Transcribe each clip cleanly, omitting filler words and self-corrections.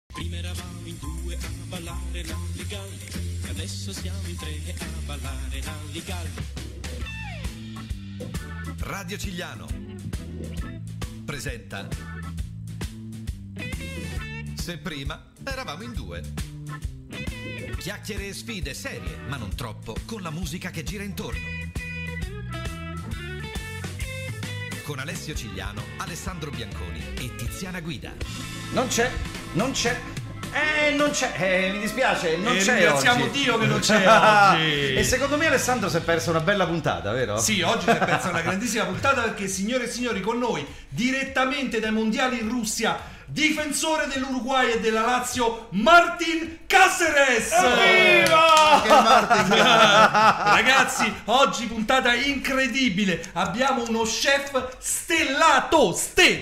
Prima eravamo in due a ballare l'alligalli, adesso siamo in tre a ballare l'alligalli. Radio Cigliano presenta Se prima eravamo in due. Chiacchiere e sfide serie, ma non troppo, con la musica che gira intorno. Con Alessio Cigliano, Alessandro Bianconi e Tiziana Guida. Non c'è. Non c'è, mi dispiace, non c'è ringraziamo oggi. Dio che non c'è oggi. E secondo me Alessandro si è perso una bella puntata, vero? Sì, oggi si è persa una grandissima puntata perché, signore e signori, con noi, direttamente dai mondiali in Russia, difensore dell'Uruguay e della Lazio, Martin Cáceres! Evviva! Che Martin! Ragazzi, oggi puntata incredibile. Abbiamo uno chef stellato!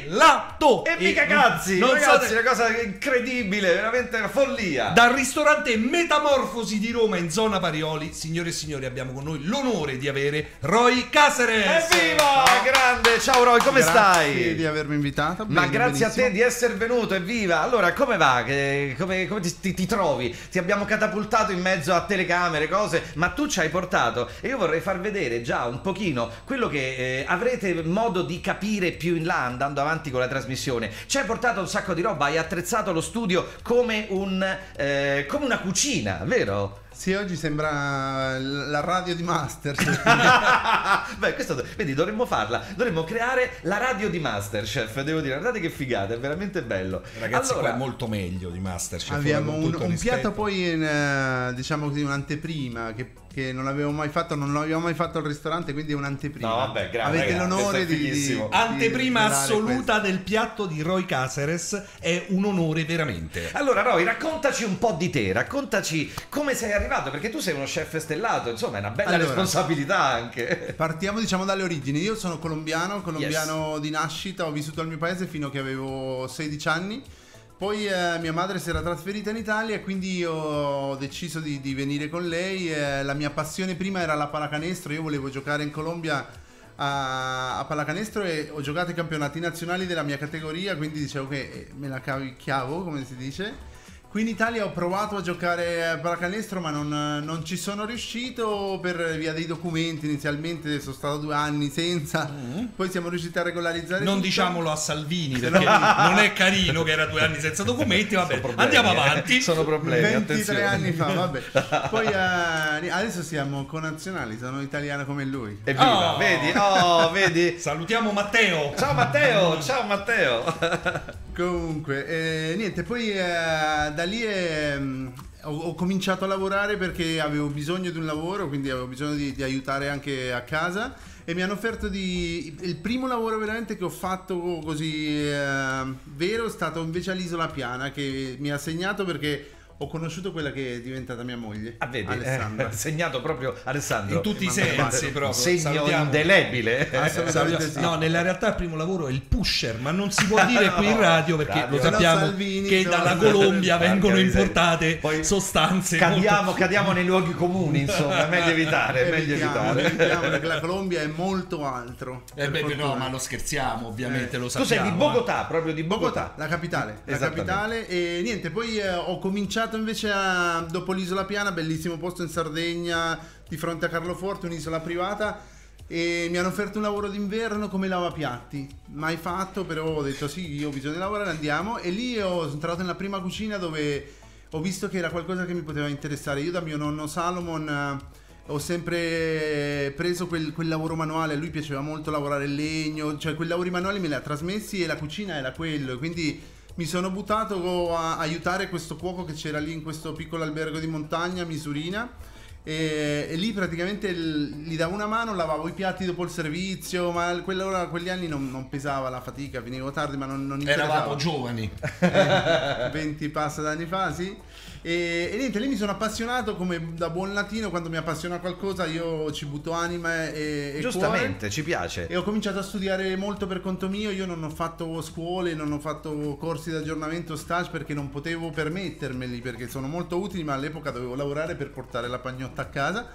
E mica cazzi, ragazzi, una cosa incredibile, veramente una follia. Dal ristorante Metamorfosi di Roma in zona Parioli, signore e signori, abbiamo con noi l'onore di avere Roy Cáceres. Evviva! Grande, ciao Roy, come stai? Grazie di avermi invitato. Ma bene, grazie benissimo. a te di essere venuto, evviva! Allora, come va? Come ti trovi? Ti abbiamo catapultato in mezzo a telecamere, cose, ma tu ci hai portato, e io vorrei far vedere già un pochino quello che avrete modo di capire più in là andando avanti con la trasmissione. Ci hai portato un sacco di roba, hai attrezzato lo studio come una cucina, vero? Sì, oggi sembra la radio di Masterchef. Beh, questo, vedi, dovremmo farla, dovremmo creare la radio di Masterchef, devo dire, guardate che figata, è veramente bello. Ragazzi, allora, qua è molto meglio di Masterchef. Abbiamo con tutto il un rispetto. piatto poi diciamo così, un'anteprima che non l'avevo mai fatto, non l'abbiamo mai fatto al ristorante, quindi è un'anteprima. No, vabbè, grazie, avete ragazzi, l'onore questo è di fighissimo. Anteprima svelare assoluta questo. del piatto di Roy Cáceres, è un onore veramente. Allora, Roy, raccontaci un po' di te, raccontaci come sei arrivato, perché tu sei uno chef stellato, insomma, è una bella Allora, responsabilità anche. Partiamo diciamo dalle origini. Io sono colombiano di nascita, ho vissuto al mio paese fino a che avevo 16 anni. Poi mia madre si era trasferita in Italia e quindi io ho deciso di venire con lei. La mia passione prima era la pallacanestro, io volevo giocare in Colombia a pallacanestro e ho giocato ai campionati nazionali della mia categoria, quindi dicevo che me la cavicchiavo, come si dice. Qui in Italia ho provato a giocare a pallacanestro ma non ci sono riuscito per via dei documenti. Inizialmente sono stato 2 anni senza, poi siamo riusciti a regolarizzare Non tutto. diciamolo a Salvini perché non è carino che era 2 anni senza documenti. Vabbè, andiamo avanti. Sono problemi, 23 attenzione. anni fa, vabbè. Poi adesso siamo connazionali, sono italiano come lui. Evviva, vedi? Salutiamo Matteo. Ciao Matteo. Comunque, niente, poi da lì ho cominciato a lavorare perché avevo bisogno di un lavoro, quindi avevo bisogno di aiutare anche a casa, e mi hanno offerto il primo lavoro veramente che ho fatto così vero è stato invece all'Isola Piana, che mi ha segnato perché ho conosciuto quella che è diventata mia moglie, Ah, vedi, Alessandra. segnato proprio Alessandro. In tutti i sensi, proprio. Segno Salutiamo. indelebile. Assolutamente sì. No, nella realtà il primo lavoro è il pusher, ma non si può dire qui in radio perché Radio. lo sappiamo Salvini, che no. dalla Colombia Porca vengono miseria. importate Poi sostanze Cadiamo nei luoghi comuni, insomma, è meglio evitare, Evitiamo perché la Colombia è molto altro. per fortuna. ma lo scherziamo, ovviamente, lo Tu sappiamo. sei di Bogotà, proprio di Bogotà. La capitale, Esattamente. e niente, poi ho cominciato invece dopo l'Isola Piana, bellissimo posto in Sardegna, di fronte a Carloforte, un'isola privata, e mi hanno offerto un lavoro d'inverno come lavapiatti, mai fatto, però ho detto sì, io ho bisogno di lavorare, andiamo, e lì sono entrato nella prima cucina dove ho visto che era qualcosa che mi poteva interessare. Io da mio nonno Salomon ho sempre preso quel lavoro manuale, a lui piaceva molto lavorare il legno, cioè quei lavori manuali me li ha trasmessi e la cucina era quello, e quindi mi sono buttato a aiutare questo cuoco che c'era lì in questo piccolo albergo di montagna a Misurina, e lì praticamente gli davo una mano, lavavo i piatti dopo il servizio, ma quegli anni non pesava la fatica, finivo tardi ma non interessava. Eravamo giovani. 20 passa d'anni fa, sì. E niente, lì mi sono appassionato, come da buon latino, quando mi appassiona qualcosa io ci butto anima e Giustamente, cuore. ci piace. E ho cominciato a studiare molto per conto mio. Io non ho fatto scuole, non ho fatto corsi di aggiornamento, stage, perché non potevo permettermeli, perché sono molto utili, ma all'epoca dovevo lavorare per portare la pagnotta a casa.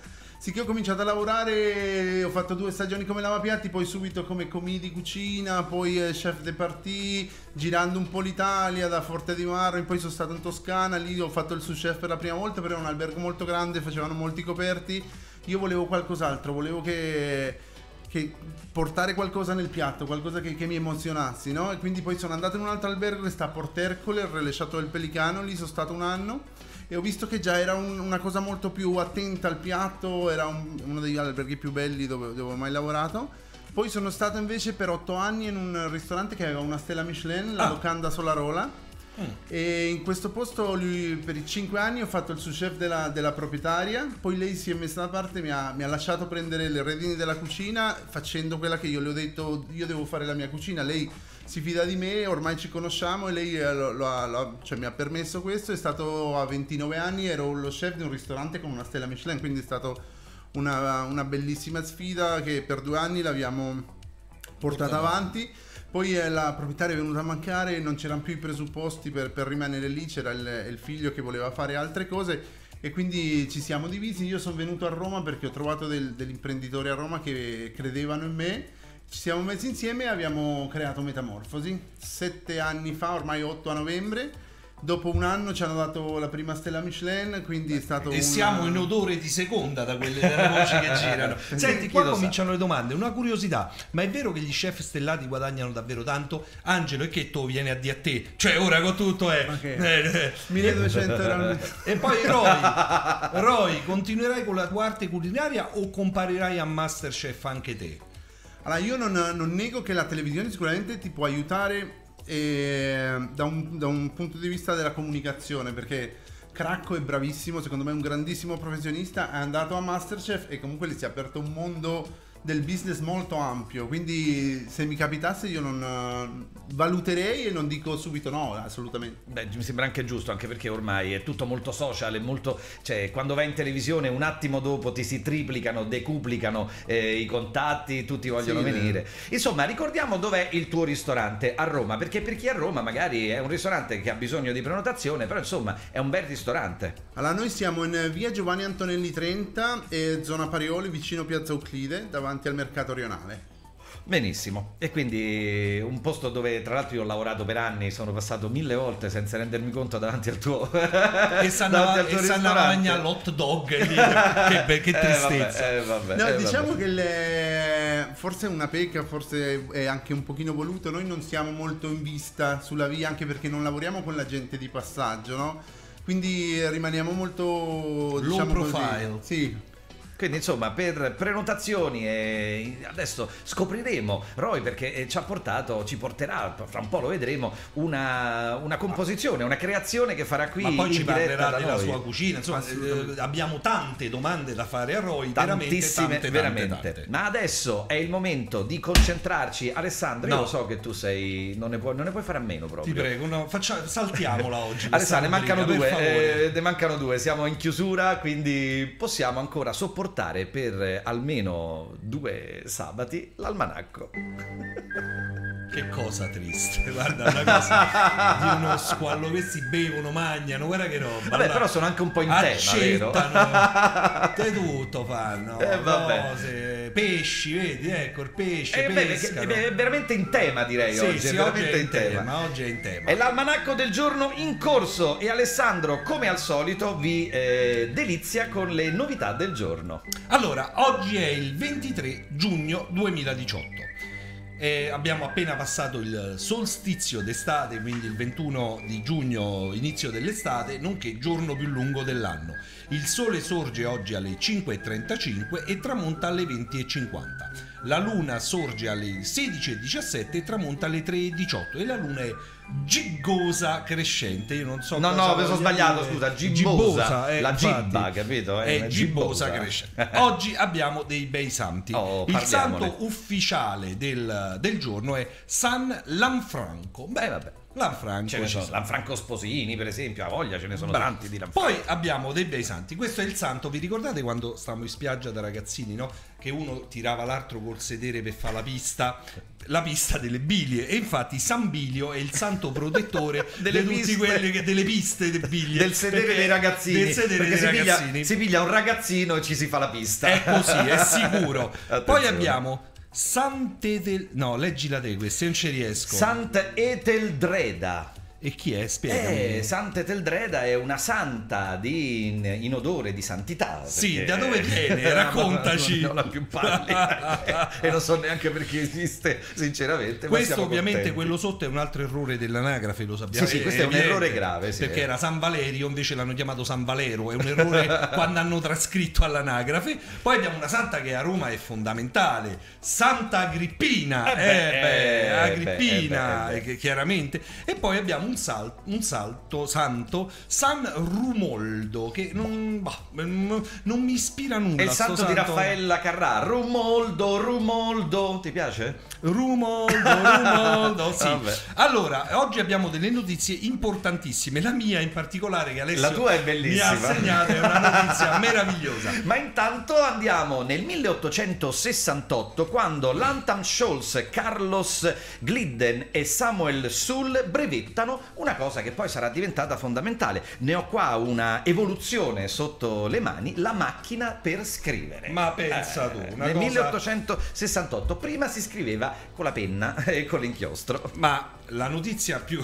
Sì, che ho cominciato a lavorare, ho fatto 2 stagioni come lavapiatti, poi subito come commis di cucina, poi chef de partie, girando un po' l'Italia, da Forte di Marmi, poi sono stato in Toscana, lì ho fatto il sous chef per la prima volta, però era un albergo molto grande, facevano molti coperti. Io volevo qualcos'altro, volevo che portare qualcosa nel piatto, qualcosa che mi emozionassi, no? E quindi poi sono andato in un altro albergo che sta a Port Ercole, il Relais Château del Pelicano, lì sono stato 1 anno e ho visto che già era una cosa molto più attenta al piatto, era uno degli alberghi più belli dove ho mai lavorato. Poi sono stato invece per 8 anni in un ristorante che aveva una stella Michelin, la Locanda Solarola. E in questo posto per i 5 anni ho fatto il sous chef della proprietaria, poi lei si è messa da parte, mi ha lasciato prendere le redini della cucina facendo quella che io le ho detto, io devo fare la mia cucina, lei si fida di me, ormai ci conosciamo e lei cioè, mi ha permesso questo. È stato a 29 anni, ero lo chef di un ristorante con una stella Michelin, quindi è stata una bellissima sfida che per 2 anni l'abbiamo portata avanti. Poi la proprietaria è venuta a mancare, non c'erano più i presupposti per rimanere lì, c'era il figlio che voleva fare altre cose e quindi ci siamo divisi. Io sono venuto a Roma perché ho trovato degli imprenditori a Roma che credevano in me, ci siamo messi insieme e abbiamo creato Metamorfosi 7 anni fa, ormai 8 a novembre. Dopo 1 anno ci hanno dato la prima stella Michelin, quindi è stato siamo in odore di seconda da quelle delle voci che girano. Senti, qua cominciano le domande. Una curiosità, ma è vero che gli chef stellati guadagnano davvero tanto? Angelo, e che tu vieni a dire a te? Cioè ora con tutto è 1200 euro. E poi Roy, continuerai con la tua arte culinaria o comparirai a Masterchef anche te? Allora, io non nego che la televisione sicuramente ti può aiutare da un punto di vista della comunicazione, perché Cracco è bravissimo, secondo me è un grandissimo professionista, è andato a Masterchef e comunque gli si è aperto un mondo del business molto ampio, quindi se mi capitasse io non valuterei e non dico subito no, assolutamente. Beh, mi sembra anche giusto, anche perché ormai è tutto molto social, è molto, cioè quando vai in televisione un attimo dopo ti si triplicano, decuplicano i contatti, tutti vogliono venire. Insomma, ricordiamo dov'è il tuo ristorante a Roma, perché per chi è a Roma magari è un ristorante che ha bisogno di prenotazione, però insomma è un bel ristorante. Allora, noi siamo in via Giovanni Antonelli 30 e zona Parioli, vicino Piazza Euclide, davanti al mercato rionale. Benissimo, e quindi un posto dove tra l'altro io ho lavorato per anni, sono passato 1000 volte senza rendermi conto davanti al tuo e stanno a mangiare l'hot dog lì. che tristezza. Vabbè, diciamo che forse è una pecca, forse è anche un pochino voluto, noi non siamo molto in vista sulla via, anche perché non lavoriamo con la gente di passaggio, no? Quindi rimaniamo molto low profile. Così. Sì. Quindi insomma per prenotazioni adesso scopriremo Roy, perché ci porterà, fra un po' lo vedremo, una composizione, una creazione che farà qui. Ma poi ci parlerà da della noi. sua cucina, insomma abbiamo tante domande da fare a Roy, tantissime, veramente. Tante. Ma adesso è il momento di concentrarci. Alessandro, io No. lo so che tu sei, non ne puoi fare a meno proprio. Ti prego, no, saltiamola oggi. Alessandro, ne mancano rubrica, per favore. ne mancano 2, siamo in chiusura, quindi possiamo ancora sopportare per almeno 2 sabati l'almanacco. Che cosa triste, guarda, una cosa di uno squallo, questi bevono, mangiano, guarda che roba. Vabbè, però sono anche un po' in tema, vero? Accettano, tutto fanno, cose, pesci, vedi, ecco, il pesce, pescano. È veramente in tema, direi, oggi. Sì, Veramente oggi è in tema, oggi è in tema. È l'almanacco del giorno in corso e Alessandro, come al solito, vi delizia con le novità del giorno. Allora, oggi è il 23 giugno 2018. Abbiamo appena passato il solstizio d'estate, quindi il 21 di giugno, inizio dell'estate, nonché giorno più lungo dell'anno. Il sole sorge oggi alle 5:35 e tramonta alle 20:50. La luna sorge alle 16:17 e tramonta alle 3:18 e la luna è giggosa crescente. Io non so. No, mi sono sbagliato, scusa, gibbosa, la infatti, gibba, capito? È gibbosa crescente. Oggi abbiamo dei bei santi. Il santo ufficiale del giorno è San Lanfranco. Beh, vabbè. Lanfranco. Ce ne sono, Lanfranco Sposini, per esempio, a voglia, ce ne sono tanti di Lanfranco. Poi abbiamo dei bei santi. Questo è il santo, vi ricordate quando stavamo in spiaggia da ragazzini, no? Che uno tirava l'altro col sedere per fare la pista delle bilie, e infatti San Bilio è il santo protettore Delle di tutti piste. quelli che delle piste delle biglie, Del sedere dei ragazzini, del sedere perché dei ragazzini. si piglia un ragazzino e ci si fa la pista. È così, è sicuro. Poi Attenzione. abbiamo no, leggila te questa, non ci riesco. Sant'Eteldreda. E chi è? Spiegami. Sant'Eteldreda è una santa in odore di santità. Sì, perché- da dove viene? Raccontaci. Non ho più pallida e non so neanche perché esiste, sinceramente. ma Questo siamo ovviamente, contenti. quello sotto è un altro errore dell'anagrafe, lo sappiamo. Sì, questo è un evidente, errore grave, sì. perché era San Valerio, invece l'hanno chiamato San Valero, è un errore quando hanno trascritto all'anagrafe. Poi abbiamo una santa che a Roma è fondamentale, Santa Agrippina, Agrippina, chiaramente. E poi abbiamo un santo, San Rumoldo, che non mi ispira nulla. È il sto santo di Raffaella Carrà. Rumoldo, ti piace? Rumoldo, sì. Vabbè. Allora, oggi abbiamo delle notizie importantissime. La mia in particolare, che Alessio La tua è bellissima. mi ha segnato, è una notizia meravigliosa. Ma intanto andiamo nel 1868, quando Lantam Scholz, Carlos Glidden e Samuel Sull brevettano una cosa che poi sarà diventata fondamentale. Ne ho qua una evoluzione sotto le mani: la macchina per scrivere. Ma pensa tu, una nel cosa- 1868 prima si scriveva con la penna e con l'inchiostro. Ma la notizia più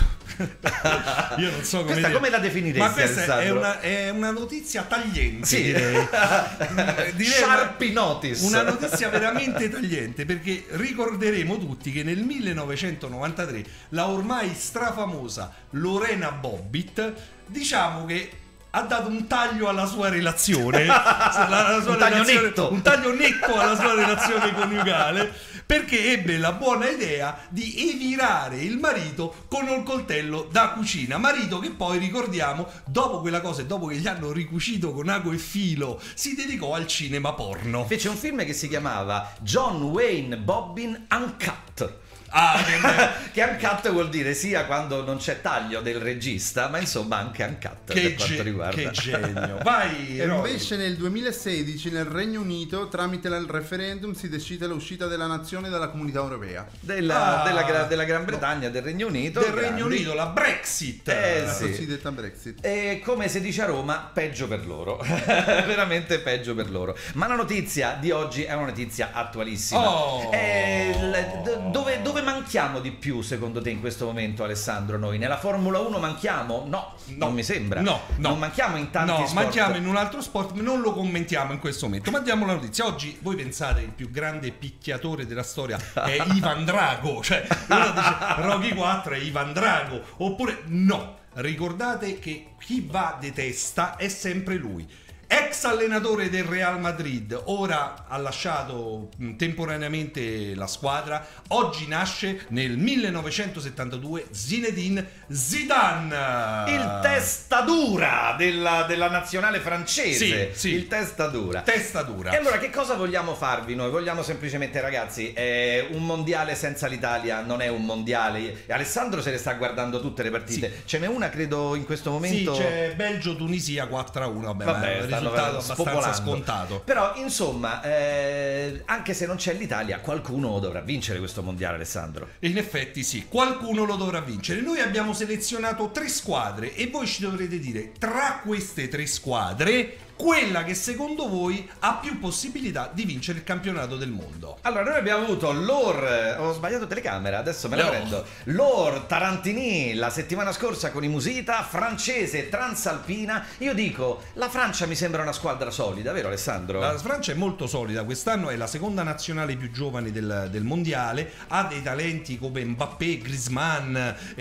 io non so come Questa dire. come la definiresti, Ma questa è Alessandro? è una notizia tagliente, Sì. direi. Sharpie notice. Una notizia veramente tagliente, perché ricorderemo tutti che nel 1993 la ormai strafamosa Lorena Bobbitt, diciamo che ha dato un taglio alla sua relazione, Un taglio netto. un taglio netto alla sua relazione coniugale, perché ebbe la buona idea di evirare il marito con un coltello da cucina. Marito che poi, ricordiamo, dopo quella cosa e dopo che gli hanno ricucito con ago e filo, si dedicò al cinema porno. Fece un film che si chiamava John Wayne Bobbin Uncut. Ah, che bello. Che uncut vuol dire sia quando non c'è taglio del regista, ma insomma anche uncut Che per quanto riguarda. che genio. Vai, E Roy. invece nel 2016 nel Regno Unito, tramite il referendum, si decide l'uscita della nazione dalla comunità europea. della Gran Bretagna, del Regno Unito. Del Regno grandi. Unito, la Brexit. La Sì. cosiddetta Brexit. E come si dice a Roma, peggio per loro. Veramente peggio per loro. Ma la notizia di oggi è una notizia attualissima. Oh. Dove manchiamo di più secondo te in questo momento, Alessandro? Noi nella Formula 1 manchiamo? No, non mi sembra. No. Non manchiamo in tanti No, sport. manchiamo in un altro sport, non lo commentiamo in questo momento. Ma diamo la notizia. Oggi voi pensate il più grande picchiatore della storia è Ivan Drago? Cioè, uno dice Rocky 4 è Ivan Drago. Oppure no, ricordate che chi va di testa è sempre lui. Ex allenatore del Real Madrid, ora ha lasciato temporaneamente la squadra. Oggi nasce nel 1972 Zinedine Zidane, Il testa dura della nazionale francese. Sì. Il testa dura. Testa dura. E allora che cosa vogliamo farvi noi? Vogliamo semplicemente, ragazzi, un mondiale senza l'Italia non è un mondiale. Alessandro se le sta guardando tutte le partite. Sì. Ce n'è una, credo, in questo momento. Sì, c'è Belgio-Tunisia 4-1. Vabbè, ma è un stanno risultato abbastanza spopolando. scontato. Però, insomma, anche se non c'è l'Italia, qualcuno dovrà vincere questo mondiale, Alessandro. In effetti sì, qualcuno lo dovrà vincere. Noi abbiamo selezionato 3 squadre e voi ci dovrete dire tra queste 3 squadre quella che secondo voi ha più possibilità di vincere il campionato del mondo. Allora, noi abbiamo avuto ho sbagliato telecamera, adesso me la No. prendo. L'Or Tarantini la settimana scorsa con i Musita, francese Transalpina. Io dico, la Francia mi sembra una squadra solida, vero Alessandro? La Francia è molto solida, quest'anno è la seconda nazionale più giovane del mondiale, ha dei talenti come Mbappé, Griezmann,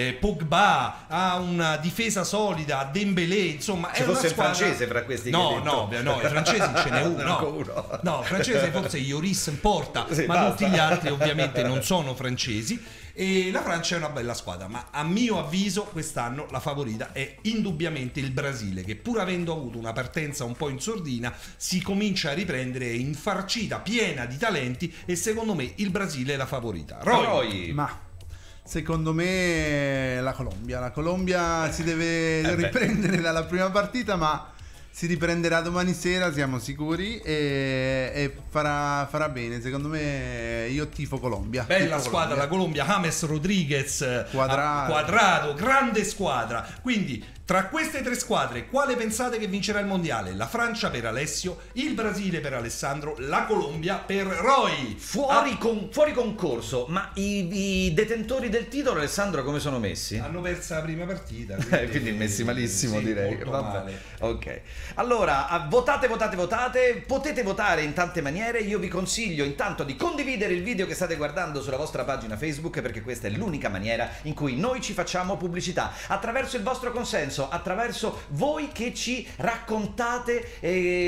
Pogba, ha una difesa solida, Dembélé, insomma Ci è una fosse il squadra... francese fra questi che hai detto. No, i francesi ce n'è uno. Manco uno. No, francese forse Lloris in porta, Sì, ma basta. tutti gli altri ovviamente non sono francesi. E la Francia è una bella squadra, ma a mio avviso quest'anno la favorita è indubbiamente il Brasile, che pur avendo avuto una partenza un po' in sordina si comincia a riprendere, è infarcita, piena di talenti, e secondo me il Brasile è la favorita. Roy. Roy. Ma Secondo me la Colombia si deve riprendere dalla prima partita, ma si riprenderà domani sera, siamo sicuri, e farà bene. Secondo me io tifo Colombia. Bella squadra la Colombia, James Rodriguez, Cuadrado, grande squadra. Quindi tra queste tre squadre, quale pensate che vincerà il mondiale? La Francia per Alessio, il Brasile per Alessandro, la Colombia per Roy. Fuori concorso, ma i detentori del titolo, Alessandro, come sono messi? Hanno perso la prima partita. Quindi messi malissimo, sì, direi. molto Vabbè. male. Ok. Allora, votate. Potete votare in tante maniere. Io vi consiglio intanto di condividere il video che state guardando sulla vostra pagina Facebook, perché questa è l'unica maniera in cui noi ci facciamo pubblicità, attraverso il vostro consenso, attraverso voi che ci raccontate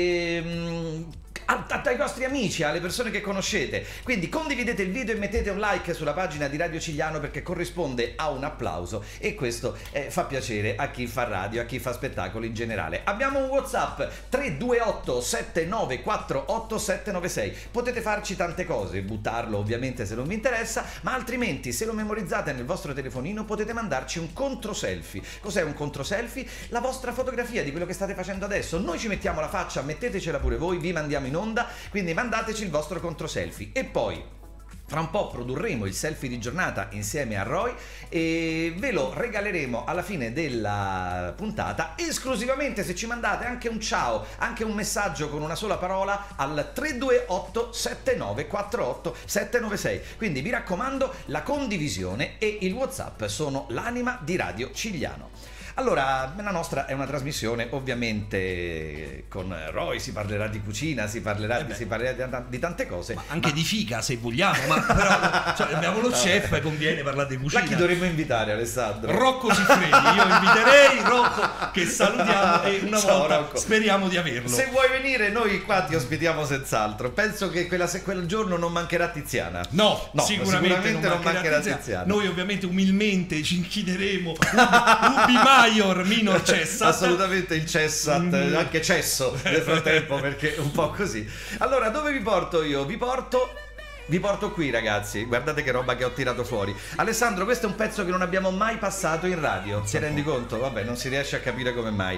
ai vostri amici, alle persone che conoscete. Quindi condividete il video e mettete un like sulla pagina di Radio Cigliano, perché corrisponde a un applauso, e questo fa piacere a chi fa radio, a chi fa spettacolo in generale. Abbiamo un WhatsApp 328 7948 796. Potete farci tante cose, buttarlo ovviamente se non vi interessa, ma altrimenti se lo memorizzate nel vostro telefonino potete mandarci un controselfie. Cos'è un controselfie? La vostra fotografia di quello che state facendo adesso. Noi ci mettiamo la faccia, mettetecela pure voi, vi mandiamo in onda, quindi mandateci il vostro controselfie. E poi fra un po' produrremo il selfie di giornata insieme a Roy e ve lo regaleremo alla fine della puntata, esclusivamente se ci mandate anche un ciao, anche un messaggio con una sola parola al 328 7948 796. Quindi vi raccomando, la condivisione e il WhatsApp sono l'anima di Radio Cigliano. Allora, la nostra è una trasmissione ovviamente con Roy, si parlerà di cucina, si parlerà di tante cose. Ma anche di figa se vogliamo, ma però cioè, abbiamo lo chef e conviene parlare di cucina. Ma chi dovremmo invitare, Alessandro? Rocco Siffredi, io inviterei Rocco, che salutiamo e una Ciao, volta Rocco. Speriamo di averlo. Se vuoi venire noi qua ti ospitiamo senz'altro. Penso che quel giorno non mancherà Tiziana. No, sicuramente non mancherà Tiziana. Noi ovviamente umilmente ci inchineremo Ubi Maior minor Cessat. Assolutamente il Cessat, anche Cesso nel frattempo, perché un po' così. Allora, dove vi porto io? Vi porto qui, ragazzi. Guardate che roba che ho tirato fuori. Alessandro, questo è un pezzo che non abbiamo mai passato in radio. Ti rendi conto? Vabbè, non si riesce a capire come mai.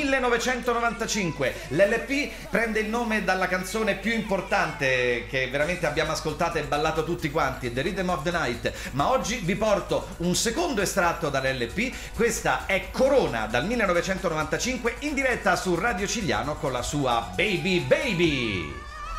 1995. L'LP prende il nome dalla canzone più importante che veramente abbiamo ascoltato e ballato tutti quanti, The Rhythm of the Night. Ma oggi vi porto un secondo estratto dall'LP. Questa è Corona dal 1995, in diretta su Radio Cigliano con la sua Baby Baby.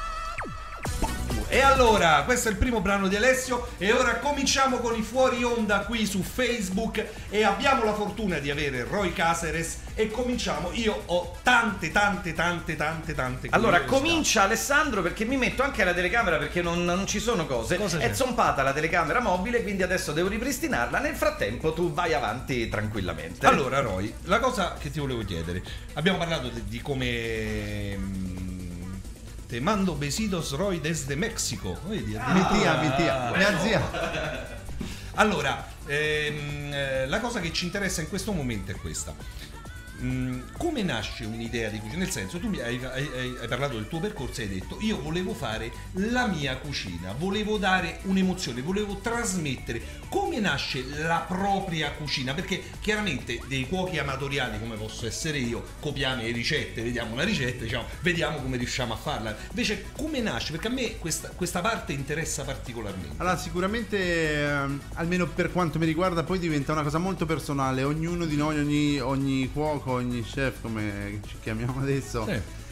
E allora, questo è il primo brano di Alessio e ora cominciamo con i fuori onda qui su Facebook e abbiamo la fortuna di avere Roy Caceres e cominciamo. Io ho tante allora curiosità. comincia Alessandro, perché mi metto anche alla telecamera perché non ci sono cose. Cosa è c'è? zompata la telecamera mobile, quindi adesso devo ripristinarla. Nel frattempo tu vai avanti tranquillamente. Allora Roy, la cosa che ti volevo chiedere, abbiamo parlato di come te mando besitos Roy desde Mexico. Vedi? Mi tia, mia zia. Allora, la cosa che ci interessa in questo momento è questa. Come nasce un'idea di cucina? Nel senso, tu hai parlato del tuo percorso e hai detto: io volevo fare la mia cucina, volevo dare un'emozione, volevo trasmettere. Come nasce la propria cucina? Perché chiaramente dei cuochi amatoriali come posso essere io, copiamo le ricette, vediamo una ricetta, diciamo, vediamo come riusciamo a farla. Invece come nasce? Perché a me questa parte interessa particolarmente. Allora, sicuramente, almeno per quanto mi riguarda, poi diventa una cosa molto personale. Ognuno di noi, ogni cuoco, ogni chef, come ci chiamiamo adesso,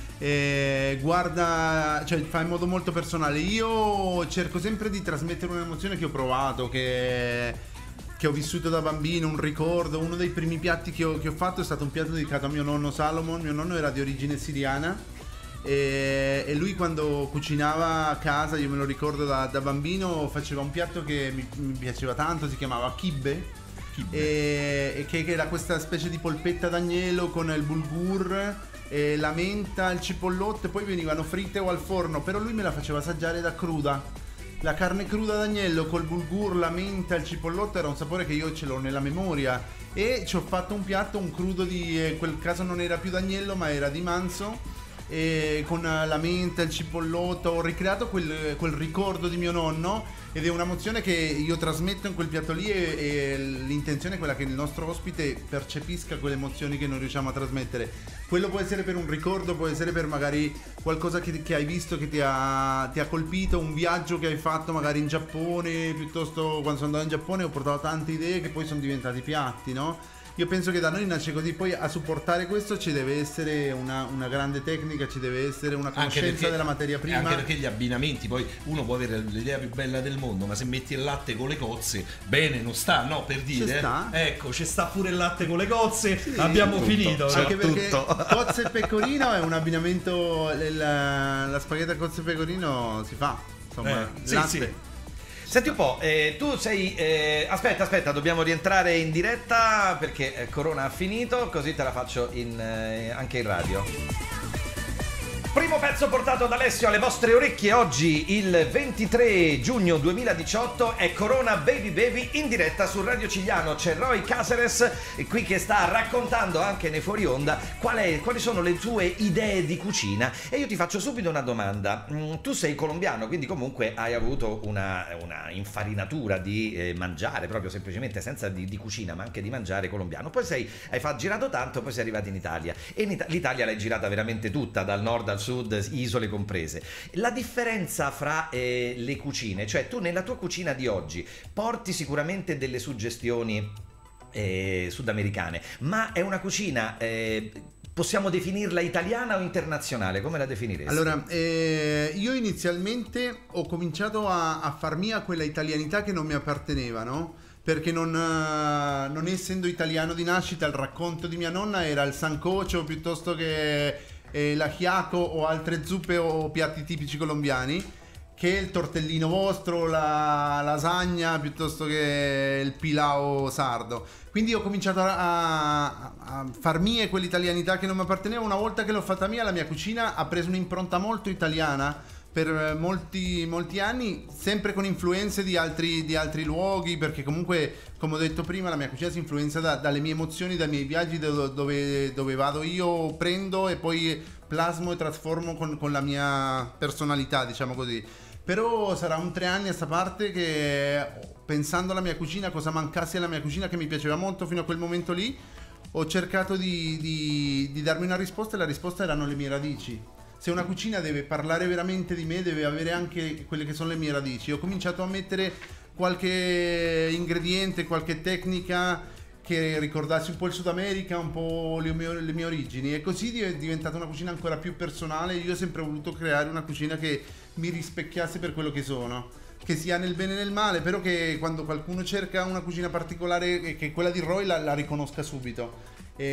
guarda, cioè fa in modo molto personale. Io cerco sempre di trasmettere un'emozione che ho provato, che ho vissuto da bambino, un ricordo. Uno dei primi piatti che ho fatto è stato un piatto dedicato a mio nonno Salomon. Mio nonno era di origine siriana e lui, quando cucinava a casa, io me lo ricordo da bambino, faceva un piatto che mi piaceva tanto, si chiamava kibbe. E che era questa specie di polpetta d'agnello con il bulgur, la menta, il cipollotto, e poi venivano fritte o al forno, però lui me la faceva assaggiare da cruda. La carne cruda d'agnello col bulgur, la menta, il cipollotto era un sapore che io ce l'ho nella memoria, e ci ho fatto un piatto, un crudo in quel caso non era più d'agnello ma era di manzo, con la menta, il cipollotto, ho ricreato quel ricordo di mio nonno, ed è un'emozione che io trasmetto in quel piatto lì, e l'intenzione è quella che il nostro ospite percepisca quelle emozioni che non riusciamo a trasmettere. Quello può essere per un ricordo, può essere per magari qualcosa che hai visto, che ti ha colpito, un viaggio che hai fatto magari in Giappone, piuttosto quando sono andato in Giappone ho portato tante idee che poi sono diventati piatti, no? Io penso che da noi nasce così, poi a supportare questo ci deve essere una grande tecnica, ci deve essere una conoscenza della materia prima. Anche perché gli abbinamenti, poi uno può avere l'idea più bella del mondo, ma se metti il latte con le cozze, bene, non sta, no, per dire. Ecco, ci sta pure il latte con le cozze, sì, abbiamo finito. Anche perché cozze e pecorino è un abbinamento, la spaghetti a cozze e pecorino si fa, insomma, latte. Sì. Senti un po', tu sei... aspetta, dobbiamo rientrare in diretta perché Corona ha finito, così te la faccio anche in radio. Primo pezzo portato da Alessio alle vostre orecchie oggi, il 23 giugno 2018, è Corona Baby Baby in diretta su Radio Cigliano. C'è Roy Caceres qui che sta raccontando anche nei fuori onda quali sono le tue idee di cucina. E io ti faccio subito una domanda. Tu sei colombiano, quindi comunque hai avuto una infarinatura di mangiare, proprio semplicemente senza di cucina, ma anche di mangiare colombiano. Poi hai girato tanto, poi sei arrivato in Italia. E l'Italia l'hai girata veramente tutta, dal nord al sud, isole comprese. La differenza fra le cucine, cioè tu nella tua cucina di oggi porti sicuramente delle suggestioni sudamericane, ma è una cucina possiamo definirla italiana o internazionale? Come la definiresti? Allora, io inizialmente ho cominciato a far mia quella italianità che non mi apparteneva, no? Perché non essendo italiano di nascita, il racconto di mia nonna era il sancocho piuttosto che l'ajiaco o altre zuppe o piatti tipici colombiani, che il tortellino vostro, la lasagna piuttosto che il pilao sardo. Quindi ho cominciato a far mie quell'italianità che non mi apparteneva. Una volta che l'ho fatta mia, la mia cucina ha preso un'impronta molto italiana per molti anni, sempre con influenze di altri luoghi, perché comunque, come ho detto prima, la mia cucina si influenza dalle mie emozioni, dai miei viaggi, dove vado io, prendo e poi plasmo e trasformo con la mia personalità, diciamo così. Però sarà un 3 anni a sta parte che, pensando alla mia cucina, cosa mancasse alla mia cucina che mi piaceva molto fino a quel momento lì, ho cercato di darmi una risposta, e la risposta erano le mie radici. Se una cucina deve parlare veramente di me, deve avere anche quelle che sono le mie radici. Ho cominciato a mettere qualche ingrediente, qualche tecnica che ricordasse un po' il Sud America, un po' le mie origini, e così è diventata una cucina ancora più personale. Io ho sempre voluto creare una cucina che mi rispecchiasse per quello che sono, che sia nel bene e nel male, però che quando qualcuno cerca una cucina particolare, che quella di Roy la riconosca subito.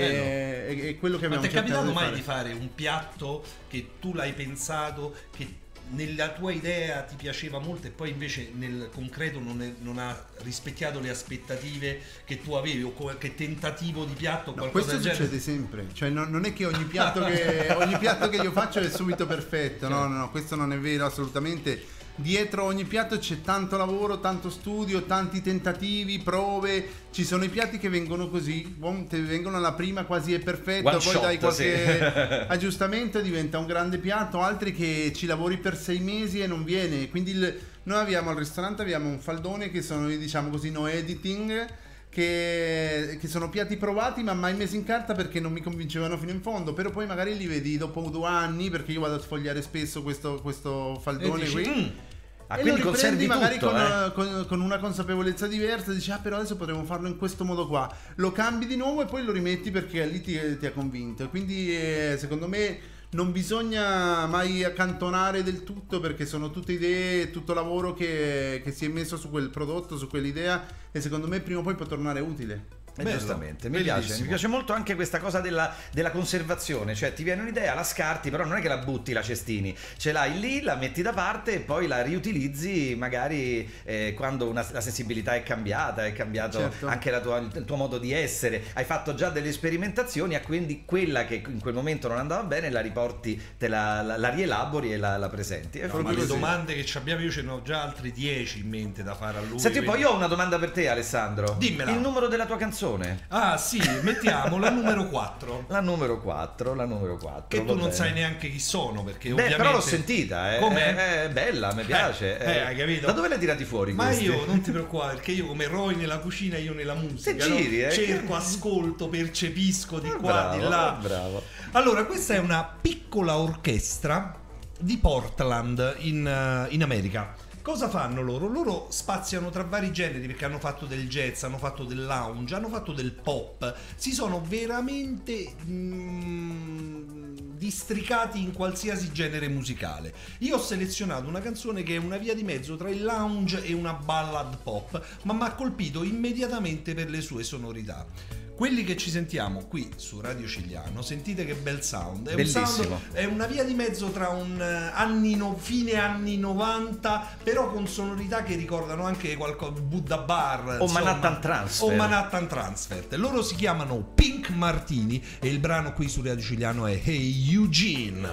È quello che abbiamo cercato di fare. Ma ti è capitato mai di fare un piatto che tu l'hai pensato, che nella tua idea ti piaceva molto e poi invece nel concreto non ha rispecchiato le aspettative che tu avevi, o qualche tentativo di piatto, qualcosa questo del genere? Succede sempre, cioè non è che ogni piatto che io faccio è subito perfetto, no, questo non è vero assolutamente. Dietro ogni piatto c'è tanto lavoro, tanto studio, tanti tentativi, prove. Ci sono i piatti che vengono così, vengono alla prima quasi è perfetto, One poi shot, dai qualche sì. aggiustamento e diventa un grande piatto. Altri che ci lavori per 6 mesi e non viene. Quindi noi abbiamo al ristorante un faldone che sono, diciamo così, no editing, che sono piatti provati ma mai messi in carta perché non mi convincevano fino in fondo. Però poi magari li vedi dopo 2 anni, perché io vado a sfogliare spesso questo faldone qui, e quindi lo riprendi magari tutto, con una consapevolezza diversa, dici però adesso potremmo farlo in questo modo qua, lo cambi di nuovo e poi lo rimetti perché lì ti ha convinto. Quindi secondo me non bisogna mai accantonare del tutto, perché sono tutte idee, tutto lavoro che si è messo su quel prodotto, su quell'idea, e secondo me prima o poi può tornare utile. Giustamente, mi piace molto anche questa cosa della conservazione, cioè ti viene un'idea, la scarti, però non è che la butti la cestini, ce l'hai lì, la metti da parte e poi la riutilizzi magari quando la sensibilità è cambiata, è cambiato certo. Anche il tuo modo di essere, hai fatto già delle sperimentazioni, e quindi quella che in quel momento non andava bene la riporti, te la rielabori e la presenti. No, ma le domande che abbiamo, io ce ne ho già altri 10 in mente da fare a lui. Senti, poi io ho una domanda per te, Alessandro. Dimmela. Il numero della tua canzone canzone. Ah sì, mettiamo la numero 4. La numero 4. Che va tu non bene. sai neanche chi sono, perché Beh, ovviamente... però l'ho sentita, Come? è bella, mi piace. hai capito? Da dove l'hai tirati fuori Ma questi? io non ti preoccupare, perché io come Roy nella cucina, io nella musica. Te giri, no? eh? Cerco, ascolto, percepisco di qua, Bravo, di là. bravo. Allora, questa è una piccola orchestra di Portland in America. Cosa fanno loro? Loro spaziano tra vari generi, perché hanno fatto del jazz, hanno fatto del lounge, hanno fatto del pop. Si sono veramente districati in qualsiasi genere musicale. Io ho selezionato una canzone che è una via di mezzo tra il lounge e una ballad pop, ma mi ha colpito immediatamente per le sue sonorità. Quelli che ci sentiamo qui su Radio Cigliano, sentite che bel sound. È Bellissimo. un sound, è una via di mezzo tra un fine anni 90, però con sonorità che ricordano anche qualcosa, Buddha Bar O insomma, Manhattan Transfer. o Manhattan Transfer. Loro si chiamano Pink Martini e il brano qui su Radio Cigliano è Hey Eugene.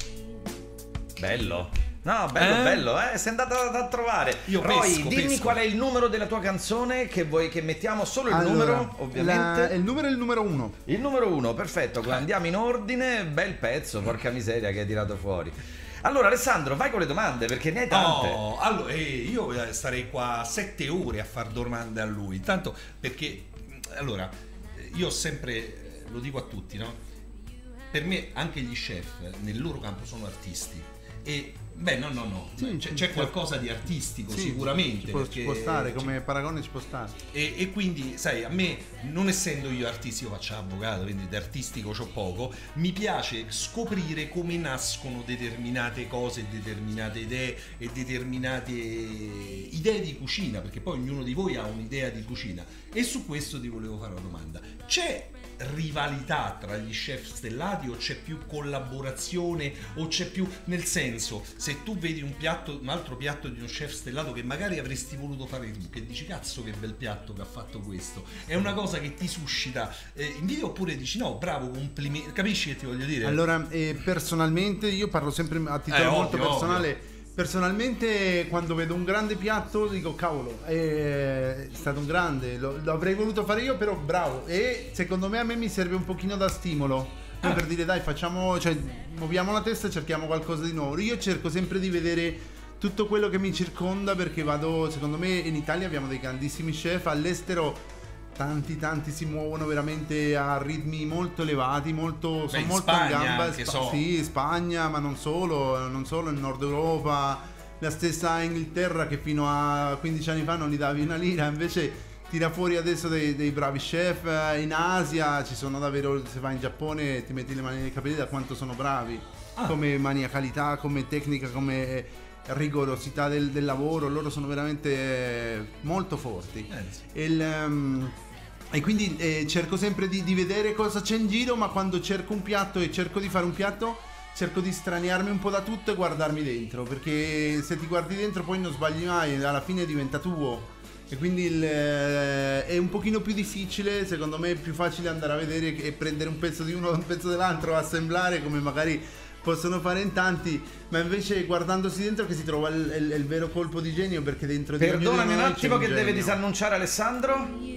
Bello. No, bello, sei andata a trovare. Io Roy, dimmi pesco. qual è il numero della tua canzone, che vuoi che mettiamo solo il Allora, numero, ovviamente. il numero è il numero 1. Il numero 1, perfetto, andiamo in ordine, bel pezzo, porca miseria che hai tirato fuori. Allora Alessandro, vai con le domande perché ne hai tante. No, allora, io starei qua 7 ore a far domande a lui. Intanto perché, allora, io ho sempre, lo dico a tutti, no? Per me anche gli chef nel loro campo sono artisti. E no, Sì, c'è qualcosa di artistico Sì, sicuramente. ci perché può stare, come paragone ci può stare. E quindi, sai, a me, non essendo io artistico, faccio avvocato, quindi di artistico c'ho poco, mi piace scoprire come nascono determinate cose, determinate idee e determinate idee di cucina, perché poi ognuno di voi ha un'idea di cucina. E su questo ti volevo fare una domanda. C'è rivalità tra gli chef stellati o c'è più collaborazione o c'è più, nel senso, se tu vedi un altro piatto di uno chef stellato che magari avresti voluto fare tu, che dici cazzo che bel piatto che ha fatto questo, è una cosa che ti suscita invidia, oppure dici no bravo, complimenti, capisci che ti voglio dire? Allora, personalmente io parlo sempre a titolo molto ovvio, personale. ovvio. Personalmente quando vedo un grande piatto dico cavolo, è stato un grande, lo avrei voluto fare io, però bravo. E secondo me a me mi serve un pochino da stimolo, per dire dai facciamo, cioè muoviamo la testa e cerchiamo qualcosa di nuovo. Io cerco sempre di vedere tutto quello che mi circonda, perché secondo me in Italia abbiamo dei grandissimi chef, all'estero tanti si muovono veramente a ritmi molto elevati, sono in molto Spagna, in gamba. anche so. Sì, Spagna, ma non solo in Nord Europa, la stessa Inghilterra che fino a 15 anni fa non gli davi una lira, invece tira fuori adesso dei bravi chef. In Asia ci sono davvero, se vai in Giappone ti metti le mani nei capelli da quanto sono bravi, come maniacalità, come tecnica, come rigorosità del lavoro, loro sono veramente molto forti. E quindi cerco sempre di vedere cosa c'è in giro, ma quando cerco un piatto e cerco di fare un piatto cerco di straniarmi un po' da tutto e guardarmi dentro, perché se ti guardi dentro poi non sbagli mai, alla fine diventa tuo. E quindi è un pochino più difficile, secondo me è più facile andare a vedere e prendere un pezzo di uno e un pezzo dell'altro, assemblare come magari possono fare in tanti, ma invece guardandosi dentro che si trova il vero colpo di genio, perché dentro di ognuno Perdonami di un noi attimo c'è che deve genio. disannunciare Alessandro.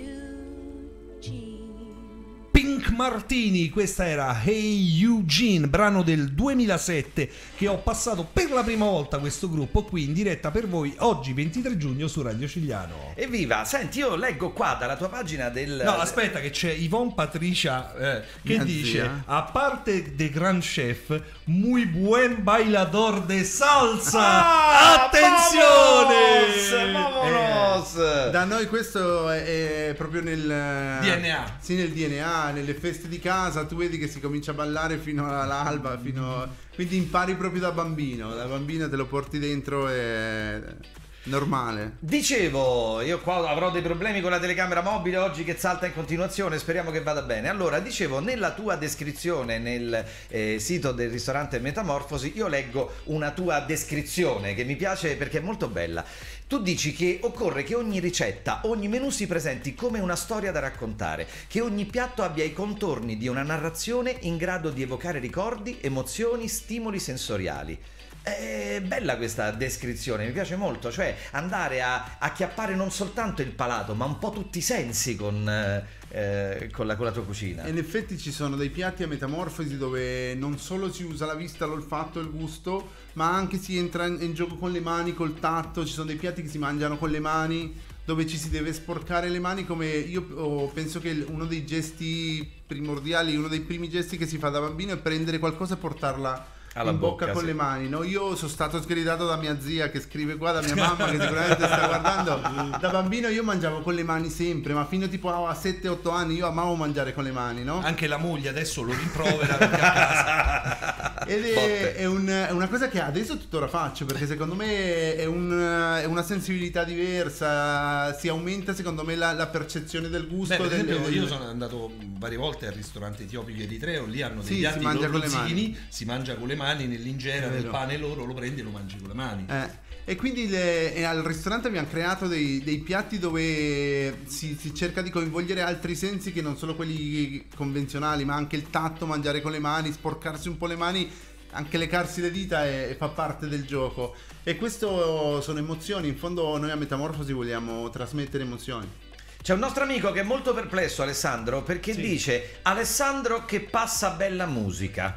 Pink Martini, questa era Hey Eugene, brano del 2007 che ho passato per la prima volta questo gruppo qui in diretta per voi oggi 23 giugno su Radio Cigliano. Evviva, senti, io leggo qua dalla tua pagina del... No, aspetta che c'è Yvonne Patricia che Mia dice zia. a parte de gran chef, muy buen bailador de salsa. Attenzione! Vámonos! Da noi questo è proprio nel DNA. Sì, nel DNA, nelle feste di casa tu vedi che si comincia a ballare fino all'alba, quindi impari proprio da bambino. Da bambino te lo porti dentro, è normale. Dicevo, io qua avrò dei problemi con la telecamera mobile oggi che salta in continuazione, speriamo che vada bene. Allora, dicevo, nella tua descrizione nel sito del ristorante Metamorfosi, io leggo una tua descrizione che mi piace perché è molto bella. Tu dici che occorre che ogni ricetta, ogni menù si presenti come una storia da raccontare, che ogni piatto abbia i contorni di una narrazione in grado di evocare ricordi, emozioni, stimoli sensoriali. È bella questa descrizione, mi piace molto, cioè andare a acchiappare non soltanto il palato, ma un po' tutti i sensi con la tua cucina. E in effetti ci sono dei piatti a metamorfosi dove non solo si usa la vista, l'olfatto e il gusto, ma anche si entra in gioco con le mani, col tatto. Ci sono dei piatti che si mangiano con le mani, dove ci si deve sporcare le mani, come io penso che uno dei gesti primordiali, uno dei primi gesti che si fa da bambino è prendere qualcosa e portarla alla in bocca bocca, con sì. le mani, no? Io sono stato sgridato da mia zia che scrive qua, da mia mamma che sicuramente sta guardando. Da bambino io mangiavo con le mani sempre, ma fino tipo a 7-8 anni io amavo mangiare con le mani, no? Anche la moglie adesso lo rimprovera perché a casa. Ed è una cosa che adesso tuttora faccio, perché secondo me è una sensibilità diversa, si aumenta secondo me la percezione del gusto. Beh, per esempio, io sono andato varie volte al ristorante etiopico eritreo, lì hanno dei Sì, piatti si mangia con le rozzini, si mangia con le mani nell'ingera È del vero. pane loro, lo prendi e lo mangi con le mani. E quindi al ristorante abbiamo creato dei piatti dove si cerca di coinvolgere altri sensi che non solo quelli convenzionali, ma anche il tatto, mangiare con le mani, sporcarsi un po' le mani, anche leccarsi le dita e fa parte del gioco. E questo sono emozioni, in fondo noi a Metamorfosi vogliamo trasmettere emozioni. C'è un nostro amico che è molto perplesso, Alessandro, perché dice: Alessandro che passa bella musica.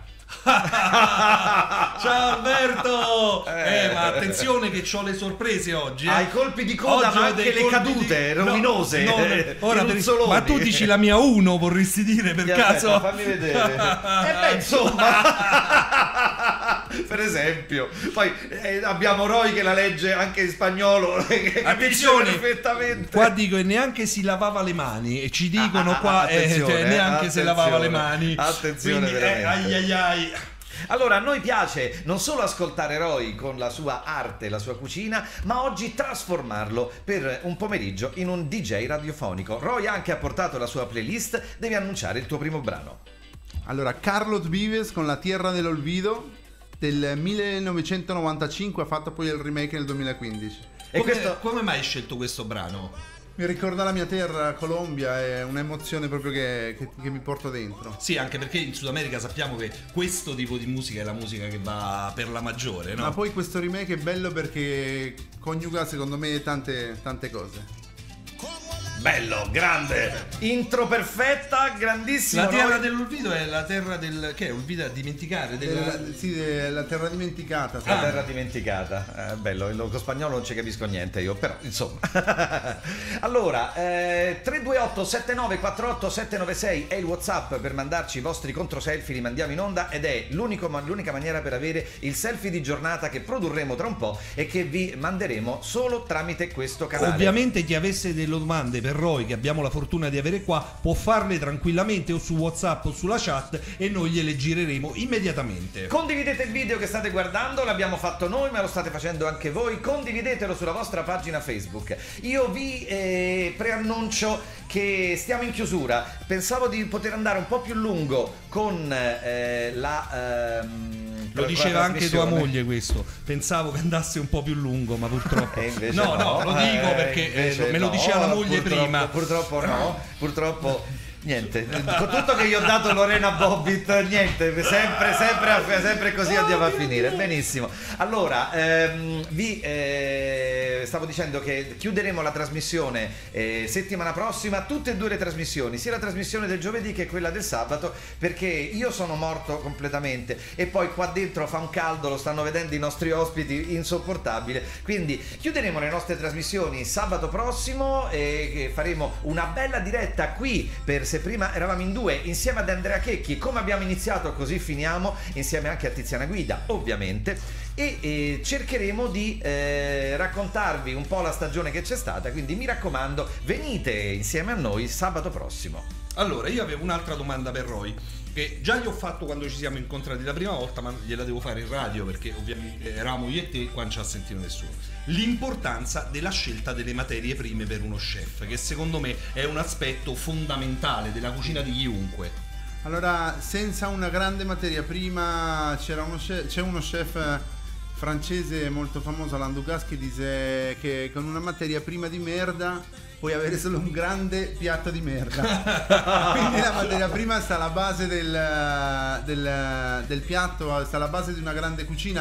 Ciao Alberto! Ma attenzione che ho le sorprese oggi. Hai colpi di coda, Oggi ma ho anche dei le colpi cadute rovinose. Ora Ruzzoloni. ma tu dici la mia 1, vorresti dire per caso? Aspetta, fammi vedere. Beh, insomma, per esempio. Poi abbiamo Roy che la legge anche in spagnolo. Che capisce Attenzione, perfettamente. qua dico che neanche si lavava le mani e ci dicono qua attenzione, cioè, neanche se lavava le attenzione, mani. attenzione, quindi veramente. ai ai ai. Allora, a noi piace non solo ascoltare Roy con la sua arte, la sua cucina, ma oggi trasformarlo per un pomeriggio in un DJ radiofonico. Roy anche ha portato la sua playlist, devi annunciare il tuo primo brano. Allora, Carlos Vives con La Tierra del Olvido del 1995, ha fatto poi il remake nel 2015. E Come mai hai scelto questo brano? Mi ricorda la mia terra, Colombia, è un'emozione proprio che mi porto dentro. Sì, anche perché in Sud America sappiamo che questo tipo di musica è la musica che va per la maggiore, no? Ma poi questo remake è bello perché coniuga secondo me tante cose. Bello, grande, intro perfetta, grandissimo. La terra Roy. dell'olvido è la terra del... che è? Olvido a dimenticare? La terra dimenticata. La terra dimenticata, bello, lo spagnolo non ci capisco niente io, però insomma. Allora, 328 7948 796 è il WhatsApp per mandarci i vostri controselfie, li mandiamo in onda ed è l'unica maniera per avere il selfie di giornata che produrremo tra un po' e che vi manderemo solo tramite questo canale. Ovviamente chi avesse delle domande per Roy, che abbiamo la fortuna di avere qua, può farle tranquillamente o su WhatsApp o sulla chat e noi gliele gireremo immediatamente. Condividete il video che state guardando, l'abbiamo fatto noi ma lo state facendo anche voi, condividetelo sulla vostra pagina Facebook. Io vi preannuncio che stiamo in chiusura, pensavo di poter andare un po' più lungo con lo diceva anche tua moglie questo, pensavo che andasse un po' più lungo ma purtroppo invece no, lo dico perché invece me lo diceva la moglie prima. Purtroppo no, purtroppo niente, con tutto che gli ho dato Lorena Bobbitt, niente, sempre così andiamo a finire. Benissimo. Allora, stavo dicendo che chiuderemo la trasmissione settimana prossima, tutte e due le trasmissioni, sia la trasmissione del giovedì che quella del sabato, perché io sono morto completamente e poi qua dentro fa un caldo, lo stanno vedendo i nostri ospiti, insopportabile. Quindi chiuderemo le nostre trasmissioni sabato prossimo e faremo una bella diretta qui per Se Prima Eravamo in Due insieme ad Andrea Checchi, come abbiamo iniziato così finiamo, insieme anche a Tiziana Guida ovviamente, e cercheremo di raccontarvi un po' la stagione che c'è stata, quindi mi raccomando venite insieme a noi sabato prossimo. Allora, io avevo un'altra domanda per Roy, che già gli ho fatto quando ci siamo incontrati la prima volta, ma gliela devo fare in radio perché ovviamente eravamo io e te, qua non ci ha sentito nessuno. L'importanza della scelta delle materie prime per uno chef, che secondo me è un aspetto fondamentale della cucina di chiunque. Allora, senza una grande materia prima, c'è uno chef francese molto famoso, Alain Ducasse, che dice che con una materia prima di merda puoi avere solo un grande piatto di merda. Quindi la materia prima sta alla base del piatto, sta alla base di una grande cucina.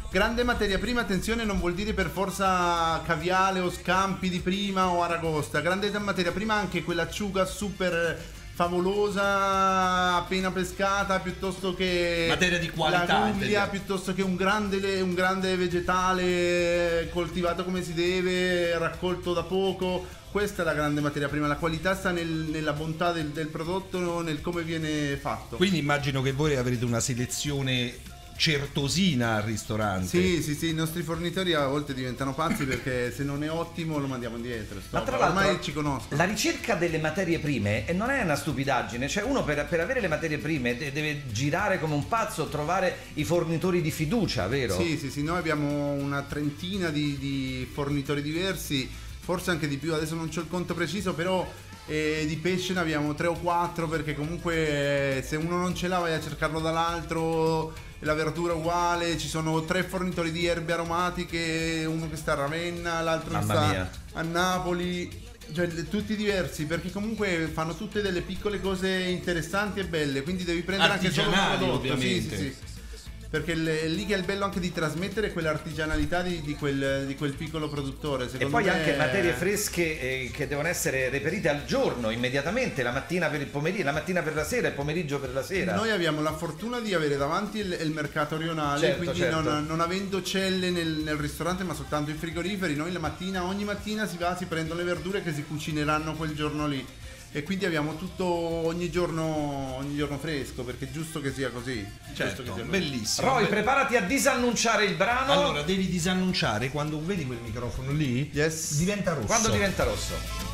Grande materia prima, attenzione, non vuol dire per forza caviale o scampi di prima o aragosta. Grande materia prima anche quell'acciuga super favolosa appena pescata, piuttosto che materia di qualità, la guglia, intendiamo. piuttosto che un grande vegetale coltivato come si deve, raccolto da poco. Questa è la grande materia prima, la qualità sta nella bontà del prodotto, nel come viene fatto. Quindi immagino che voi avrete una selezione certosina al ristorante. Sì, i nostri fornitori a volte diventano pazzi perché se non è ottimo lo mandiamo indietro. Ma tra l'altro ormai ci conosco. la ricerca delle materie prime non è una stupidaggine, cioè uno per avere le materie prime deve girare come un pazzo, trovare i fornitori di fiducia, vero? Sì, noi abbiamo una trentina di fornitori diversi, forse anche di più, adesso non c'ho il conto preciso, però di pesce ne abbiamo 3 o 4 perché comunque se uno non ce l'ha vai a cercarlo dall'altro. La verdura uguale, ci sono 3 fornitori di erbe aromatiche, uno che sta a Ravenna, l'altro che Mamma sta mia. a Napoli, cioè tutti diversi perché comunque fanno tutte delle piccole cose interessanti e belle, quindi devi prendere anche solo un Artigianali, prodotto. ovviamente. Sì. Perché è lì che è il bello anche di trasmettere quell'artigianalità di quel piccolo produttore. E Secondo poi me anche materie fresche che devono essere reperite al giorno, immediatamente, la mattina per il pomeriggio, la mattina per la sera, il pomeriggio per la sera. Noi abbiamo la fortuna di avere davanti il mercato rionale, Certo, quindi certo. non avendo celle nel ristorante ma soltanto i frigoriferi, noi ogni mattina si va, si prendono le verdure che si cucineranno quel giorno lì. E quindi abbiamo tutto ogni giorno fresco, perché è giusto che sia così. Certo, Giusto che sia così. bellissimo. Roy, preparati a disannunciare il brano. Allora devi disannunciare quando vedi quel microfono lì. Yes. Diventa rosso. Quando diventa rosso.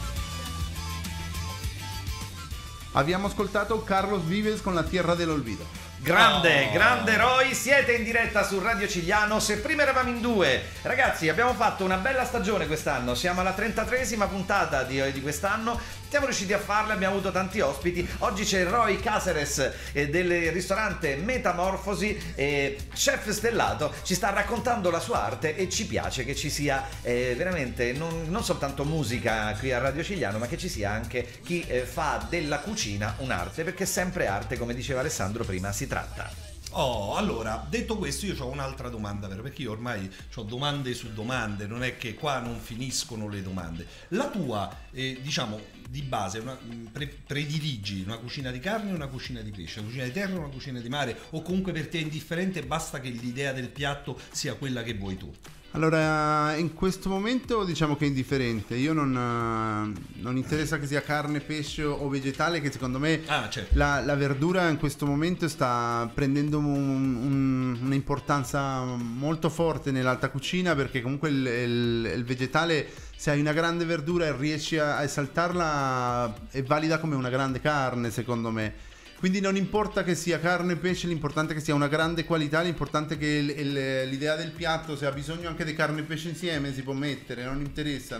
Abbiamo ascoltato Carlos Vives con La Tierra del Olvido. Grande Roy, siete in diretta su Radio Cigliano. Se prima eravamo in 2, ragazzi, abbiamo fatto una bella stagione quest'anno. Siamo alla 33esima puntata di quest'anno. Siamo riusciti a farla, abbiamo avuto tanti ospiti. Oggi c'è Roy Caceres del ristorante Metamorfosi, chef stellato. Ci sta raccontando la sua arte e ci piace che ci sia veramente non soltanto musica qui a Radio Cigliano, ma che ci sia anche chi fa della cucina un'arte, perché sempre arte, come diceva Alessandro prima, si tratta. Oh, allora, detto questo, io ho un'altra domanda, perché io ormai ho domande su domande, non è che qua non finiscono le domande. La tua, diciamo, di base, prediligi una cucina di carne o una cucina di pesce? Una cucina di terra o una cucina di mare? O comunque per te è indifferente, basta che l'idea del piatto sia quella che vuoi tu? Allora, in questo momento diciamo che è indifferente. Io non interessa che sia carne, pesce o vegetale, che secondo me certo. la verdura in questo momento sta prendendo un'importanza molto forte nell'alta cucina, perché comunque il vegetale, se hai una grande verdura e riesci a esaltarla, è valida come una grande carne, secondo me. Quindi non importa che sia carne o pesce, l'importante è che sia una grande qualità, l'importante è che l'idea del piatto, se ha bisogno anche di carne e pesce insieme, si può mettere, non interessa,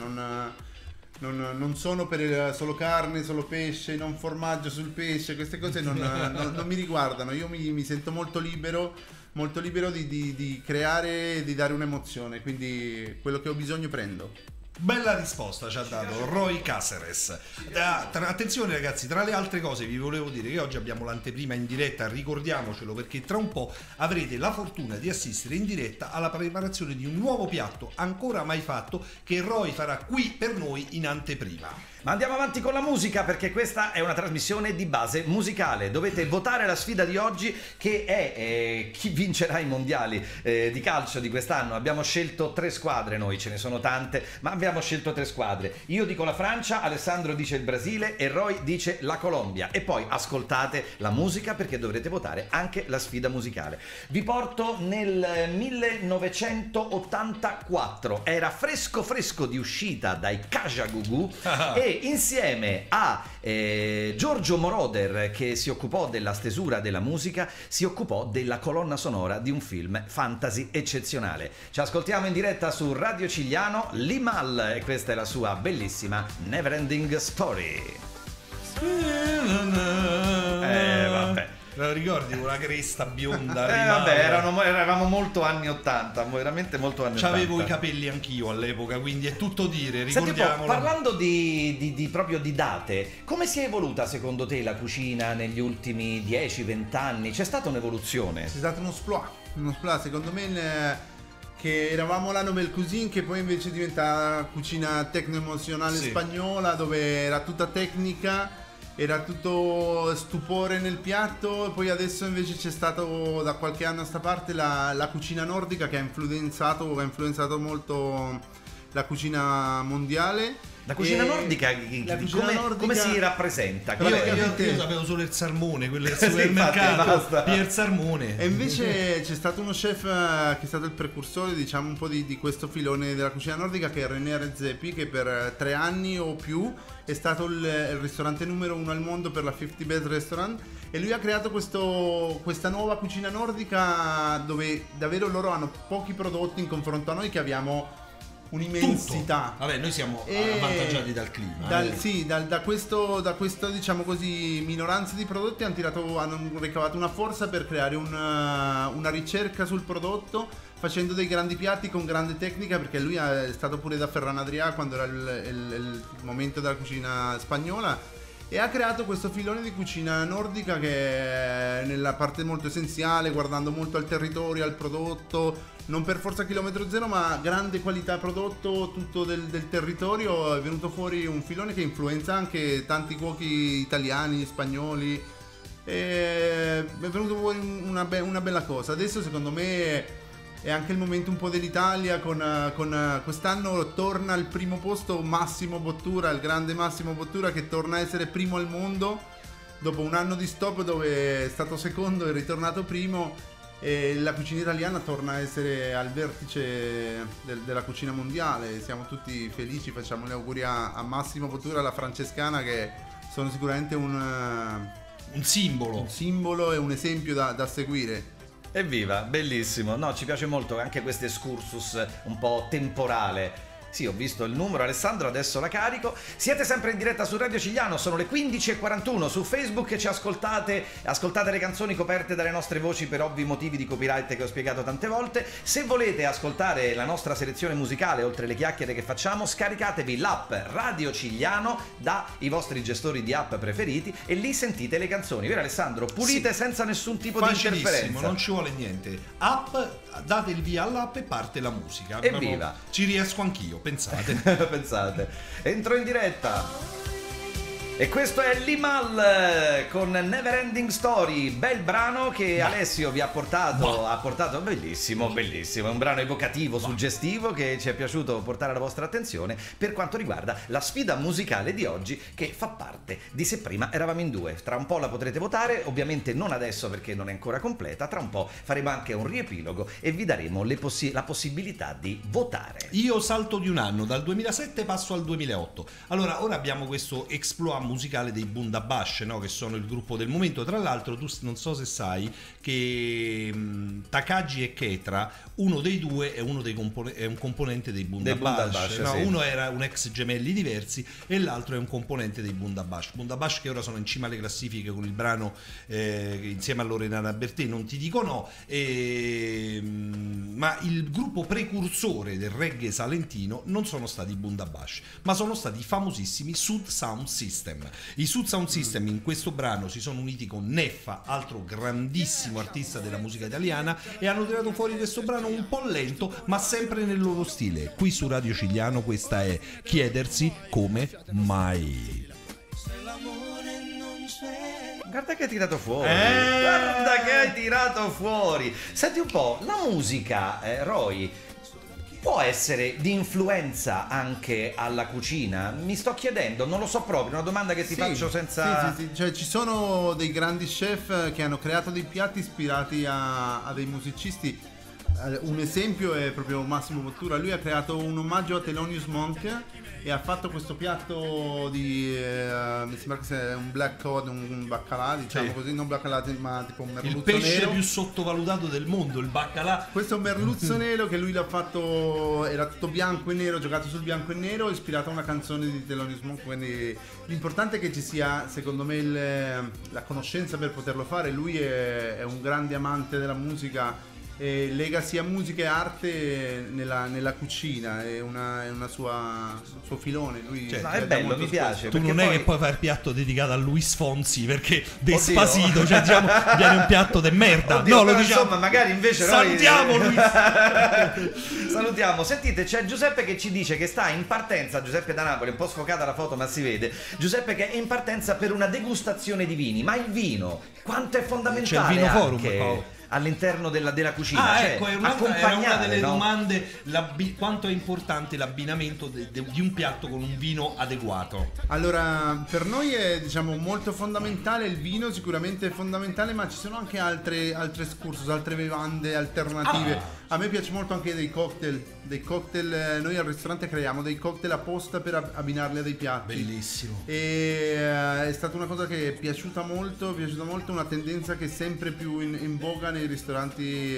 non sono per solo carne, solo pesce, non formaggio sul pesce, queste cose non mi riguardano. Io mi sento molto libero di creare e di dare un'emozione, quindi quello che ho bisogno prendo. Bella risposta ci ha dato Roy Caceres. Attenzione ragazzi, tra le altre cose vi volevo dire che oggi abbiamo l'anteprima in diretta, ricordiamocelo, perché tra un po' avrete la fortuna di assistere in diretta alla preparazione di un nuovo piatto ancora mai fatto che Roy farà qui per noi in anteprima. Ma andiamo avanti con la musica, perché questa è una trasmissione di base musicale. Dovete votare la sfida di oggi, che è chi vincerà i mondiali di calcio di quest'anno. Abbiamo scelto 3 squadre, noi ce ne sono tante, ma abbiamo scelto 3 squadre. Io dico la Francia, Alessandro dice il Brasile e Roy dice la Colombia. E poi ascoltate la musica, perché dovrete votare anche la sfida musicale. Vi porto nel 1984. Era fresco di uscita dai Kajagoogoo e insieme a Giorgio Moroder, che si occupò della stesura della musica, si occupò della colonna sonora di un film fantasy eccezionale. Ci ascoltiamo in diretta su Radio Cigliano, Limal, e questa è la sua bellissima Neverending Story. Vabbè. Lo ricordi con la cresta bionda? Vabbè, eravamo molto anni 80, veramente molto anni 80. C'avevo i capelli anch'io all'epoca, quindi è tutto dire, Senti un po', ricordiamolo. parlando di proprio di date, come si è evoluta secondo te la cucina negli ultimi 10-20 anni? C'è stata un'evoluzione? C'è stato uno sploit, secondo me che eravamo la Nouvelle Cuisine, che poi invece diventa cucina tecno-emozionale Sì. spagnola, dove era tutta tecnica, era tutto stupore nel piatto. E poi adesso invece c'è stato da qualche anno a sta parte la cucina nordica, che ha influenzato molto la cucina mondiale. La cucina E nordica, la cucina nordica- come si rappresenta? Io, Vabbè, io sapevo solo il salmone, quello del Sì, supermercato, infatti, basta. Pier Salmone. E invece c'è stato uno chef che è stato il precursore, diciamo, un po' di questo filone della cucina nordica, che è René Redzepi, che per 3 anni o più è stato il ristorante numero 1 al mondo per la 50 Best Restaurant, e lui ha creato questa nuova cucina nordica dove davvero loro hanno pochi prodotti in confronto a noi, che abbiamo un'immensità. Vabbè, noi siamo E avvantaggiati dal clima. Sì, da questo diciamo così minoranza di prodotti hanno ricavato una forza per creare una ricerca sul prodotto, facendo dei grandi piatti con grande tecnica, perché lui è stato pure da Ferran Adrià quando era il momento della cucina spagnola, e ha creato questo filone di cucina nordica che è nella parte molto essenziale, guardando molto al territorio, al prodotto, non per forza chilometro zero, ma grande qualità prodotto, tutto del territorio. È venuto fuori un filone che influenza anche tanti cuochi italiani, spagnoli, e è venuto fuori una bella cosa. Adesso secondo me è anche il momento un po' dell'Italia, con quest'anno torna al primo posto Massimo Bottura, il grande Massimo Bottura, che torna a essere primo al mondo dopo un anno di stop dove è stato secondo e è ritornato primo. E la cucina italiana torna a essere al vertice della cucina mondiale. Siamo tutti felici, facciamo gli auguri a Massimo Bottura e alla Francescana, che sono sicuramente un simbolo e un esempio da seguire. Evviva, bellissimo. No, ci piace molto anche questo excursus un po' temporale. Sì, ho visto il numero, Alessandro, adesso la carico. Siete sempre in diretta su Radio Cigliano, sono le 15:41 su Facebook, ci ascoltate le canzoni coperte dalle nostre voci per ovvi motivi di copyright che ho spiegato tante volte. Se volete ascoltare la nostra selezione musicale, oltre le chiacchiere che facciamo, scaricatevi l'app Radio Cigliano dai vostri gestori di app preferiti e lì sentite le canzoni. Vero Alessandro? Pulite senza nessun tipo di interferenza. Non ci vuole niente. App, date il via all'app e parte la musica. Evviva! Ci riesco anch'io. Pensate. Pensate, entro in diretta. E questo è Limal con Neverending Story, bel brano che Alessio vi ha portato, bellissimo, bellissimo, è un brano evocativo, suggestivo, che ci è piaciuto portare alla vostra attenzione per quanto riguarda la sfida musicale di oggi, che fa parte di Se prima eravamo in due. Tra un po' la potrete votare, ovviamente non adesso perché non è ancora completa, tra un po' faremo anche un riepilogo e vi daremo la possibilità di votare. Io salto di un anno, dal 2007 passo al 2008. Allora, ora abbiamo questo exploit musicale dei Bundabash, no? Che sono il gruppo del momento. Tra l'altro, tu non so se sai che Takagi e Ketra, uno dei due è un componente dei Bundabash, no? Sì. Uno era un ex Gemelli Diversi e l'altro è un componente dei Bundabash che ora sono in cima alle classifiche con il brano insieme a Loredana Bertè, Non ti dico no, ma il gruppo precursore del reggae salentino non sono stati i Bundabash, ma sono stati i famosissimi Sud Sound System. I Sud Sound System in questo brano si sono uniti con Neffa, altro grandissimo artista della musica italiana, e hanno tirato fuori questo brano un po' lento ma sempre nel loro stile. Qui su Radio Cigliano questa è Chiedersi come mai. Guarda che hai tirato fuori, guarda che hai tirato fuori. Senti un po', la musica, Roy, può essere di influenza anche alla cucina? Mi sto chiedendo, non lo so proprio, una domanda che ti faccio senza... Sì. Cioè, ci sono dei grandi chef che hanno creato dei piatti ispirati a dei musicisti. Un esempio è proprio Massimo Bottura. Lui ha creato un omaggio a Thelonious Monk e ha fatto questo piatto di mi sembra che sia un black cod, un baccalà, diciamo così, non baccalà ma tipo un merluzzo nero. Il pesce più sottovalutato del mondo, il baccalà. Questo è un merluzzo nero che lui l'ha fatto, era tutto bianco e nero, giocato sul bianco e nero, ispirato a una canzone di Thelonious Monk. Quindi l'importante è che ci sia, secondo me, la conoscenza per poterlo fare. Lui è un grande amante della musica lega sia musica e arte nella cucina, è un suo filone. Lui No, è bello, mi piace. Tu non perché è poi- che puoi fare il piatto dedicato a Luis Fonsi, perché Despacito, cioè diciamo, viene un piatto de merda. Oddio, No, lo però, diciamo. insomma, magari invece Salutiamo noi... Luis. Salutiamo. Sentite, c'è Giuseppe che ci dice che sta in partenza, Giuseppe da Napoli, un po' sfocata la foto ma si vede. Giuseppe che è in partenza per una degustazione di vini, ma il vino quanto è fondamentale C'è il Vino Forum, anche Paolo. all'interno della cucina, Ah, cioè, ecco, era una accompagnare, delle no? domande, quanto è importante l'abbinamento di un piatto con un vino adeguato. Allora, per noi è diciamo molto fondamentale il vino, sicuramente è fondamentale, ma ci sono anche altre excursus, altre bevande alternative. A me piace molto anche dei cocktail, noi al ristorante creiamo dei cocktail apposta per abbinarli a dei piatti. Bellissimo. E è stata una cosa che è piaciuta molto, una tendenza che è sempre più in voga nei ristoranti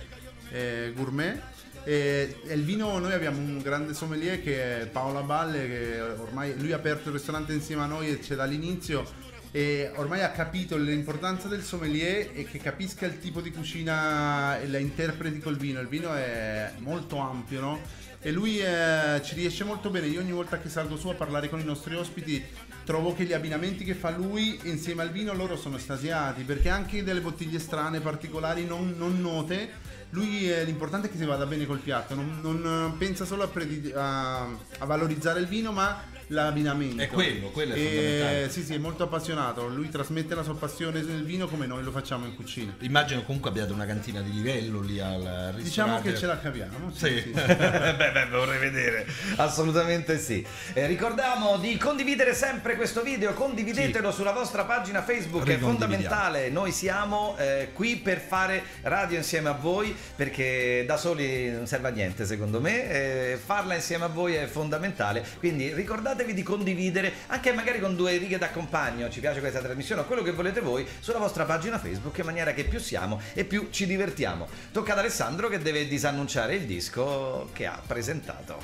gourmet. E il vino, noi abbiamo un grande sommelier che è Paolo Balle, che ormai lui ha aperto il ristorante insieme a noi e c'è dall'inizio, e ormai ha capito l'importanza del sommelier e che capisca il tipo di cucina e la interpreti col vino. Il vino è molto ampio, no? E lui ci riesce molto bene. Io ogni volta che salgo su a parlare con i nostri ospiti trovo che gli abbinamenti che fa lui insieme al vino, loro sono estasiati, perché anche delle bottiglie strane, particolari, non note, lui l'importante è che si vada bene col piatto, non pensa solo a valorizzare il vino, ma l'abbinamento. È quello è fondamentale. Sì, è molto appassionato. Lui trasmette la sua passione nel vino come noi lo facciamo in cucina. Immagino comunque abbiate una cantina di livello lì al ristorante. Diciamo che ce la caviamo. Sì. Beh, vorrei vedere. Assolutamente sì. Ricordiamo di condividere sempre questo video, condividetelo sulla vostra pagina Facebook, è fondamentale. Noi siamo qui per fare radio insieme a voi, perché da soli non serve a niente secondo me, farla insieme a voi è fondamentale, quindi ricordatevi di condividere anche magari con 2 righe d'accompagno, ci piace questa trasmissione o quello che volete voi, sulla vostra pagina Facebook, in maniera che più siamo e più ci divertiamo. Tocca ad Alessandro che deve disannunciare il disco che ha presentato.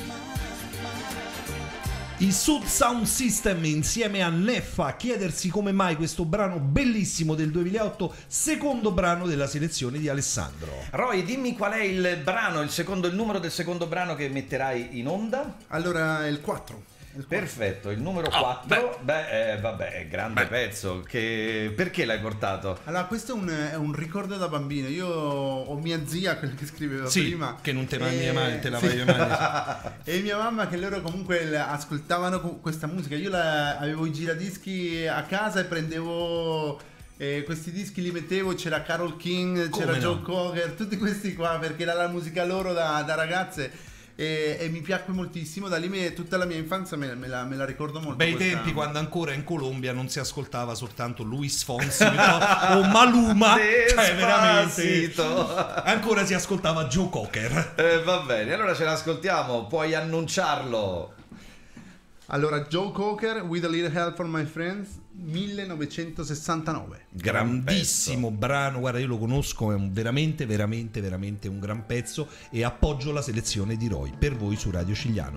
I Sud Sound System insieme a Neffa a chiedersi come mai questo brano bellissimo del 2008, secondo brano della selezione di Alessandro. Roy, dimmi qual è il brano, il numero del secondo brano che metterai in onda? Allora, il 4. Perfetto, il numero 4, vabbè, grande pezzo, perché l'hai portato? Allora, questo è un ricordo da bambino. Io ho mia zia, quella che scriveva prima, che non te mangi mai, te la vai mai. E mia mamma, che loro comunque ascoltavano questa musica. Io avevo i giradischi a casa e prendevo questi dischi, li mettevo, c'era Carole King, c'era Joe Cocker, tutti questi qua, perché era la musica loro da ragazze. E mi piacque moltissimo, da lì tutta la mia infanzia me la ricordo molto. Bei tempi quando ancora in Colombia non si ascoltava soltanto Luis Fonsi o Maluma, cioè veramente ancora si ascoltava Joe Cocker. Va bene, allora ce l'ascoltiamo, puoi annunciarlo. Allora, Joe Cocker, With a Little Help from My Friends, 1969. Grandissimo brano, guarda, io lo conosco, è veramente un gran pezzo, e appoggio la selezione di Roy per voi su Radio Cigliano.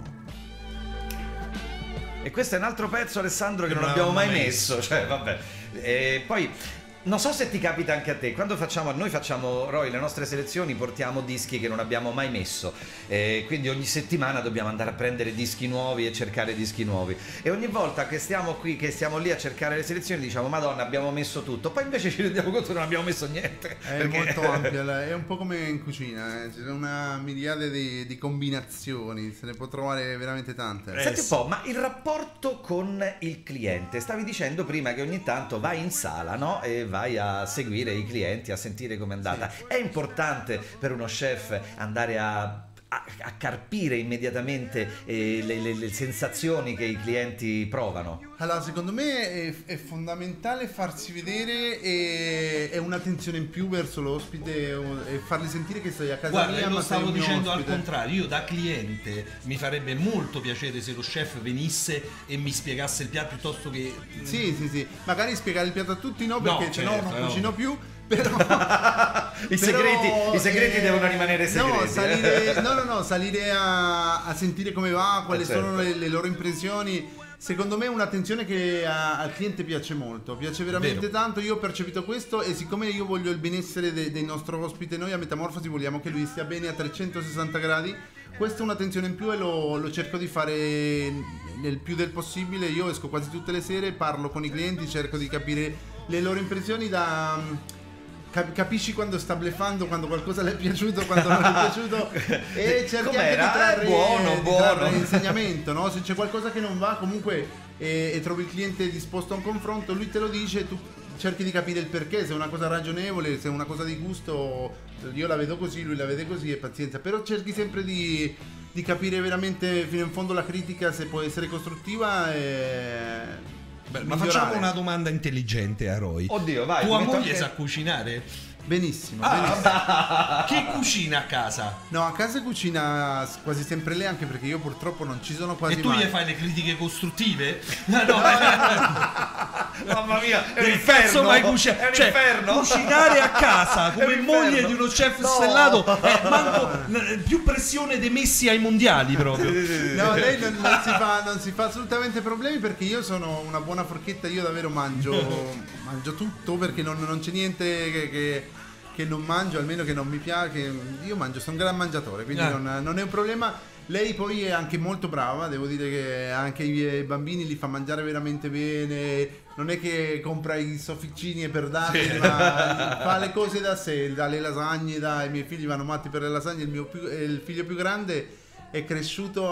E questo è un altro pezzo, Alessandro, che non abbiamo mai messo, cioè vabbè. E poi non so se ti capita anche a te, quando noi facciamo Roy, le nostre selezioni, portiamo dischi che non abbiamo mai messo, quindi ogni settimana dobbiamo andare a prendere dischi nuovi e cercare dischi nuovi, e ogni volta che stiamo qui, che stiamo lì a cercare le selezioni, diciamo Madonna, abbiamo messo tutto, poi invece ci rendiamo conto che non abbiamo messo niente. È molto ampia, è un po' come in cucina, c'è una miriade di combinazioni, se ne può trovare veramente tante. Senti un po', ma il rapporto con il cliente, stavi dicendo prima che ogni tanto vai in sala, no? E vai a seguire i clienti, a sentire com'è andata. Sì. È importante per uno chef andare a carpire immediatamente le sensazioni che i clienti provano? Allora, secondo me è fondamentale farsi vedere e un'attenzione in più verso l'ospite e fargli sentire che sei a casa mia. Io lo stavo dicendo ospite. al contrario, io da cliente mi farebbe molto piacere se lo chef venisse e mi spiegasse il piatto piuttosto che... Sì, magari spiegare il piatto a tutti no, perché non cucino più. Però i segreti devono rimanere segreti. Salire a sentire come va, quali sono le loro impressioni. secondo me è un'attenzione che al cliente piace molto, piace veramente Vero. tanto. Io ho percepito questo, e siccome io voglio il benessere del nostro ospite, noi a Metamorfosi vogliamo che lui stia bene a 360 gradi. Questa è un'attenzione in più e lo cerco di fare nel più del possibile. Io esco quasi tutte le sere, parlo con i clienti, cerco di capire le loro impressioni capisci quando sta bleffando, quando qualcosa le è piaciuto, quando non le è piaciuto, e cerchi Com'era? anche di trarre, Buono. insegnamento, no? Se c'è qualcosa che non va comunque e trovi il cliente disposto a un confronto, lui te lo dice, tu cerchi di capire il perché, se è una cosa ragionevole, se è una cosa di gusto, io la vedo così, lui la vede così, e pazienza, però cerchi sempre di capire veramente fino in fondo la critica, se può essere costruttiva e Beh, ma migliorare. facciamo una domanda intelligente a Roy. Oddio, vai. Tua mi moglie tocca- sa cucinare? Benissimo, Ah, benissimo. vabbè. Chi cucina a casa? No, a casa cucina quasi sempre lei, anche perché io purtroppo non ci sono quasi E tu mai. gli fai le critiche costruttive? Mamma mia, è un Che inferno. cazzo mai È un inferno. cucinare a casa È un come moglie inferno. di uno chef No. stellato più pressione dei messi ai mondiali proprio. No, lei non si fa assolutamente problemi, perché io sono una buona forchetta, io davvero mangio tutto, perché non c'è niente che non mangio, almeno che non mi piace. Io mangio, sono un gran mangiatore, quindi non è un problema. Lei poi è anche molto brava, devo dire che anche i bambini li fa mangiare veramente bene, non è che compra i sofficini per darli, ma fa le cose da sé, dalle lasagne, i miei figli vanno matti per le lasagne, il figlio più grande è cresciuto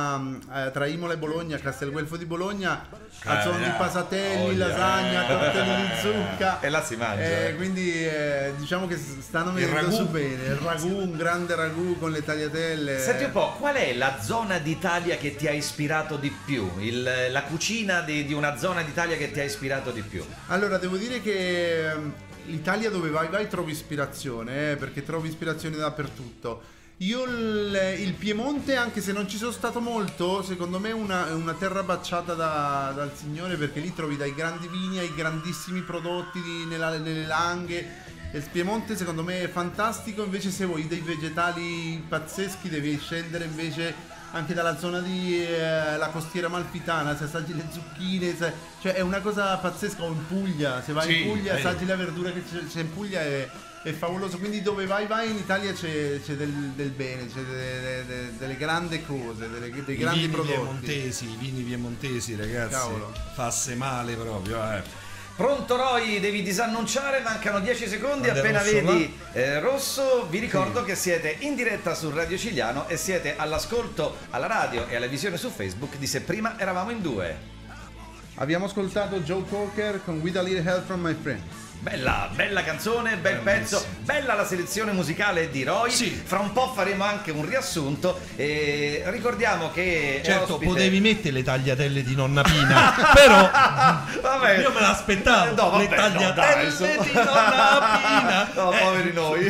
tra Imola e Bologna, a Castelguelfo di Bologna, a zona di pasatelli, lasagna, tortellini di zucca, E là si mangia. quindi diciamo che stanno Il venendo ragù. su bene. Il ragù, un grande ragù con le tagliatelle. Senti un po', qual è la zona d'Italia che ti ha ispirato di più? La cucina di una zona d'Italia che ti ha ispirato di più? Allora, devo dire che l'Italia, dove vai trovi ispirazione, perché trovi ispirazione dappertutto. Io il Piemonte, anche se non ci sono stato molto, secondo me è una terra baciata dal Signore, perché lì trovi dai grandi vini ai grandissimi prodotti nelle langhe. E il Piemonte secondo me è fantastico. Invece se vuoi dei vegetali pazzeschi devi scendere invece anche dalla zona di la costiera amalfitana, se assaggi le zucchine, cioè è una cosa pazzesca. O in Puglia, se vai Sì, in Puglia vero. assaggi la verdura che c'è in Puglia, è favoloso. Quindi dove vai in Italia c'è del bene, c'è delle grandi cose, dei grandi prodotti. I vini piemontesi, ragazzi. Cavolo. Fasse male proprio, Pronto Roy, devi disannunciare, mancano 10 secondi, Guarda, appena Rosso vedi Rosso. Vi ricordo che siete in diretta su Radio Cigliano e siete all'ascolto alla radio e alla visione su Facebook di Se Prima Eravamo in Due. Abbiamo ascoltato Joe Cocker con With a Little Help from My Friends. Bella canzone, bel pezzo, bella la selezione musicale di Roy. Sì. Fra un po' faremo anche un riassunto e ricordiamo che è Certo, ospite- potevi mettere le tagliatelle di nonna Pina, però Vabbè. io me l'aspettavo. No, vabbè, le tagliatelle no, dai, di nonna Pina. No, poveri noi.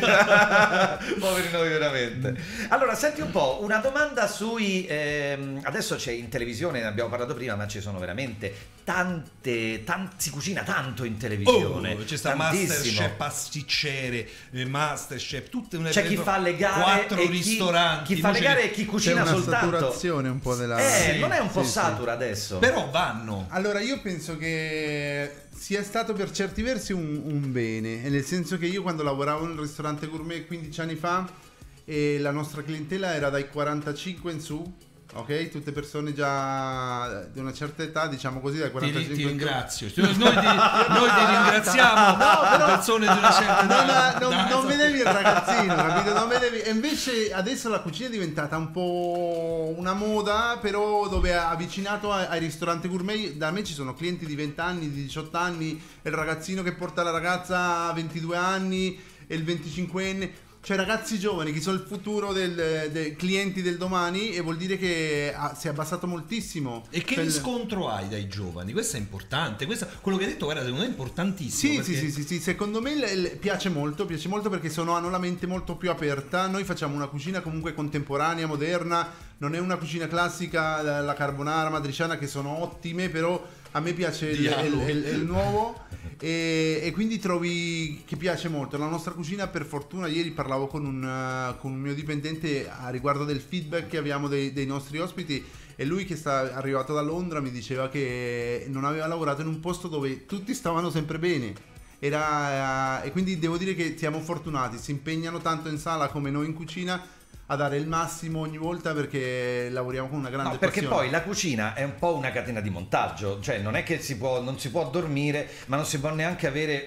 Poveri noi veramente. Allora, senti un po', una domanda sui adesso c'è in televisione, ne abbiamo parlato prima, ma ci sono veramente si cucina tanto in televisione. C'è sta tantissimo. Masterchef pasticcere, Masterchef, tutte una C'è chi fa le gare 4 e ristoranti. chi fa le gare e chi C'è cucina una soltanto. saturazione un po' della... Sì, Non è un po' sì, satura adesso? Però vanno. Allora, io penso che sia stato per certi versi un bene, nel senso che io quando lavoravo nel ristorante gourmet 15 anni fa, la nostra clientela era dai 45 in su, ok? Tutte persone già di una certa età, diciamo così, dai 45 Ti in su. ringrazio. Noi ti ringraziamo, persone di una certa età. Non vedevi il ragazzino, capito? Non vedevi. E invece adesso la cucina è diventata un po' una moda, però dove è avvicinato ai ristoranti gourmet. Da me ci sono clienti di 20 anni, di 18 anni, e il ragazzino che porta la ragazza a 22 anni e il 25enne. Cioè ragazzi giovani che sono il futuro dei clienti del domani, e vuol dire che si è abbassato moltissimo. E che riscontro hai dai giovani? Questo è importante. Quello che hai detto, guarda, secondo me è importantissimo. Sì, secondo me piace molto perché hanno la mente molto più aperta. Noi facciamo una cucina comunque contemporanea, moderna, non è una cucina classica, la carbonara, matriciana, che sono ottime, però a me piace il nuovo, e quindi trovi che piace molto. La nostra cucina, per fortuna, ieri parlavo con un mio dipendente a riguardo del feedback che abbiamo dei nostri ospiti, E lui, che sta arrivato da Londra, mi diceva che non aveva lavorato in un posto dove tutti stavano sempre bene. E quindi devo dire che siamo fortunati, si impegnano tanto in sala come noi in cucina a dare il massimo ogni volta, perché lavoriamo con una grande No, perché passione. poi la cucina è un po' una catena di montaggio, cioè non è che non si può dormire, ma non si può neanche avere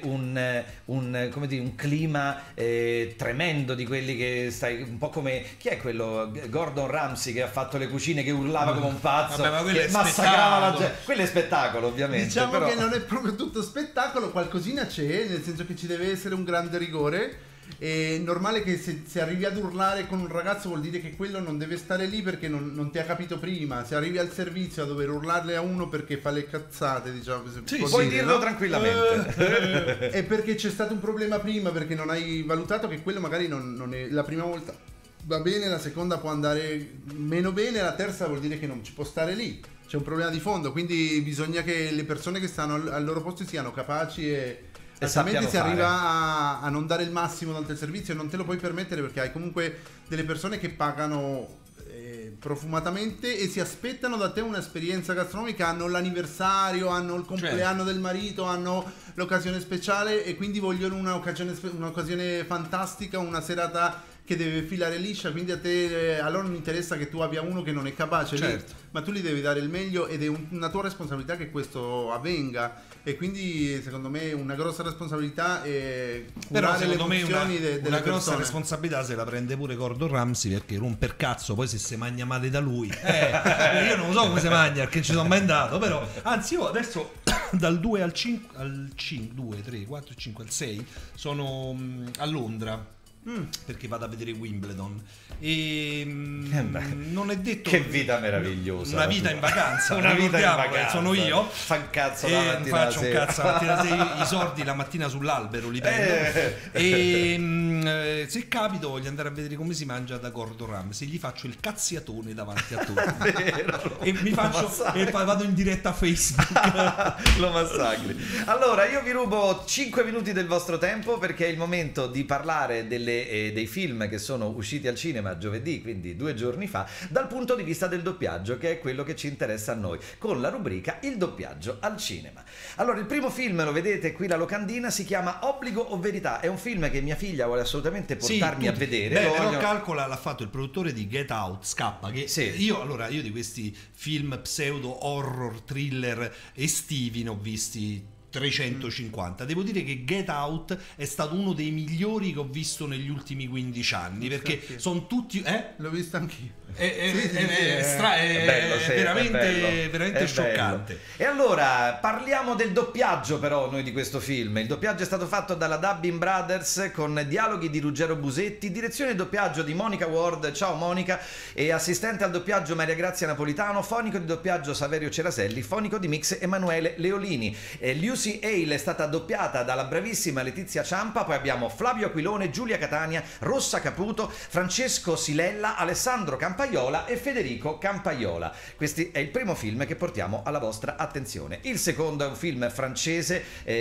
come dire, un clima tremendo di quelli che stai, un po' come, chi è quello, Gordon Ramsay, che ha fatto le cucine, che urlava come un pazzo, Vabbè, ma quello che è massacrava la spettacolo. gente. Quello è spettacolo, ovviamente. Diciamo però... che non è proprio tutto spettacolo, qualcosina c'è, nel senso che ci deve essere un grande rigore. È normale che se arrivi ad urlare con un ragazzo, vuol dire che quello non deve stare lì perché non ti ha capito prima. Se arrivi al servizio a dover urlarle a uno perché fa le cazzate, diciamo, Sì, Puoi dirlo no? tranquillamente. È perché c'è stato un problema prima, perché non hai valutato che quello magari non è la prima volta va bene, la seconda può andare meno bene, la terza vuol dire che non ci può stare lì. C'è un problema di fondo, quindi bisogna che le persone che stanno al loro posto siano capaci e altrimenti sappiano si fare. arriva a non dare il massimo durante il servizio, e non te lo puoi permettere, perché hai comunque delle persone che pagano profumatamente e si aspettano da te un'esperienza gastronomica, hanno l'anniversario, hanno il compleanno del marito, hanno l'occasione speciale, e quindi vogliono un'occasione fantastica, una serata che deve filare liscia. Quindi a loro non interessa che tu abbia uno che non è capace lì, ma tu gli devi dare il meglio, ed è una tua responsabilità che questo avvenga. E quindi secondo me una grossa responsabilità è Però curare le secondo me emozioni delle una grossa persone. responsabilità se la prende pure Gordon Ramsay, perché romper cazzo poi se si mangia male da lui. Io non so come si mangia, perché ci sono mai andato, però anzi io adesso dal 2 al 5 2 3 4 5 al 6 sono a Londra. Perché vado a vedere Wimbledon e non è detto Che vita meravigliosa. una vita in vacanza, Una vita in ricordiamolo, vacanza. sono io, Fa un cazzo e la non mattina faccio un alla cazzo sera. la mattina alla sera, i sordi la mattina sull'albero li prendo e se capito voglio andare a vedere come si mangia da Gordon Ramsay, gli faccio il cazziatone davanti a tutti Vero. e mi faccio e poi vado in diretta a Facebook. Lo massacri. Allora io vi rubo 5 minuti del vostro tempo, perché è il momento di parlare dei film che sono usciti al cinema giovedì, quindi 2 giorni fa, dal punto di vista del doppiaggio, che è quello che ci interessa a noi, con la rubrica Il doppiaggio al cinema. Allora, il primo film, lo vedete qui la locandina, si chiama Obbligo o Verità. È un film che mia figlia vuole assolutamente portarmi a vedere. Beh, Lo però voglio- calcola, l'ha fatto il produttore di Get Out, Scappa, che Sì. io di questi film pseudo horror thriller estivi ne ho visti 350. Devo dire che Get Out è stato uno dei migliori che ho visto negli ultimi 15 anni, perché Sì. sono tutti L'ho visto anch'io. è bello, sì, veramente, è bello, veramente è scioccante. bello. E allora parliamo del doppiaggio, però, noi di questo film. Il doppiaggio è stato fatto dalla Dubbing Brothers, con dialoghi di Ruggero Busetti, direzione e doppiaggio di Monica Ward, ciao Monica, e assistente al doppiaggio Maria Grazia Napolitano, fonico di doppiaggio Saverio Ceraselli, fonico di mix Emanuele Leolini. Lucy Hale è stata doppiata dalla bravissima Letizia Ciampa, poi abbiamo Flavio Aquilone, Giulia Catania, Rossa Caputo, Francesco Silella, Alessandro Campaiola e Federico Campaiola. Questo è il primo film che portiamo alla vostra attenzione. Il secondo è un film francese,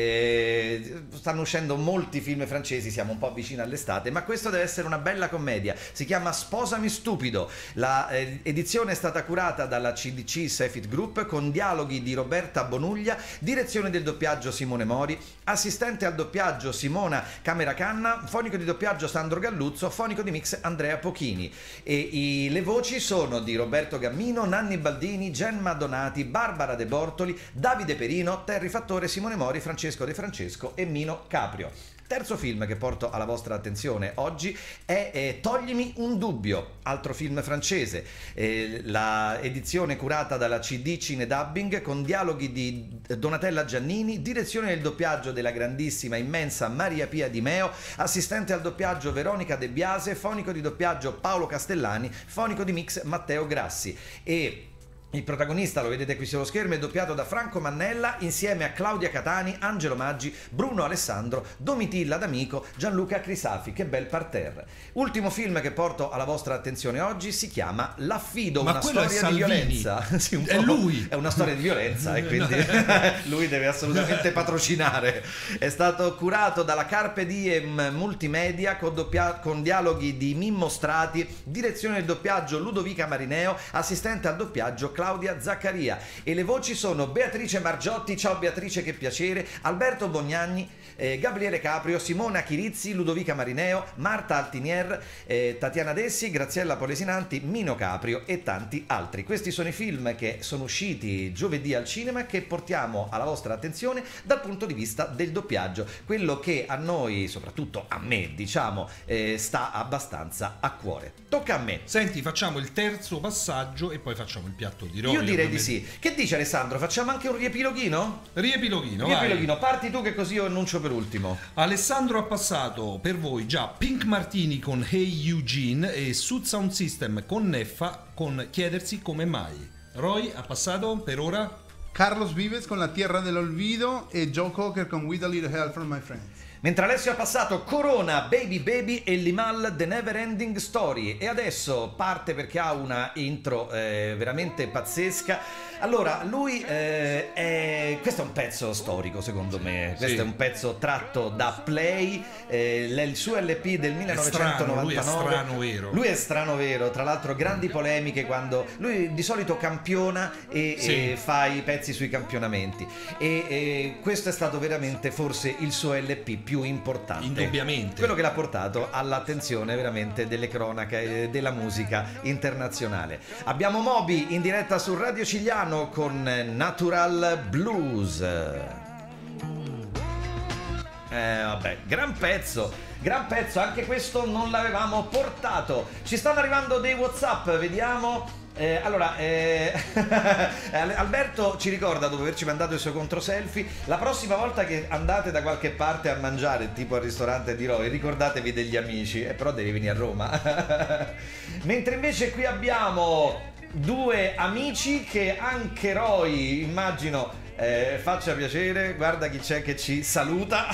stanno uscendo molti film francesi, siamo un po' vicini all'estate, ma questo deve essere una bella commedia. Si chiama Sposami stupido. La edizione è stata curata dalla CDC Sefit Group, con dialoghi di Roberta Bonuglia, direzione del doppiaggio Simone Mori, assistente al doppiaggio Simona Cameracanna, fonico di doppiaggio Sandro Galluzzo, fonico di mix Andrea Pochini. E le voci sono di Roberto Gammino, Nanni Baldini, Gemma Donati, Barbara De Bortoli, Davide Perino, Terry Fattore, Simone Mori, Francesco De Francesco e Mino Caprio. Terzo film che porto alla vostra attenzione oggi è Toglimi un dubbio, altro film francese, la edizione curata dalla CD Cine Dubbing, con dialoghi di Donatella Giannini, direzione del doppiaggio della grandissima, immensa Maria Pia Di Meo, assistente al doppiaggio Veronica De Biase, fonico di doppiaggio Paolo Castellani, fonico di mix Matteo Grassi. E Il protagonista, lo vedete qui sullo schermo, è doppiato da Franco Mannella insieme a Claudia Catani, Angelo Maggi, Bruno Alessandro, Domitilla D'Amico, Gianluca Crisafi. Che bel parterre. Ultimo film che porto alla vostra attenzione oggi si chiama L'affido, Ma una quello è storia di Salvini. violenza. Sì, un È po'. lui. È una storia di violenza e quindi lui deve assolutamente patrocinare. È stato curato dalla Carpe Diem Multimedia con dialoghi di Mimmo Strati, direzione del doppiaggio Ludovica Marineo, assistente al doppiaggio Claudia Zaccaria, e le voci sono Beatrice Margiotti, ciao Beatrice, che piacere, Alberto Bognagni, Gabriele Caprio, Simona Chirizzi, Ludovica Marineo, Marta Altinier, Tatiana Dessi, Graziella Polesinanti, Mino Caprio e tanti altri. Questi sono i film che sono usciti giovedì al cinema e che portiamo alla vostra attenzione dal punto di vista del doppiaggio, quello che a noi, soprattutto a me, diciamo, sta abbastanza a cuore. Tocca a me. Senti, facciamo il terzo passaggio e poi facciamo il piatto di Roy. Io direi di sì. Che dice Alessandro? Facciamo anche un riepiloghino? Riepiloghino, vai. Riepiloghino, parti tu che così io annuncio per ultimo. Alessandro ha passato per voi già Pink Martini con Hey Eugene e Sud Sound System con Neffa con Chiedersi come mai. Roy ha passato per ora Carlos Vives con La Tierra del Olvido e Joe Cocker con With a Little Help from My Friends. Mentre Alessio ha passato Corona, Baby Baby e Limal The Never Ending Story. E adesso parte perché ha una intro veramente pazzesca. Allora, lui questo è un pezzo storico secondo me. Questo Sì. è un pezzo tratto da Play, il suo LP del 1999. lui è strano vero. Lui è strano vero, tra l'altro grandi polemiche quando lui di solito campiona e Sì. fa i pezzi sui campionamenti. E questo è stato veramente forse il suo LP più importante, Indubbiamente. quello che l'ha portato all'attenzione veramente delle cronache della musica internazionale. Abbiamo Moby in diretta su Radio Cigliano con Natural Blues. Vabbè, gran pezzo, anche questo non l'avevamo portato. Ci stanno arrivando dei WhatsApp, vediamo. Alberto ci ricorda, dopo averci mandato il suo contro selfie, la prossima volta che andate da qualche parte a mangiare, tipo al ristorante di Roy, ricordatevi degli amici, però devi venire a Roma. Mentre invece qui abbiamo due amici che anche Roy, immagino, faccia piacere. Guarda chi c'è che ci saluta.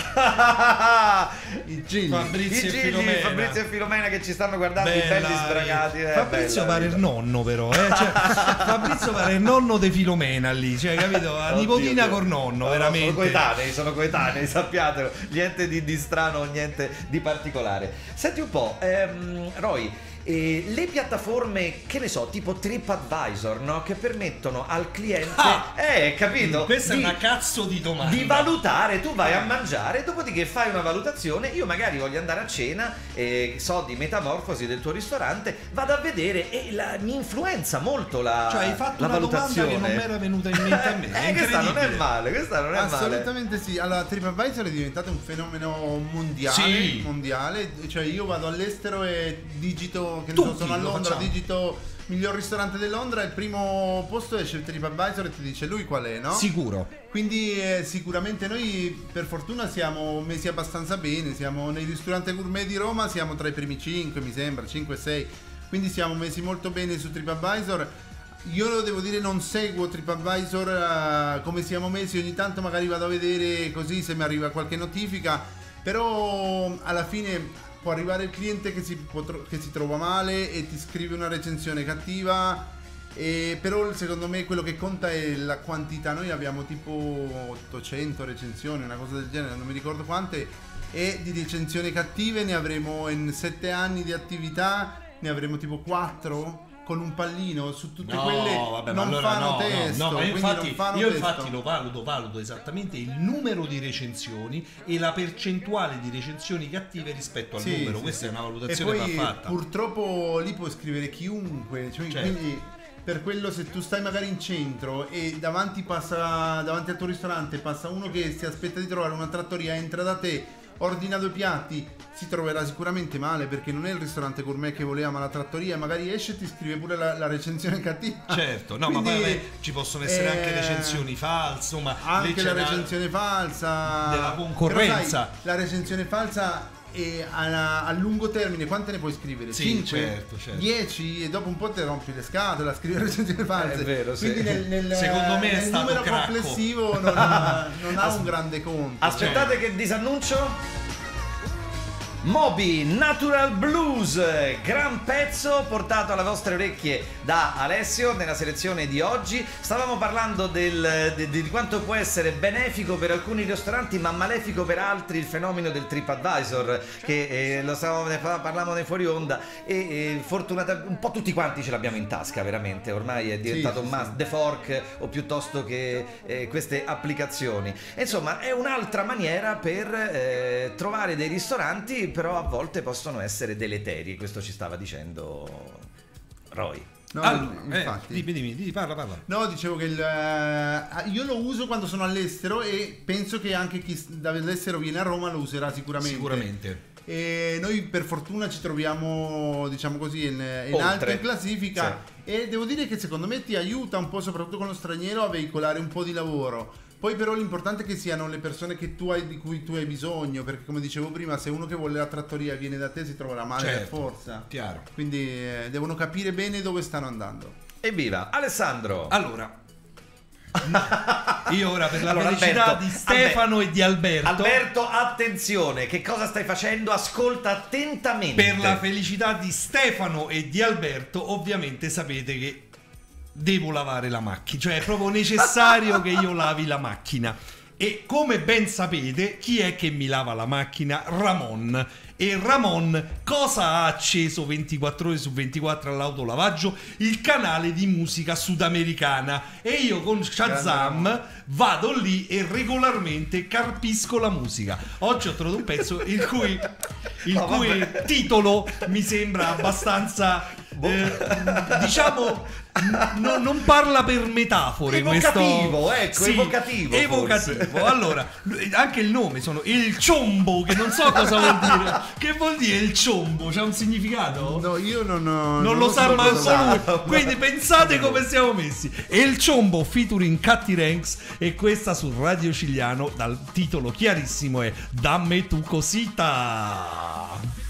I Gigli. Fabrizio I e Gigli, Filomena. Fabrizio e Filomena che ci stanno guardando, i Bella, belli sbragati. Fabrizio bella pare vita. il nonno però, Cioè, Fabrizio pare il nonno di Filomena lì, cioè capito? La nipotina Oddio. col nonno, No, veramente. sono coetanei, sappiatelo, niente di strano, niente di particolare. Senti un po', Roy, le piattaforme, che ne so, tipo TripAdvisor, no? Che permettono al cliente, capito? Questa è una cazzo di domanda. Di valutare, tu vai a mangiare, dopodiché fai una valutazione. Io magari voglio andare a cena, so di Metamorfosi del tuo ristorante, vado a vedere e mi influenza molto la Cioè hai fatto la una valutazione. domanda che non mi era venuta in mente a me. È questa non è incredibile. male, questa non è male. Assolutamente sì. Allora, TripAdvisor è diventato un fenomeno mondiale, Sì. mondiale. Cioè io vado all'estero e digito, che ne Tutti so, sono a lo Londra, facciamo. digito miglior ristorante di Londra, il primo posto esce il TripAdvisor e ti dice lui qual è, no? Sicuro. Quindi sicuramente noi per fortuna siamo messi abbastanza bene, siamo nei ristoranti gourmet di Roma, siamo tra i primi 5 mi sembra, 5-6, quindi siamo messi molto bene su TripAdvisor. Io lo devo dire, non seguo TripAdvisor come siamo messi, ogni tanto magari vado a vedere così se mi arriva qualche notifica, però alla fine può arrivare il cliente che si trova male e ti scrive una recensione cattiva, però secondo me quello che conta è la quantità. Noi abbiamo tipo 800 recensioni, una cosa del genere, non mi ricordo quante, e di recensioni cattive ne avremo in 7 anni di attività, ne avremo tipo 4 con un pallino su tutte quelle. Vabbè, non allora fanno testo, ma io quindi infatti, non fanno io testo. infatti lo valuto esattamente il numero di recensioni e la percentuale di recensioni cattive rispetto al Sì, numero. sì, Questa sì. è una valutazione e poi fatta. purtroppo lì può scrivere chiunque, cioè, Certo. quindi per quello, se tu stai magari in centro e davanti al tuo ristorante passa uno che si aspetta di trovare una trattoria, entra da te, ordina 2 piatti, si troverà sicuramente male perché non è il ristorante gourmet che voleva, ma la trattoria, magari esce e ti scrive pure la recensione cattiva. Certo, no, Quindi, ma poi vabbè, ci possono essere anche recensioni false, insomma, lì anche c'è la una- recensione falsa della concorrenza. Però sai, la recensione falsa E a lungo termine quante ne puoi scrivere? Sì, 5? certo. 10? E dopo un po' ti rompi le scatole a scrivere recensioni false. È vero, sì. Quindi Secondo me è nel stato numero cracco. complessivo non ha un grande conto. Aspettate che disannuncio. Moby Natural Blues, gran pezzo portato alle vostre orecchie da Alessio nella selezione di oggi. Stavamo parlando di quanto può essere benefico per alcuni ristoranti ma malefico per altri il fenomeno del TripAdvisor, che parlavamo nei fuori onda e fortunatamente un po' tutti quanti ce l'abbiamo in tasca, veramente ormai è diventato un must, The Fork o piuttosto che queste applicazioni. E insomma è un'altra maniera per trovare dei ristoranti, però a volte possono essere deleteri, questo ci stava dicendo Roy. No, Allora, infatti. dimmi, parla. No, dicevo che io lo uso quando sono all'estero e penso che anche chi dall'estero viene a Roma lo userà sicuramente. E noi per fortuna ci troviamo, diciamo così, in alto in classifica, e devo dire che secondo me ti aiuta un po', soprattutto con lo straniero, a veicolare un po' di lavoro. Poi però l'importante è che siano le persone che tu hai, di cui tu hai bisogno, perché come dicevo prima, se uno che vuole la trattoria viene da te si troverà male per forza. Chiaro. Quindi devono capire bene dove stanno andando. Evviva, Alessandro! Allora, io ora per la felicità Alberto, di Stefano e di Alberto. Alberto, attenzione, che cosa stai facendo? Ascolta attentamente. Per la felicità di Stefano e di Alberto, ovviamente sapete che devo lavare la macchina, cioè è proprio necessario che io lavi la macchina. E come ben sapete, chi è che mi lava la macchina? Ramon. E Ramon cosa ha acceso 24 ore su 24 all'autolavaggio? Il canale di musica sudamericana. E io con Shazam vado lì e regolarmente carpisco la musica. Oggi ho trovato un pezzo il cui titolo mi sembra abbastanza diciamo non parla per metafore, evocativo, questo evocativo. Allora, anche il nome sono il ciombo, che non so cosa vuol dire. Che vuol dire il ciombo? C'ha un significato? No, io non lo sa so manco cosa lui. Quindi pensate come siamo messi. E il ciombo featuring Catty Ranks, e questa su Radio Cigliano dal titolo chiarissimo è Damme tu cosita.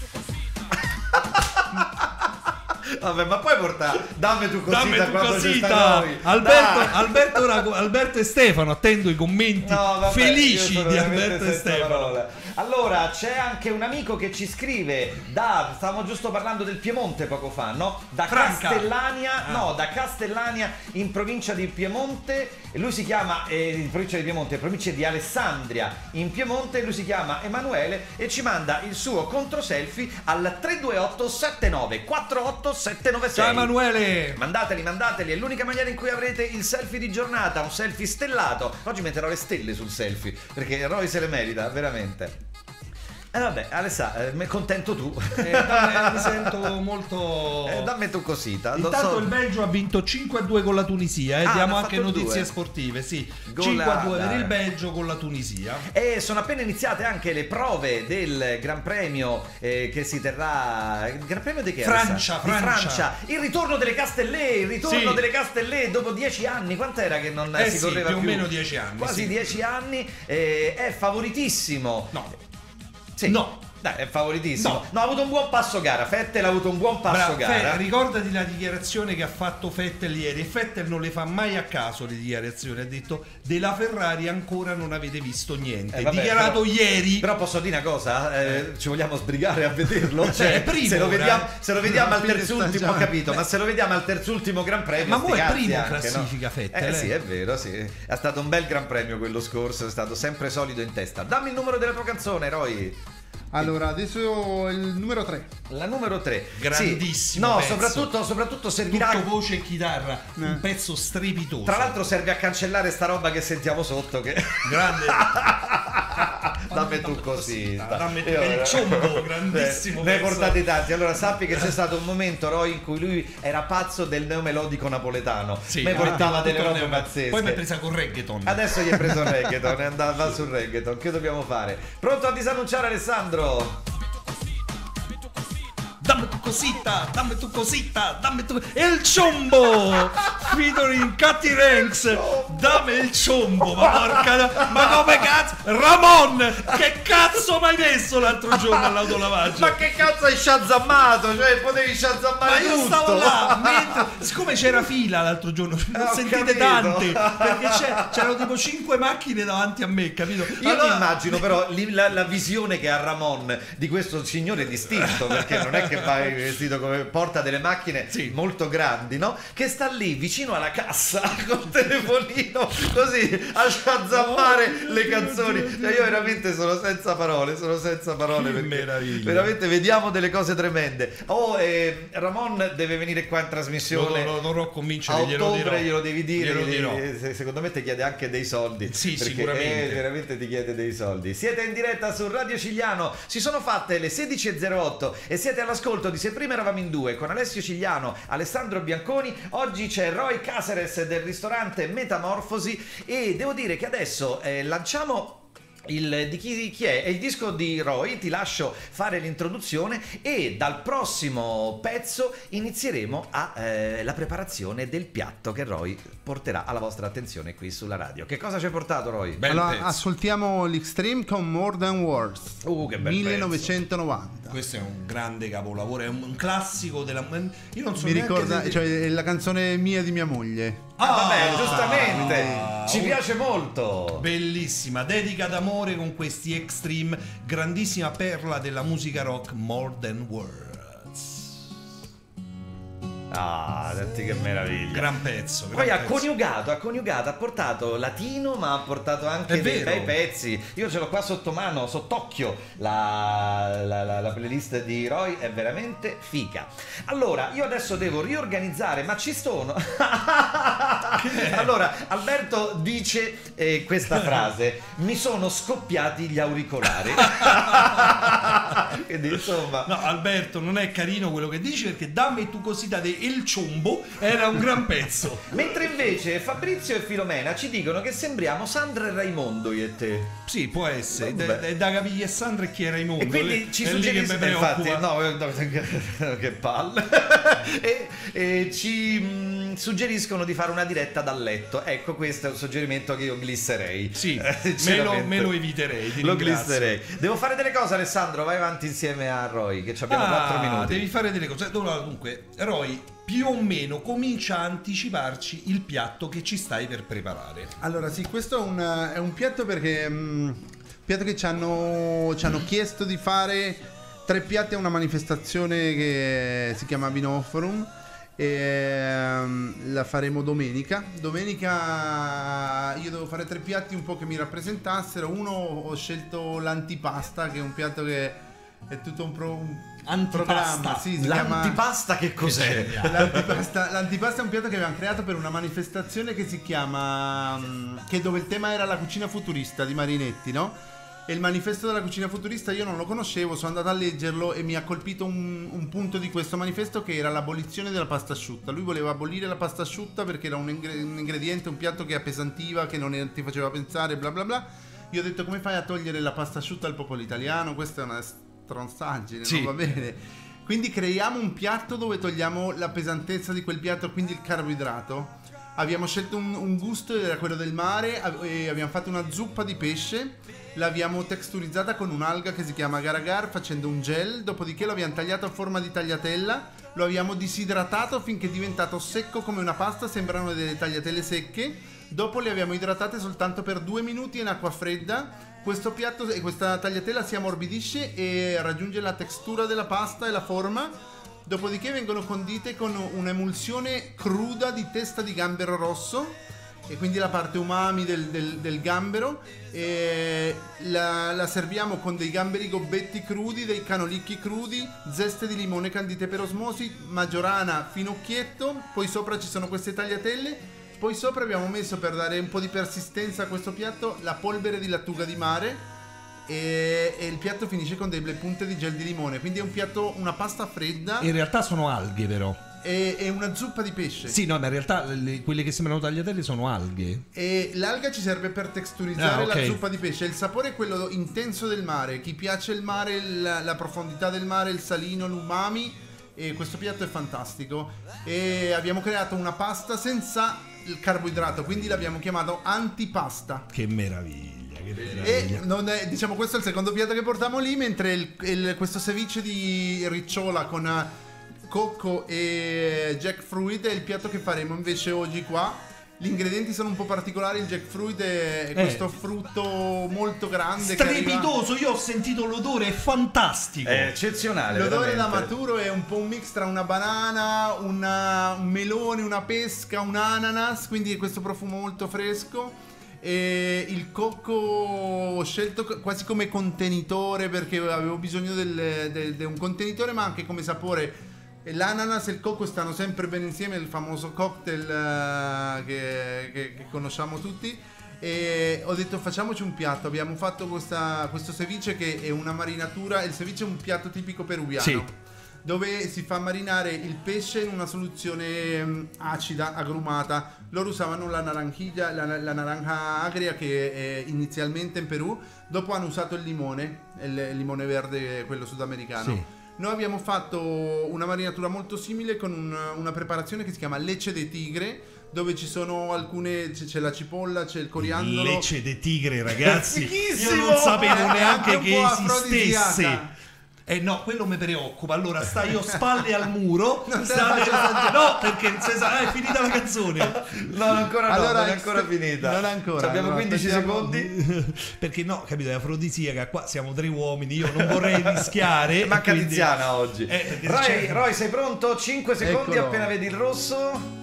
Vabbè, ma poi porta dammi tu cosita quando ci sta noi. Alberto e Stefano, attendo i commenti felici di Alberto e Stefano. Allora, c'è anche un amico che ci scrive stavamo giusto parlando del Piemonte poco fa, no? Da Castellania in provincia di Piemonte. Lui si chiama in provincia di Piemonte, provincia di Alessandria in Piemonte. Lui si chiama Emanuele e ci manda il suo controselfie al 328 79 48 796. Ciao Emanuele! Mandateli, è l'unica maniera in cui avrete il selfie di giornata, un selfie stellato. Oggi metterò le stelle sul selfie, perché Roy se le merita, veramente. Vabbè, Alessà, mi contento tu. Mi sento molto. Dammi tu cosita. Intanto il Belgio ha vinto 5-2 con la Tunisia. Diamo anche notizie sportive. Sì, 5-2 per il Belgio con la Tunisia. E sono appena iniziate anche le prove del Gran Premio che si terrà. Il Gran Premio di che? Francia. Il ritorno delle Castellet dopo 10 anni. Quant'era che non si correva più più? o meno 10 anni. Quasi 10 anni. È favoritissimo. No. Sì. No. Dai, è favoritissimo. No, ha avuto un buon passo gara. Vettel ha avuto un buon passo gara. Ricordati la dichiarazione che ha fatto Vettel ieri. E Vettel non le fa mai a caso le dichiarazioni. Ha detto: della Ferrari ancora non avete visto niente. Dichiarato ieri. Però posso dire una cosa? Ci vogliamo sbrigare a vederlo? Cioè, è primo, se lo vediamo al terzultimo, ho capito. Ma se lo vediamo al terzultimo Gran Premio, ma poi è primo anche, classifica, no? Vettel. Sì, è vero, sì. È stato un bel Gran Premio quello scorso. È stato sempre solido in testa. Dammi il numero della tua canzone, Roy. Allora, adesso il numero 3. La numero 3. Grandissimo. No, pezzo. soprattutto servirà. Tutto voce e chitarra. Un pezzo strepitoso. Tra l'altro serve a cancellare sta roba che sentiamo sotto. Che... Grande. Dammi tu così. Il ciombo, grandissimo. Ne hai portati tanti. Allora sappi che c'è stato un momento, Roy, in cui lui era pazzo del neomelodico napoletano. Sì, mi portava delle robe pazzesche. Poi mi è presa con reggaeton. Adesso gli è preso il reggaeton e andava sul reggaeton. Che dobbiamo fare? Pronto a disannunciare, Alessandro? dammi tu cosita, dammi tu... El Ciombo, featuring Cathy Ranks, dammi il ciombo, ma porca... Ma come cazzo? Ramon, che cazzo mi hai messo l'altro giorno all'autolavaggio? Ma che cazzo hai sciazzammato? Cioè, potevi sciazzammare Ma io tutto. stavo là, mentre, siccome c'era fila l'altro giorno, ne ho Ho sentite capito. tante, perché c'erano tipo 5 macchine davanti a me, capito? Io mi immagino però la visione che ha Ramon di questo signore distinto, perché non è che va vestito come, porta delle macchine molto grandi, no? Che sta lì vicino alla cassa col telefonino così a sciazzammare le canzoni. Cioè, io veramente sono senza parole perché meraviglia. veramente vediamo delle cose tremende. Ramon deve venire qua in trasmissione. Lo dovrò A convincere, glielo ottobre dirò. glielo devi dire, Glielo dirò. secondo me ti chiede anche dei soldi. Sì, perché sicuramente. veramente ti chiede dei soldi. Siete in diretta su Radio Cigliano, si sono fatte le 16.08 e siete all'ascolto di Se prima eravamo in due con Alessio Cigliano, Alessandro Bianconi. Oggi c'è Roy Caceres del ristorante Metamorfosi e devo dire che adesso lanciamo di chi è? È il disco di Roy, ti lascio fare l'introduzione e dal prossimo pezzo inizieremo la preparazione del piatto che Roy porterà alla vostra attenzione qui sulla radio. Che cosa ci hai portato, Roy? Bel Allora, pezzo. ascoltiamo l'Extreme con More Than Words, Che bel 1990. Questo è un grande capolavoro, è un classico della... Io non so Mi neanche ricorda, se- cioè, è la canzone mia di mia moglie. Vabbè, giustamente, ci un- piace molto. Bellissima, dedica d'amore con questi Extreme, grandissima perla della musica rock, More Than Words. Senti che meraviglia. Gran pezzo. Poi gran ha pezzo. coniugato, ha portato latino, ma ha portato anche È dei vero. bei pezzi. Io ce l'ho qua sotto mano, sott'occhio, la playlist di Roy è veramente fica. Allora, io adesso devo riorganizzare, ma ci sono. Allora, Alberto dice questa frase: mi sono scoppiati gli auricolari. Quindi, insomma, No, Alberto, non è carino quello che dici, perché Dammi tu cosita de El Ciombo era un gran pezzo. mentre invece Fabrizio e Filomena ci dicono che sembriamo Sandra e Raimondo, io e te. Sì, può essere. Vabbè. È da capire Sandra e chi era Raimondo. E quindi ci è lì che mi suggeriscono, infatti, preoccupa. no, che palle. e ci suggeriscono di fare una diretta dal letto. Ecco, questo è un suggerimento che io glisserei. Sì, Sinceramente. me lo eviterei. Ti Lo ringrazio. glisserei. Devo fare delle cose, Alessandro. Vai avanti insieme a Roy, che ci abbiamo 4 minuti. Devi fare delle cose. Allora, dunque, Roy più o meno comincia a anticiparci il piatto che ci stai per preparare. Allora sì, questo è un piatto perché piatto che ci hanno chiesto di fare 3 piatti a una manifestazione che si chiama Vinoforum e la faremo domenica. Domenica io devo fare 3 piatti un po' che mi rappresentassero. Uno, ho scelto l'antipasta, che è un piatto che è tutto un programma. Sì, si chiama L'antipasta che cos'è? L'antipasta è un piatto che abbiamo creato per una manifestazione che si chiama che dove il tema era la cucina futurista di Marinetti, no? E il manifesto della cucina futurista io non lo conoscevo, sono andato a leggerlo e mi ha colpito un punto di questo manifesto, che era l'abolizione della pasta asciutta. Lui voleva abolire la pasta asciutta perché era un ingrediente, un piatto che appesantiva, che non ti faceva pensare, bla bla bla. Io ho detto: come fai a togliere la pasta asciutta al popolo italiano? Questa è una stronzaggine, Sì. non va bene. Quindi creiamo un piatto dove togliamo la pesantezza di quel piatto, quindi il carboidrato. Abbiamo scelto un gusto, era quello del mare, e abbiamo fatto una zuppa di pesce, l'abbiamo texturizzata con un'alga che si chiama agar-agar facendo un gel, dopodiché l'abbiamo tagliato a forma di tagliatella, lo abbiamo disidratato finché è diventato secco come una pasta, sembrano delle tagliatelle secche, dopo le abbiamo idratate soltanto per 2 minuti in acqua fredda. Questo piatto e questa tagliatella si ammorbidisce e raggiunge la textura della pasta e la forma. Dopodiché vengono condite con un'emulsione cruda di testa di gambero rosso, e quindi la parte umami del gambero, e la serviamo con dei gamberi gobbetti crudi, dei canolicchi crudi, zeste di limone candite per osmosi, maggiorana, finocchietto, poi sopra ci sono queste tagliatelle, poi sopra abbiamo messo, per dare un po' di persistenza a questo piatto, la polvere di lattuga di mare, e il piatto finisce con delle punte di gel di limone, quindi è un piatto, una pasta fredda In realtà sono alghe, però. e una zuppa di pesce. Sì, no, ma in realtà quelle che sembrano tagliatelle sono alghe. E l'alga ci serve per texturizzare ok. la zuppa di pesce. Il sapore è quello intenso del mare. Chi piace il mare, la profondità del mare, il salino, l'umami, e questo piatto è fantastico. E abbiamo creato una pasta senza il carboidrato, quindi l'abbiamo chiamato antipasta. Che meraviglia, che meraviglia. E non è, diciamo, questo è il secondo piatto che portiamo lì, mentre questo ceviche di ricciola con cocco e jackfruit è il piatto che faremo invece oggi qua. Gli ingredienti sono un po' particolari, il jackfruit è questo frutto molto grande. Strepitoso, io ho sentito l'odore, è fantastico. È eccezionale. L'odore da veramente. maturo è un po' un mix tra una banana, un melone, una pesca, un ananas, quindi questo profumo molto fresco. E il cocco ho scelto quasi come contenitore perché avevo bisogno di un contenitore, ma anche come sapore. L'ananas e il cocco stanno sempre bene insieme, il famoso cocktail che conosciamo tutti. E ho detto facciamoci un piatto. Abbiamo fatto questo ceviche che è una marinatura. Il ceviche è un piatto tipico peruviano, sì, dove si fa marinare il pesce in una soluzione acida, agrumata. Loro usavano la naranjilla, la naranja agria che inizialmente in Perù, dopo hanno usato il limone verde, quello sudamericano. sì. Noi abbiamo fatto una marinatura molto simile con una preparazione che si chiama leche de tigre, dove ci sono c'è la cipolla, c'è il coriandolo. Leche de tigre, ragazzi. Fighissimo! Io non sapevo È neanche anche un che po' esistesse. afrodisiaca. No, quello mi preoccupa. Allora, stai io spalle al muro. Non te la faccio assaggiare. No, perché è finita la canzone. No, ancora no, Allora, non è ancora finita. non è ancora, Abbiamo allora, 15 aspettiamo. secondi. Perché no, capito, è afrodisiaca. Qua siamo 3 uomini. Io non vorrei rischiare. Manca quindi- Tiziana oggi. perché Roy, c'è- Roy, sei pronto? 5 secondi Eccolo. appena vedi il rosso.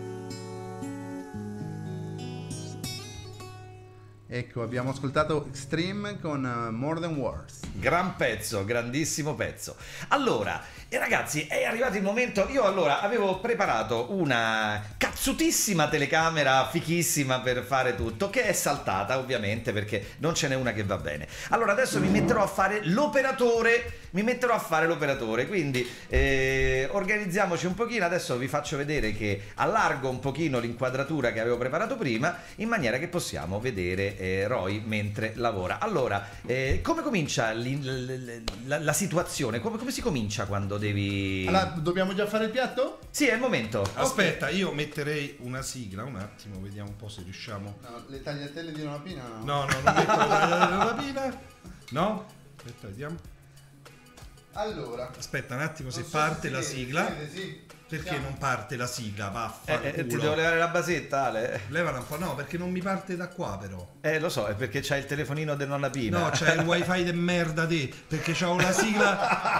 Ecco, abbiamo ascoltato Extreme con More Than Words. Gran pezzo, grandissimo pezzo. Allora, ragazzi, è arrivato il momento. Io allora avevo preparato una cazzutissima telecamera fichissima per fare tutto, che è saltata ovviamente perché non ce n'è una che va bene. Allora adesso mi metterò a fare l'operatore. Quindi organizziamoci un pochino. Adesso vi faccio vedere che allargo un pochino l'inquadratura che avevo preparato prima, in maniera che possiamo vedere Roy mentre lavora. Allora, come comincia la situazione? Come si comincia quando devi... Allora, dobbiamo già fare il piatto? Sì, è il momento. Aspetta, io metterei una sigla un attimo, vediamo un po' se riusciamo. No, le tagliatelle di una pina? No, non metto la rapina. No? Aspetta, vediamo. Allora, Aspetta un attimo se non so parte se la si vede, sigla. si vede, sì. Perché Siamo. non parte la sigla? Va, Ti devo levare la basetta, Ale? Levala un po', no, perché non mi parte da qua però. Lo so, è perché c'hai il telefonino del nonna Pina. No, c'è il wifi de merda te, perché c'ho la sigla.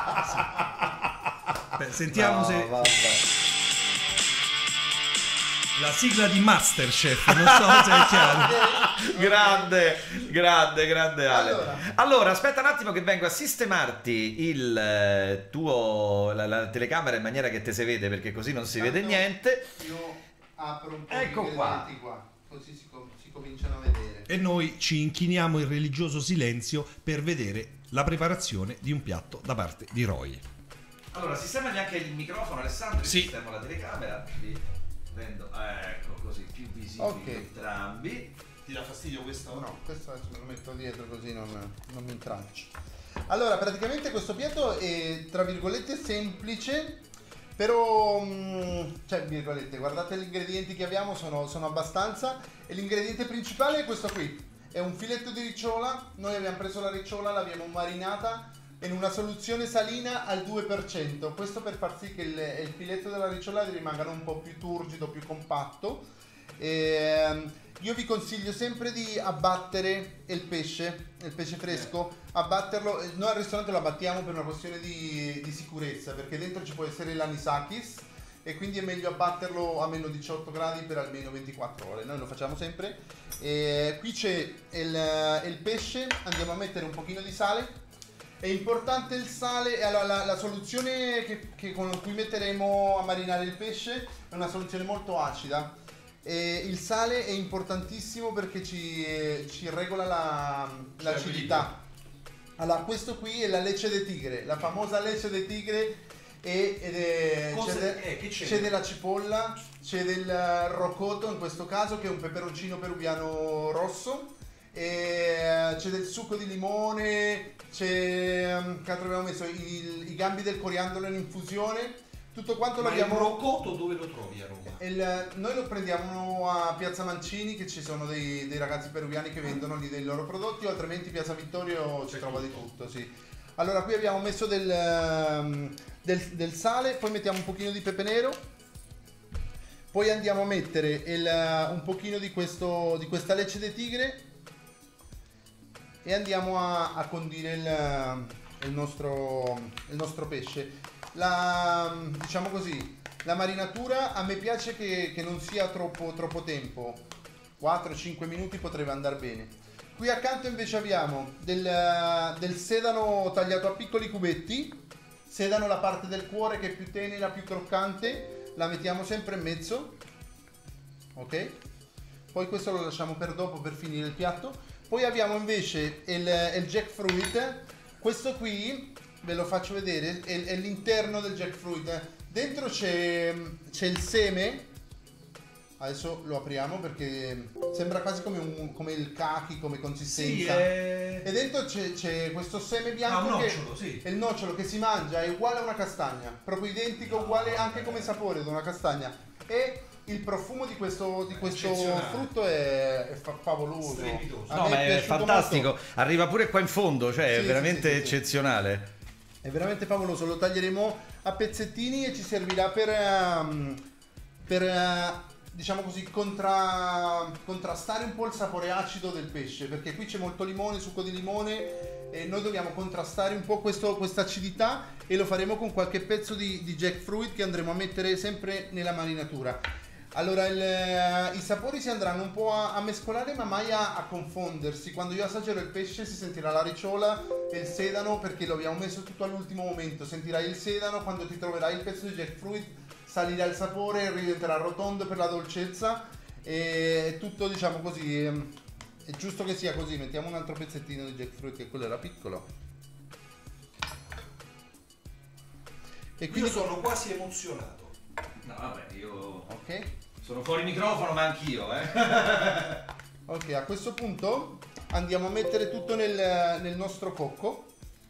Beh, sentiamo No, se vabbè. la sigla di Masterchef, non so se è chiaro. grande Ale. Allora, aspetta un attimo che vengo a sistemarti il la telecamera in maniera che te si vede, perché così non si vede niente. Io apro un po' Ecco di qua. ingredienti qua, così si cominciano a vedere. E noi ci inchiniamo in religioso silenzio per vedere la preparazione di un piatto da parte di Roy. Allora, sistemati anche il microfono, Alessandro. Sì. Sistemo la telecamera. Vi rendo, ecco così, più visibili Ok. entrambi. Ti dà fastidio questo? No, questo adesso me lo metto dietro così non mi intraccio. Allora, praticamente questo piatto è tra virgolette semplice, però cioè virgolette, guardate gli ingredienti che abbiamo, sono abbastanza, e l'ingrediente principale è questo qui. È un filetto di ricciola. Noi abbiamo preso la ricciola, l'abbiamo marinata in una soluzione salina al 2%. Questo per far sì che il filetto della ricciola rimanga un po' più turgido, più compatto. Io vi consiglio sempre di abbattere il pesce fresco, abbatterlo. Noi al ristorante lo abbattiamo per una questione di sicurezza, perché dentro ci può essere l'anisakis e quindi è meglio abbatterlo a meno 18 gradi per almeno 24 ore. Noi lo facciamo sempre. Qui c'è il pesce, andiamo a mettere un pochino di sale. È importante il sale. Allora, la soluzione con cui metteremo a marinare il pesce è una soluzione molto acida. Il sale è importantissimo perché ci regola l'acidità. Allora, questo qui è la leche de tigre, la famosa leche de tigre. C'è della cipolla, c'è del rocoto in questo caso, che è un peperoncino peruviano rosso, e c'è del succo di limone, c'è che altro abbiamo messo i gambi del coriandolo in infusione. Tutto quanto Ma l'abbiamo. il rocotto dove lo trovi a Roma? Noi lo prendiamo a Piazza Mancini, che ci sono dei ragazzi peruviani che vendono lì dei loro prodotti, o altrimenti Piazza Vittorio ci trova di tutto, sì. Allora qui abbiamo messo del sale, poi mettiamo un pochino di pepe nero, poi andiamo a mettere un pochino di questa lecce di tigre e andiamo a condire il nostro pesce. Diciamo così, la marinatura a me piace che non sia troppo tempo, 4-5 minuti potrebbe andare bene. Qui accanto invece abbiamo del sedano tagliato a piccoli cubetti, sedano la parte del cuore che è più tenera, più croccante, la mettiamo sempre in mezzo, ok? Poi questo lo lasciamo per dopo, per finire il piatto. Poi abbiamo invece il jackfruit, questo qui ve lo faccio vedere, è l'interno del jackfruit. Dentro c'è il seme, adesso lo apriamo perché sembra quasi come il kaki, come consistenza. Sì, E dentro c'è questo seme bianco, un che nocciolo, sì. è il nocciolo che si mangia, è uguale a una castagna, proprio identico, uguale anche come sapore di una castagna. E il profumo di questo frutto è favoloso. Strepitoso. No, ma è fantastico. Molto. Arriva pure qua in fondo, cioè è Sì, veramente sì. eccezionale. È veramente favoloso, lo taglieremo a pezzettini e ci servirà per diciamo così contrastare un po' il sapore acido del pesce, perché qui c'è molto limone, succo di limone, e noi dobbiamo contrastare un po' questa acidità, e lo faremo con qualche pezzo di jackfruit che andremo a mettere sempre nella marinatura. Allora i sapori si andranno un po' a mescolare, ma mai a confondersi. Quando io assaggerò il pesce si sentirà la ricciola e il sedano, perché lo abbiamo messo tutto all'ultimo momento. Sentirai il sedano, quando ti troverai il pezzo di jackfruit salirà il sapore, diventerà rotondo per la dolcezza, e tutto, diciamo così, è giusto che sia così. Mettiamo un altro pezzettino di jackfruit, che quello era piccolo. E Io quindi sono quasi emozionato. No, vabbè, io ok. sono fuori microfono, ma anch'io, Ok, a questo punto andiamo a mettere tutto nel nostro cocco.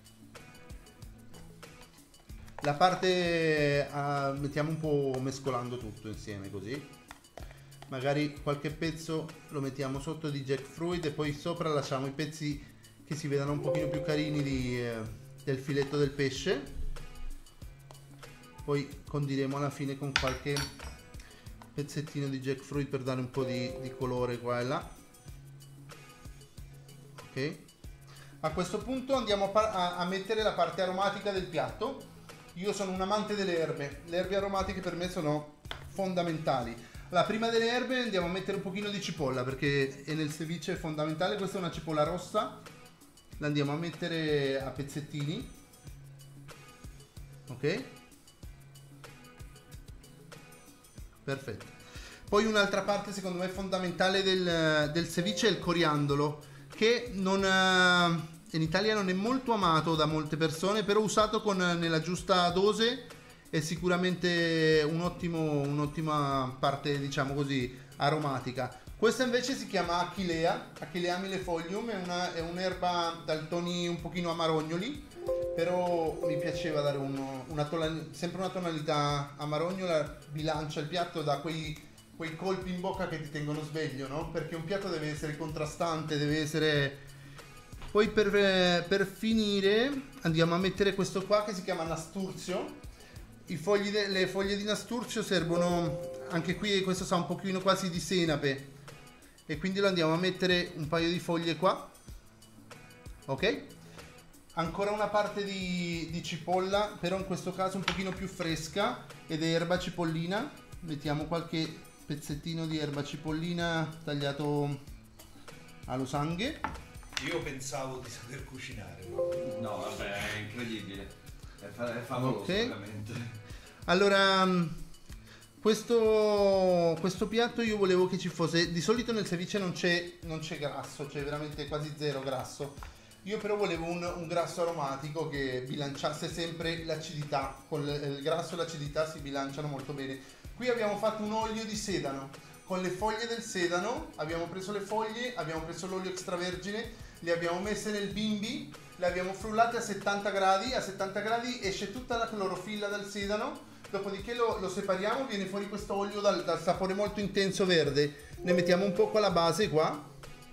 La parte mettiamo un po' mescolando tutto insieme, così. Magari qualche pezzo lo mettiamo sotto di jackfruit e poi sopra lasciamo i pezzi che si vedano un pochino più carini del filetto del pesce. Poi condiremo alla fine con qualche pezzettino di jackfruit per dare un po' di colore qua e là. Ok. A questo punto andiamo a mettere la parte aromatica del piatto. Io sono un amante delle erbe. Le erbe aromatiche per me sono fondamentali. La prima delle erbe andiamo a mettere un pochino di cipolla, perché nel ceviche è fondamentale. Questa è una cipolla rossa. La andiamo a mettere a pezzettini. Ok. Perfetto. Poi un'altra parte secondo me fondamentale del ceviche è il coriandolo, che in Italia non è molto amato da molte persone, però usato nella giusta dose è sicuramente un'ottima parte, diciamo così, aromatica. Questa invece si chiama Achillea millefolium, è un'erba dal toni un pochino amarognoli, però mi piaceva dare sempre una tonalità amarognola, bilancia il piatto, da quei colpi in bocca che ti tengono sveglio, no? Perché un piatto deve essere contrastante, deve essere... Poi per finire andiamo a mettere questo qua che si chiama nasturzio. Le foglie di nasturzio servono, anche qui questo sa un pochino quasi di senape, e quindi lo andiamo a mettere un paio di foglie qua. Ok? Ancora una parte di cipolla, però in questo caso un pochino più fresca, ed è erba cipollina. Mettiamo qualche pezzettino di erba cipollina tagliato a losanghe. Io pensavo di saper cucinare. No, vabbè, è incredibile. È favoloso, Ok. veramente. Allora, questo piatto io volevo che ci fosse... Di solito nel ceviche non c'è grasso, c'è veramente quasi zero grasso. Io però volevo un grasso aromatico che bilanciasse sempre l'acidità. Con il grasso e l'acidità si bilanciano molto bene. Qui abbiamo fatto un olio di sedano con le foglie del sedano, abbiamo preso le foglie, abbiamo preso l'olio extravergine, le abbiamo messe nel bimbi, le abbiamo frullate a 70 gradi esce tutta la clorofilla dal sedano, dopodiché lo separiamo, viene fuori questo olio dal sapore molto intenso verde, ne mettiamo un po' alla base qua,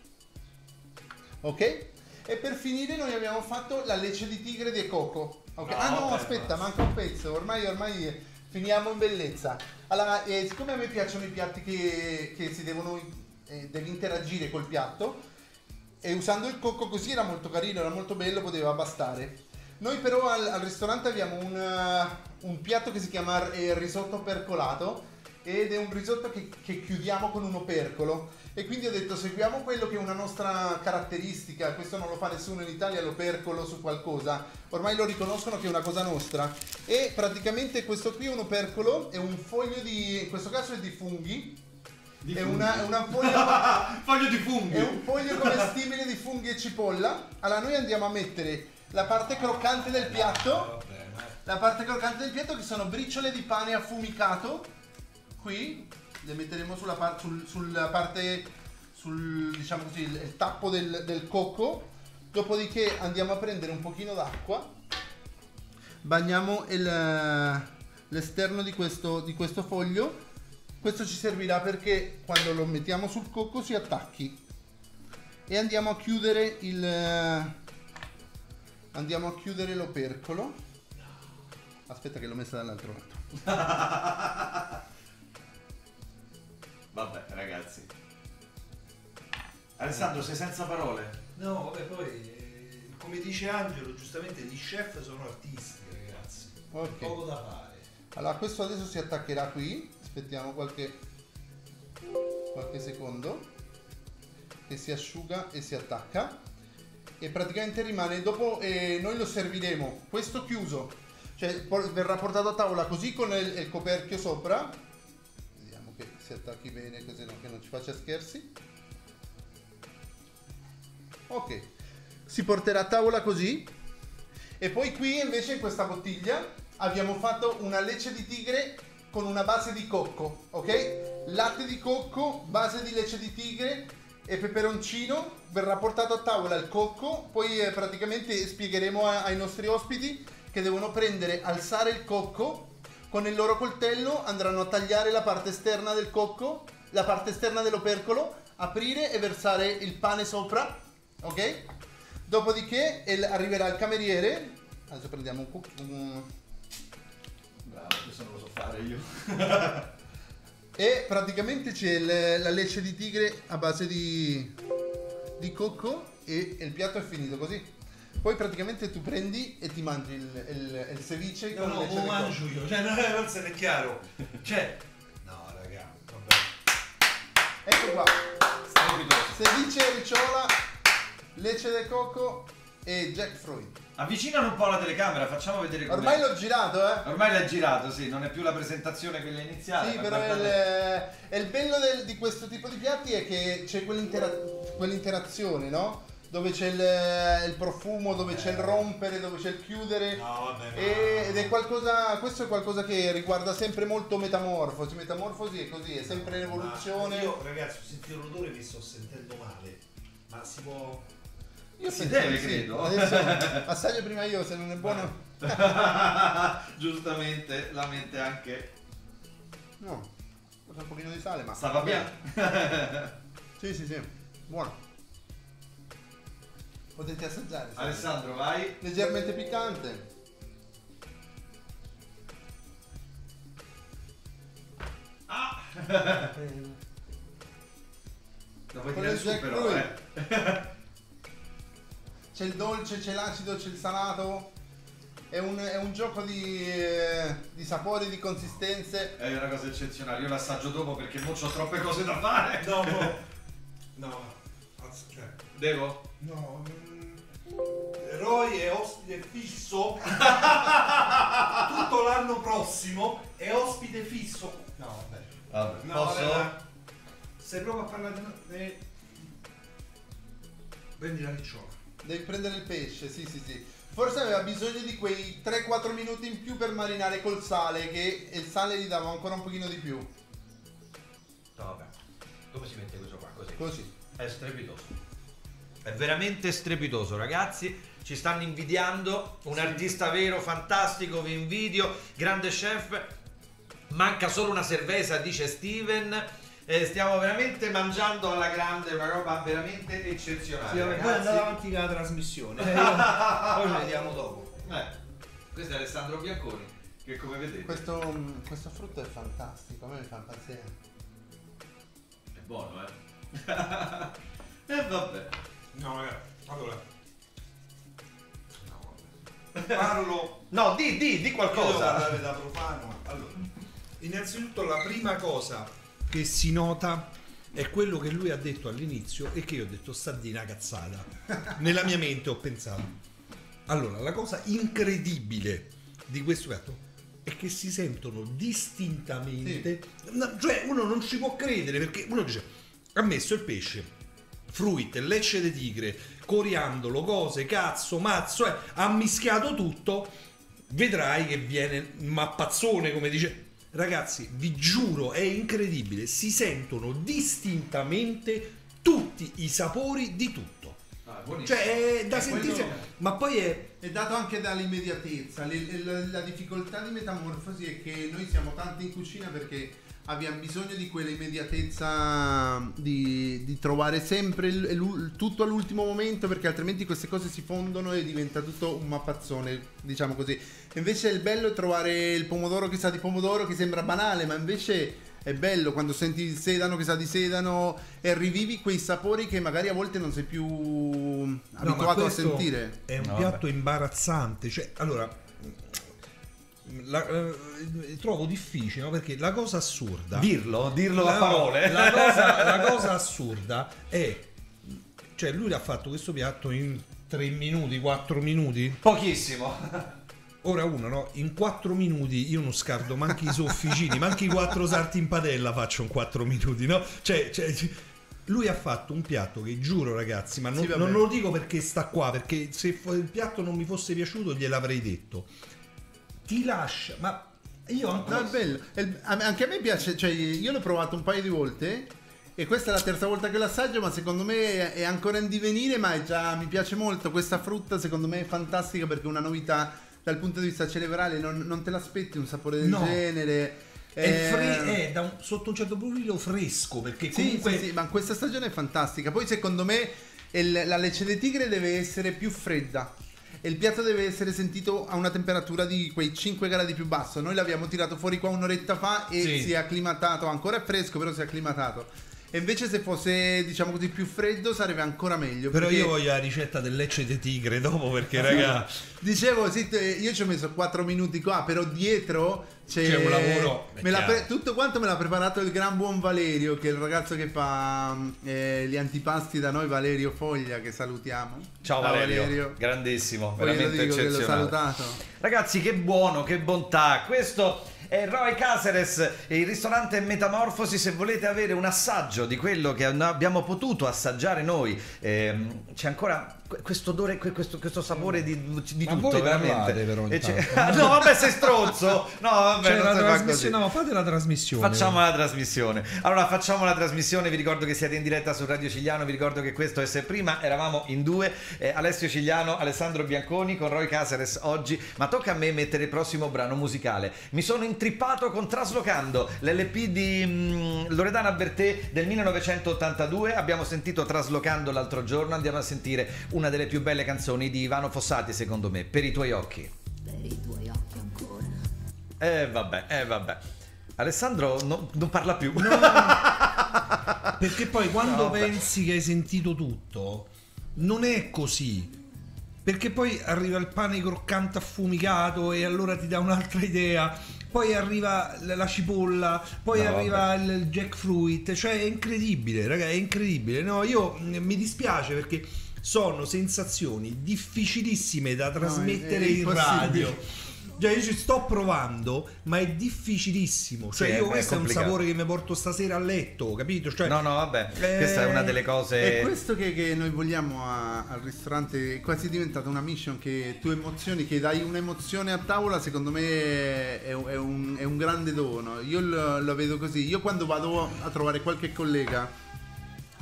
ok? E per finire noi abbiamo fatto la lecce di tigre di cocco, ok? Aspetta, manca un pezzo, ormai finiamo in bellezza. Allora, siccome a me piacciono i piatti che si devi interagire col piatto, e usando il cocco così era molto carino, era molto bello, poteva bastare. Noi però al ristorante abbiamo un piatto che si chiama risotto percolato, ed è un risotto che chiudiamo con un opercolo, e quindi ho detto seguiamo quello che è una nostra caratteristica, questo non lo fa nessuno in Italia, l'opercolo su qualcosa, ormai lo riconoscono che è una cosa nostra, e praticamente questo qui è un opercolo, è un foglio in questo caso è di funghi, è una foglia foglio di funghi, è un foglio commestibile di funghi e cipolla. Allora noi andiamo a mettere la parte croccante del piatto, che sono briciole di pane affumicato, qui le metteremo sulla parte diciamo così, il tappo del cocco, dopodiché andiamo a prendere un pochino d'acqua, bagniamo l'esterno di questo foglio. Questo ci servirà perché quando lo mettiamo sul cocco si attacchi, e andiamo a chiudere l'opercolo. Aspetta che l'ho messa dall'altro lato. Vabbè ragazzi, Alessandro sei senza parole. No, vabbè, poi come dice Angelo, giustamente gli chef sono artisti, ragazzi. Ok. Poco da fare. Allora questo adesso si attaccherà qui, aspettiamo qualche secondo che si asciuga e si attacca, e praticamente rimane, dopo noi lo serviremo questo chiuso, cioè verrà portato a tavola così con il coperchio sopra, vediamo che si attacchi bene così che non ci faccia scherzi, ok, si porterà a tavola così, e poi qui invece in questa bottiglia abbiamo fatto una lecce di tigre con una base di cocco, ok? Latte di cocco, base di lecce di tigre e peperoncino, verrà portato a tavola il cocco, poi praticamente spiegheremo ai nostri ospiti che devono alzare il cocco, con il loro coltello andranno a tagliare la parte esterna del cocco, la parte esterna dell'opercolo, aprire e versare il pane sopra, ok? Dopodiché arriverà il cameriere, adesso prendiamo un Bravo, questo non lo so fare io. e praticamente c'è la lecce di tigre a base di cocco, e il piatto è finito così. Poi praticamente tu prendi e ti mangi il ceviche con la lecce di mangio cocco. io, cioè non se ne è chiaro. Cioè, no raga, vabbè. Ecco qua, ceviche, ricciola, lecce del cocco e jackfruit. Avvicinano un po' la telecamera, facciamo vedere com'è. Ormai l'ho girato, Ormai l'hai girato, sì, non è più la presentazione quella iniziale. Sì, ma però guardate- il bello di questo tipo di piatti è che c'è quell'interazione, no? Dove c'è il profumo, dove c'è il rompere, dove c'è il chiudere. No, vabbè, Ed è questo è qualcosa che riguarda sempre molto Metamorfosi. Metamorfosi è così, è sempre in evoluzione. Io ragazzi ho sentito l'odore, mi sto sentendo male. Ma si può... Io Si penso deve, di sì. credo. Adesso assaggio prima io, se non è buono. Giustamente la mente anche No, un pochino di sale, ma stava bene. Sì, buono. Potete assaggiare. sì. Alessandro, vai. Leggermente piccante. Lo puoi Con tirare il su però, jackfruit. C'è il dolce, c'è l'acido, c'è il salato. È un gioco di sapori, di consistenze. È una cosa eccezionale, io l'assaggio dopo perché mo c'ho troppe cose da fare. No, cioè, Devo? no. Roy è ospite fisso tutto l'anno prossimo, è ospite fisso. No, vabbè. Vabbè, No, posso? vabbè. Se provo a parlare prendi la ricciola. Devi prendere il pesce, sì. Forse aveva bisogno di quei 3-4 minuti in più per marinare col sale, che il sale gli dava ancora un pochino di più. No, vabbè. Così. È strepitoso. È veramente strepitoso, ragazzi. Ci stanno invidiando. Un artista vero, fantastico, vi invidio. Grande chef. Manca solo una cerveza, dice Steven. Stiamo veramente mangiando alla grande, una roba veramente eccezionale. Sì, vabbè, poi ragazzi. andare avanti con la trasmissione. Poi ci vediamo dopo. Questo è Alessandro Bianconi, che come vedete Questo frutto è fantastico, a me mi fa impazzire. è buono, vabbè. No, ragazzi, allora. Parlo. No, di Io qualcosa. devo parlare da profano. Allora, innanzitutto la prima cosa che si nota è quello che lui ha detto all'inizio e che io ho detto sta di una cazzata. Nella mia mente ho pensato. Allora, la cosa incredibile di questo piatto è che si sentono distintamente, cioè uno non ci può credere perché uno dice ha messo il pesce, fruit, lecce di tigre, coriandolo, cose, cazzo, mazzo, ha mischiato tutto, vedrai che viene un mappazzone, come dice. Ragazzi, vi giuro, è incredibile, si sentono distintamente tutti i sapori di tutto. Cioè è da sentirsi, ma poi È dato anche dall'immediatezza. La difficoltà di Metamorfosi è che noi siamo tanti in cucina perché abbiamo bisogno di quell'immediatezza di trovare sempre tutto all'ultimo momento, perché altrimenti queste cose si fondono e diventa tutto un mappazzone, diciamo così. E invece il bello è trovare il pomodoro che sa di pomodoro, che sembra banale, ma invece è bello quando senti il sedano che sa di sedano e rivivi quei sapori che magari a volte non sei più abituato a sentire. È un piatto imbarazzante, cioè allora trovo difficile, no? Perché la cosa assurda, dirlo a parole. la cosa assurda è, cioè lui ha fatto questo piatto in 3 minuti, 4 minuti, Pochissimo. ora uno, no? In 4 minuti io non scardo manchi i sofficini, manchi i 4 salti in padella faccio in 4 minuti, no? Cioè lui ha fatto un piatto che giuro, ragazzi, ma non lo dico perché sta qua, perché se il piatto non mi fosse piaciuto gliel'avrei detto. Ti lascia, ma io ancora... No, è bello. Anche a me piace, cioè io l'ho provato un paio di volte e questa è la terza volta che l'assaggio, ma secondo me è ancora in divenire, ma mi piace molto. Questa frutta secondo me è fantastica perché è una novità dal punto di vista cerebrale, non te l'aspetti un sapore del genere. È sotto un certo profilo fresco, perché comunque... Sì, ma questa stagione è fantastica. Poi secondo me la lecce di tigre deve essere più fredda e il piatto deve essere sentito a una temperatura di quei 5 gradi più basso. Noi l'abbiamo tirato fuori qua un'oretta fa e si è acclimatato, ancora è fresco però si è acclimatato. E invece se fosse, diciamo così, più freddo sarebbe ancora meglio. Però io voglio la ricetta del lecce di tigre dopo, perché raga... Dicevo, sì, io ci ho messo 4 minuti qua, però dietro c'è un lavoro. tutto quanto me l'ha preparato il gran buon Valerio, che è il ragazzo che fa gli antipasti da noi, Valerio Foglia, che salutiamo. Ciao Valerio, grandissimo, Poi veramente dico che l'ho eccezionale. salutato. Ragazzi, che buono, che bontà. Questo è Roy Caceres, il ristorante Metamorfosi. Se volete avere un assaggio di quello che abbiamo potuto assaggiare noi, c'è ancora questo odore, questo sapore di Ma tutto, voi veramente. parlate però No, vabbè, sei stronzo. No, vabbè, Cioè, non la si fa così. trasmissione, no, fate la trasmissione. Facciamo la trasmissione. Allora, facciamo la trasmissione. Vi ricordo che siete in diretta su Radio Cigliano. Vi ricordo che questo è Se Prima. Eravamo in due, Alessio Cigliano, Alessandro Bianconi con Roy Caceres oggi. Ma tocca a me mettere il prossimo brano musicale. Mi sono intrippato con Traslocando, l'LP di Loredana Bertè del 1982. Abbiamo sentito Traslocando l'altro giorno. Andiamo a sentire una delle più belle canzoni di Ivano Fossati, secondo me, Per i tuoi occhi. Per i tuoi occhi ancora. Vabbè. Alessandro non parla più. Perché poi quando pensi che hai sentito tutto, non è così. Perché poi arriva il pane croccante affumicato e allora ti dà un'altra idea. Poi arriva la cipolla, poi arriva il jackfruit. Cioè è incredibile, raga, è incredibile. No, io mi dispiace perché sono sensazioni difficilissime da trasmettere è in radio. impossibile. Cioè io ci sto provando, ma è difficilissimo. Cioè Sì, io è questo è un complicato. sapore che mi porto stasera a letto, capito? Cioè, No, vabbè, questa è una delle cose. È questo che noi vogliamo al ristorante. È quasi diventata una mission, che tu emozioni, che dai un'emozione a tavola, secondo me è un grande dono. Io lo vedo così. Io quando vado a trovare qualche collega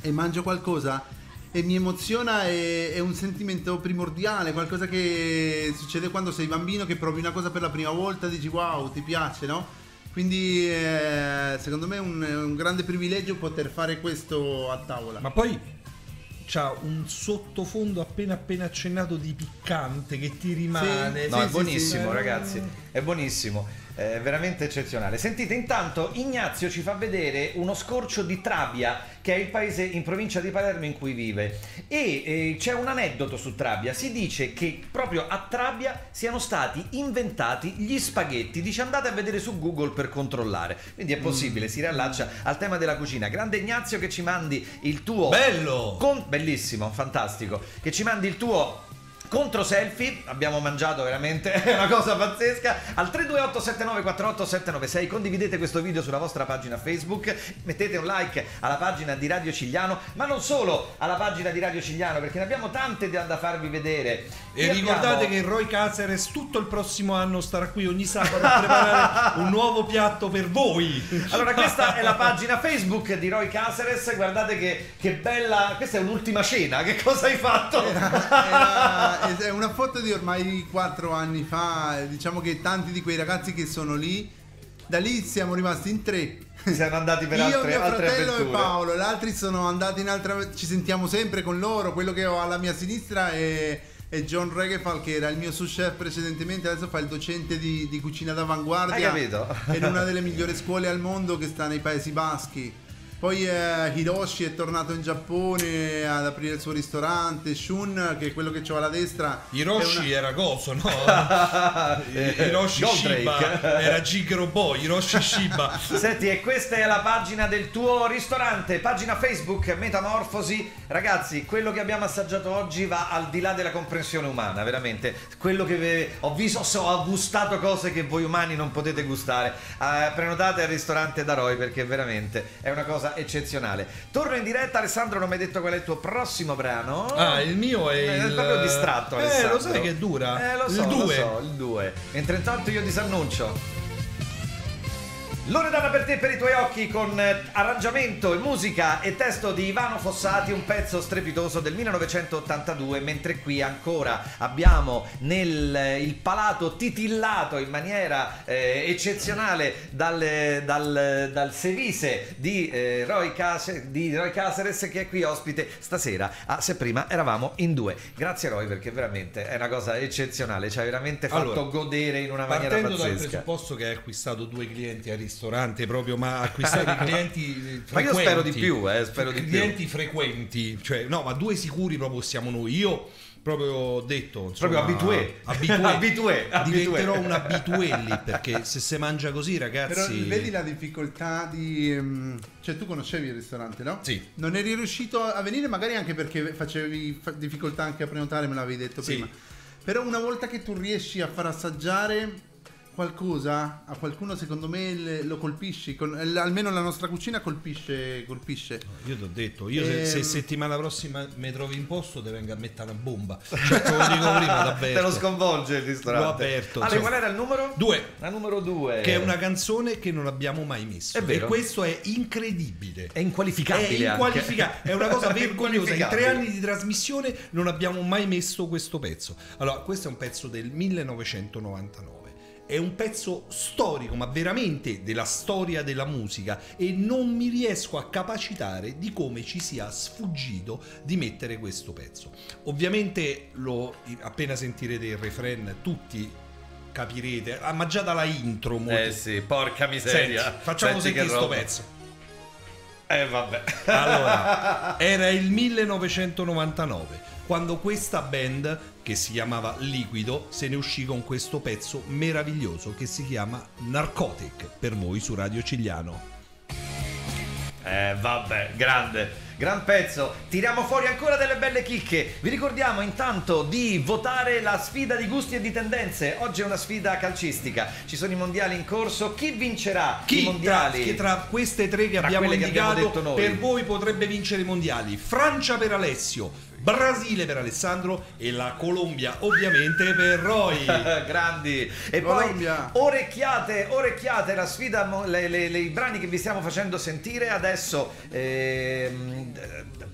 e mangio qualcosa e mi emoziona, è un sentimento primordiale, qualcosa che succede quando sei bambino, che provi una cosa per la prima volta, dici wow, ti piace, no? Quindi secondo me è un grande privilegio poter fare questo a tavola. Ma poi c'ha un sottofondo appena accennato di piccante che ti rimane. Sì, No, è sì, buonissimo, sì. ragazzi, è buonissimo. È veramente eccezionale. Sentite, intanto Ignazio ci fa vedere uno scorcio di Trabia, che è il paese in provincia di Palermo in cui vive, e c'è un aneddoto su Trabia. Si dice che proprio a Trabia siano stati inventati gli spaghetti. Dice andate a vedere su Google per controllare, quindi è possibile, si riallaccia al tema della cucina. Grande Ignazio, che ci mandi il tuo Bello! bellissimo, fantastico, che ci mandi il tuo contro selfie. Abbiamo mangiato veramente, è una cosa pazzesca. Al 328-7948-796 condividete questo video sulla vostra pagina Facebook, mettete un like alla pagina di Radio Cigliano, ma non solo alla pagina di Radio Cigliano, perché ne abbiamo tante da farvi vedere. E ricordate che Roy Caceres tutto il prossimo anno starà qui ogni sabato a preparare un nuovo piatto per voi. Allora, questa è la pagina Facebook di Roy Caceres. Guardate che bella, questa è un'ultima cena. Che cosa hai fatto? È una foto di ormai 4 anni fa. Diciamo che tanti di quei ragazzi che sono lì, da lì siamo rimasti in 3. Siamo andati per Io, altre mio fratello avventure. e Paolo, gli altri sono andati in altre. Ci sentiamo sempre con loro. Quello che ho alla mia sinistra è John Regefal, che era il mio sous chef precedentemente, adesso fa il docente di cucina d'avanguardia. Hai capito? In una delle migliori scuole al mondo che sta nei Paesi Baschi. Poi Hiroshi è tornato in Giappone ad aprire il suo ristorante. Shun, che è quello che ho alla destra. Hiroshi era coso, no? Hiroshi Goldrake. Shiba era Gigero Boy, Hiroshi Shiba. Senti, e questa è la pagina del tuo ristorante, pagina Facebook Metamorfosi. Ragazzi, quello che abbiamo assaggiato oggi va al di là della comprensione umana, veramente. Quello che ho visto, ho gustato cose che voi umani non potete gustare. Prenotate al ristorante da Roy, perché veramente è una cosa eccezionale. Torno in diretta. Alessandro, non mi hai detto qual è il tuo prossimo brano? Ah, il mio è il... proprio distratto, Alessandro. Lo sai che dura? Lo so, il 2. il 2. Mentre intanto io disannuncio Loredana per te, per i tuoi occhi, con arrangiamento e musica e testo di Ivano Fossati, un pezzo strepitoso del 1982, mentre qui ancora abbiamo il palato titillato in maniera eccezionale dal Sevise di Roy Caceres, che è qui ospite stasera a Se Prima Eravamo in Due. Grazie Roy, perché veramente è una cosa eccezionale, ci hai veramente fatto godere in una maniera partendo dal pazzesca. presupposto che hai acquistato 2 clienti al ristorante, proprio, ma acquistare clienti frequenti. Ma io spero di più, spero di più. Clienti frequenti, cioè no, ma 2 sicuri proprio siamo noi. Io proprio ho detto, insomma, proprio abitué. Diventerò un abitué lì, perché se si mangia così, ragazzi. Però vedi la difficoltà di... Cioè, tu conoscevi il ristorante, no? Sì. Non eri riuscito a venire, magari anche perché facevi difficoltà anche a prenotare, me l'avevi detto Sì. prima. Però una volta che tu riesci a far assaggiare qualcosa a qualcuno, secondo me lo colpisci. Almeno la nostra cucina colpisce. Io ti ho detto, se settimana prossima mi trovi in posto te vengo a mettere una bomba, cioè te lo dico prima, t'avverto. Te lo sconvolge il ristorante. L'ho aperto. Allora, qual era il numero? 2. La numero 2. Che è una canzone che non abbiamo mai messo. È vero. E questo è incredibile. È inqualificabile. È inqualificabile. È una cosa vergognosa. In 3 Inqualificabile. anni di trasmissione non abbiamo mai messo questo pezzo. Allora, questo è un pezzo del 1999. È un pezzo storico, ma veramente della storia della musica, e non mi riesco a capacitare di come ci sia sfuggito di mettere questo pezzo. Ovviamente appena sentirete il refrain tutti capirete, ma già dalla intro molto. Sì, porca miseria. Senti, facciamo Senti sentire che sto roba. pezzo. Vabbè. Allora, era il 1999 quando questa band, che si chiamava Liquido, se ne uscì con questo pezzo meraviglioso che si chiama Narcotic, per voi su Radio Cigliano. Vabbè, gran pezzo. Tiriamo fuori ancora delle belle chicche. Vi ricordiamo intanto di votare la sfida di gusti e di tendenze. Oggi è una sfida calcistica, ci sono i mondiali in corso. Chi vincerà i mondiali? Che tra queste 3 che Tra abbiamo quelle che abbiamo indicato detto noi. per voi potrebbe vincere i mondiali? Francia per Alessio, Brasile per Alessandro e la Colombia ovviamente per Roy. Grandi. E Colombia. poi orecchiate la sfida, i brani che vi stiamo facendo sentire adesso.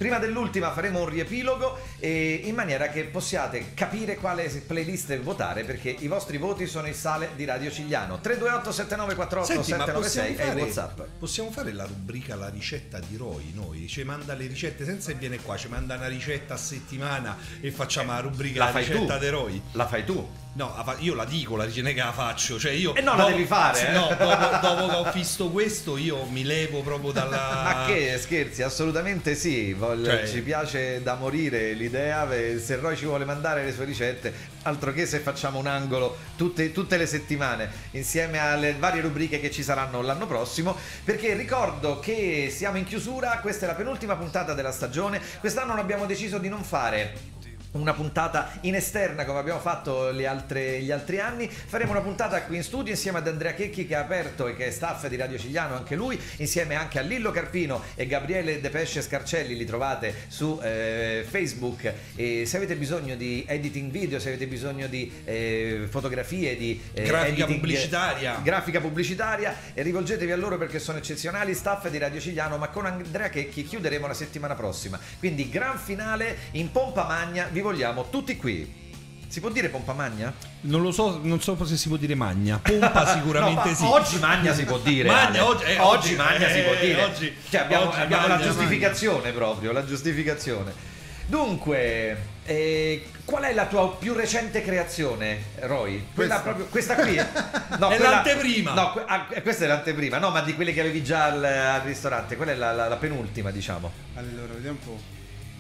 Prima dell'ultima faremo un riepilogo in maniera che possiate capire quale playlist votare, perché i vostri voti sono il sale di Radio Cigliano. 328 7948 796 è il WhatsApp. Possiamo fare la rubrica La ricetta di Roy? Noi ci manda le ricette senza che viene qua, ci manda una ricetta a settimana e facciamo la rubrica La ricetta di Roy. La fai tu? No, io la dico, la ricetta che la faccio, cioè io no, la devi fare. No, dopo che ho visto questo io mi levo proprio dalla... Ma che scherzi, assolutamente sì, ci piace da morire l'idea, se Roy ci vuole mandare le sue ricette, altro che se facciamo un angolo tutte le settimane insieme alle varie rubriche che ci saranno l'anno prossimo, perché ricordo che siamo in chiusura, questa è la penultima puntata della stagione, quest'anno abbiamo deciso di non fare una puntata in esterna come abbiamo fatto gli altri anni. Faremo una puntata qui in studio insieme ad Andrea Checchi, che ha aperto e che è staff di Radio Cigliano anche lui, insieme anche a Lillo Carpino e Gabriele De Pesce Scarcelli. Li trovate su Facebook, e se avete bisogno di editing video, se avete bisogno di fotografie, di grafica pubblicitaria, rivolgetevi a loro perché sono eccezionali, staff di Radio Cigliano. Ma con Andrea Checchi chiuderemo la settimana prossima, quindi gran finale in pompa magna. Vi vogliamo tutti qui. Si può dire pompa magna? Non lo so, non so se si può dire magna. Pompa sicuramente no, sì. Oggi magna si può dire. Oggi magna si può dire. Cioè abbiamo la giustificazione proprio, la giustificazione. Dunque, qual è la tua più recente creazione, Roy? Questa qui? No, è l'anteprima. No, questa è l'anteprima. No, ma di quelle che avevi già al ristorante. Qual è la penultima, diciamo? Allora, vediamo un po'.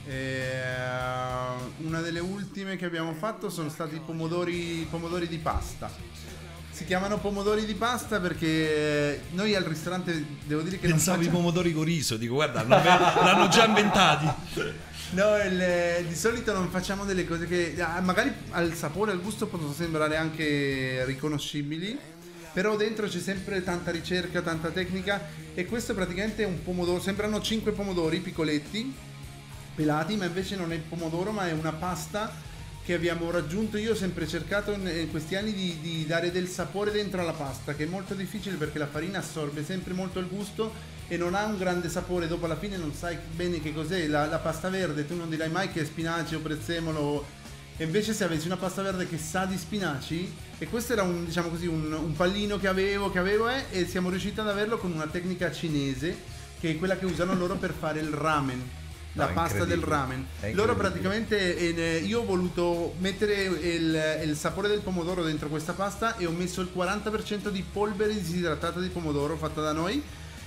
Una delle ultime che abbiamo fatto sono stati i pomodori di pasta. Si chiamano pomodori di pasta perché noi al ristorante, devo dire che pensavo i pomodori con riso, dico guarda, l'hanno già inventati. No, di solito non facciamo delle cose che magari al sapore, al gusto possono sembrare anche riconoscibili, però dentro c'è sempre tanta ricerca, tanta tecnica. E questo è praticamente un pomodoro, sembrano 5 pomodori piccoletti pelati, ma invece non è il pomodoro, ma è una pasta che abbiamo raggiunto. Io ho sempre cercato in questi anni di dare del sapore dentro alla pasta, che è molto difficile perché la farina assorbe sempre molto il gusto e non ha un grande sapore. Dopo alla fine non sai bene che cos'è la pasta verde, tu non dirai mai che è spinaci o prezzemolo, e invece se avessi una pasta verde che sa di spinaci, e questo era un pallino che avevo e siamo riusciti ad averlo con una tecnica cinese, che è quella che usano loro per fare il ramen. La pasta del ramen. Loro praticamente io ho voluto mettere il sapore del pomodoro dentro questa pasta e ho messo il 40% di polvere disidratata di pomodoro fatta da noi.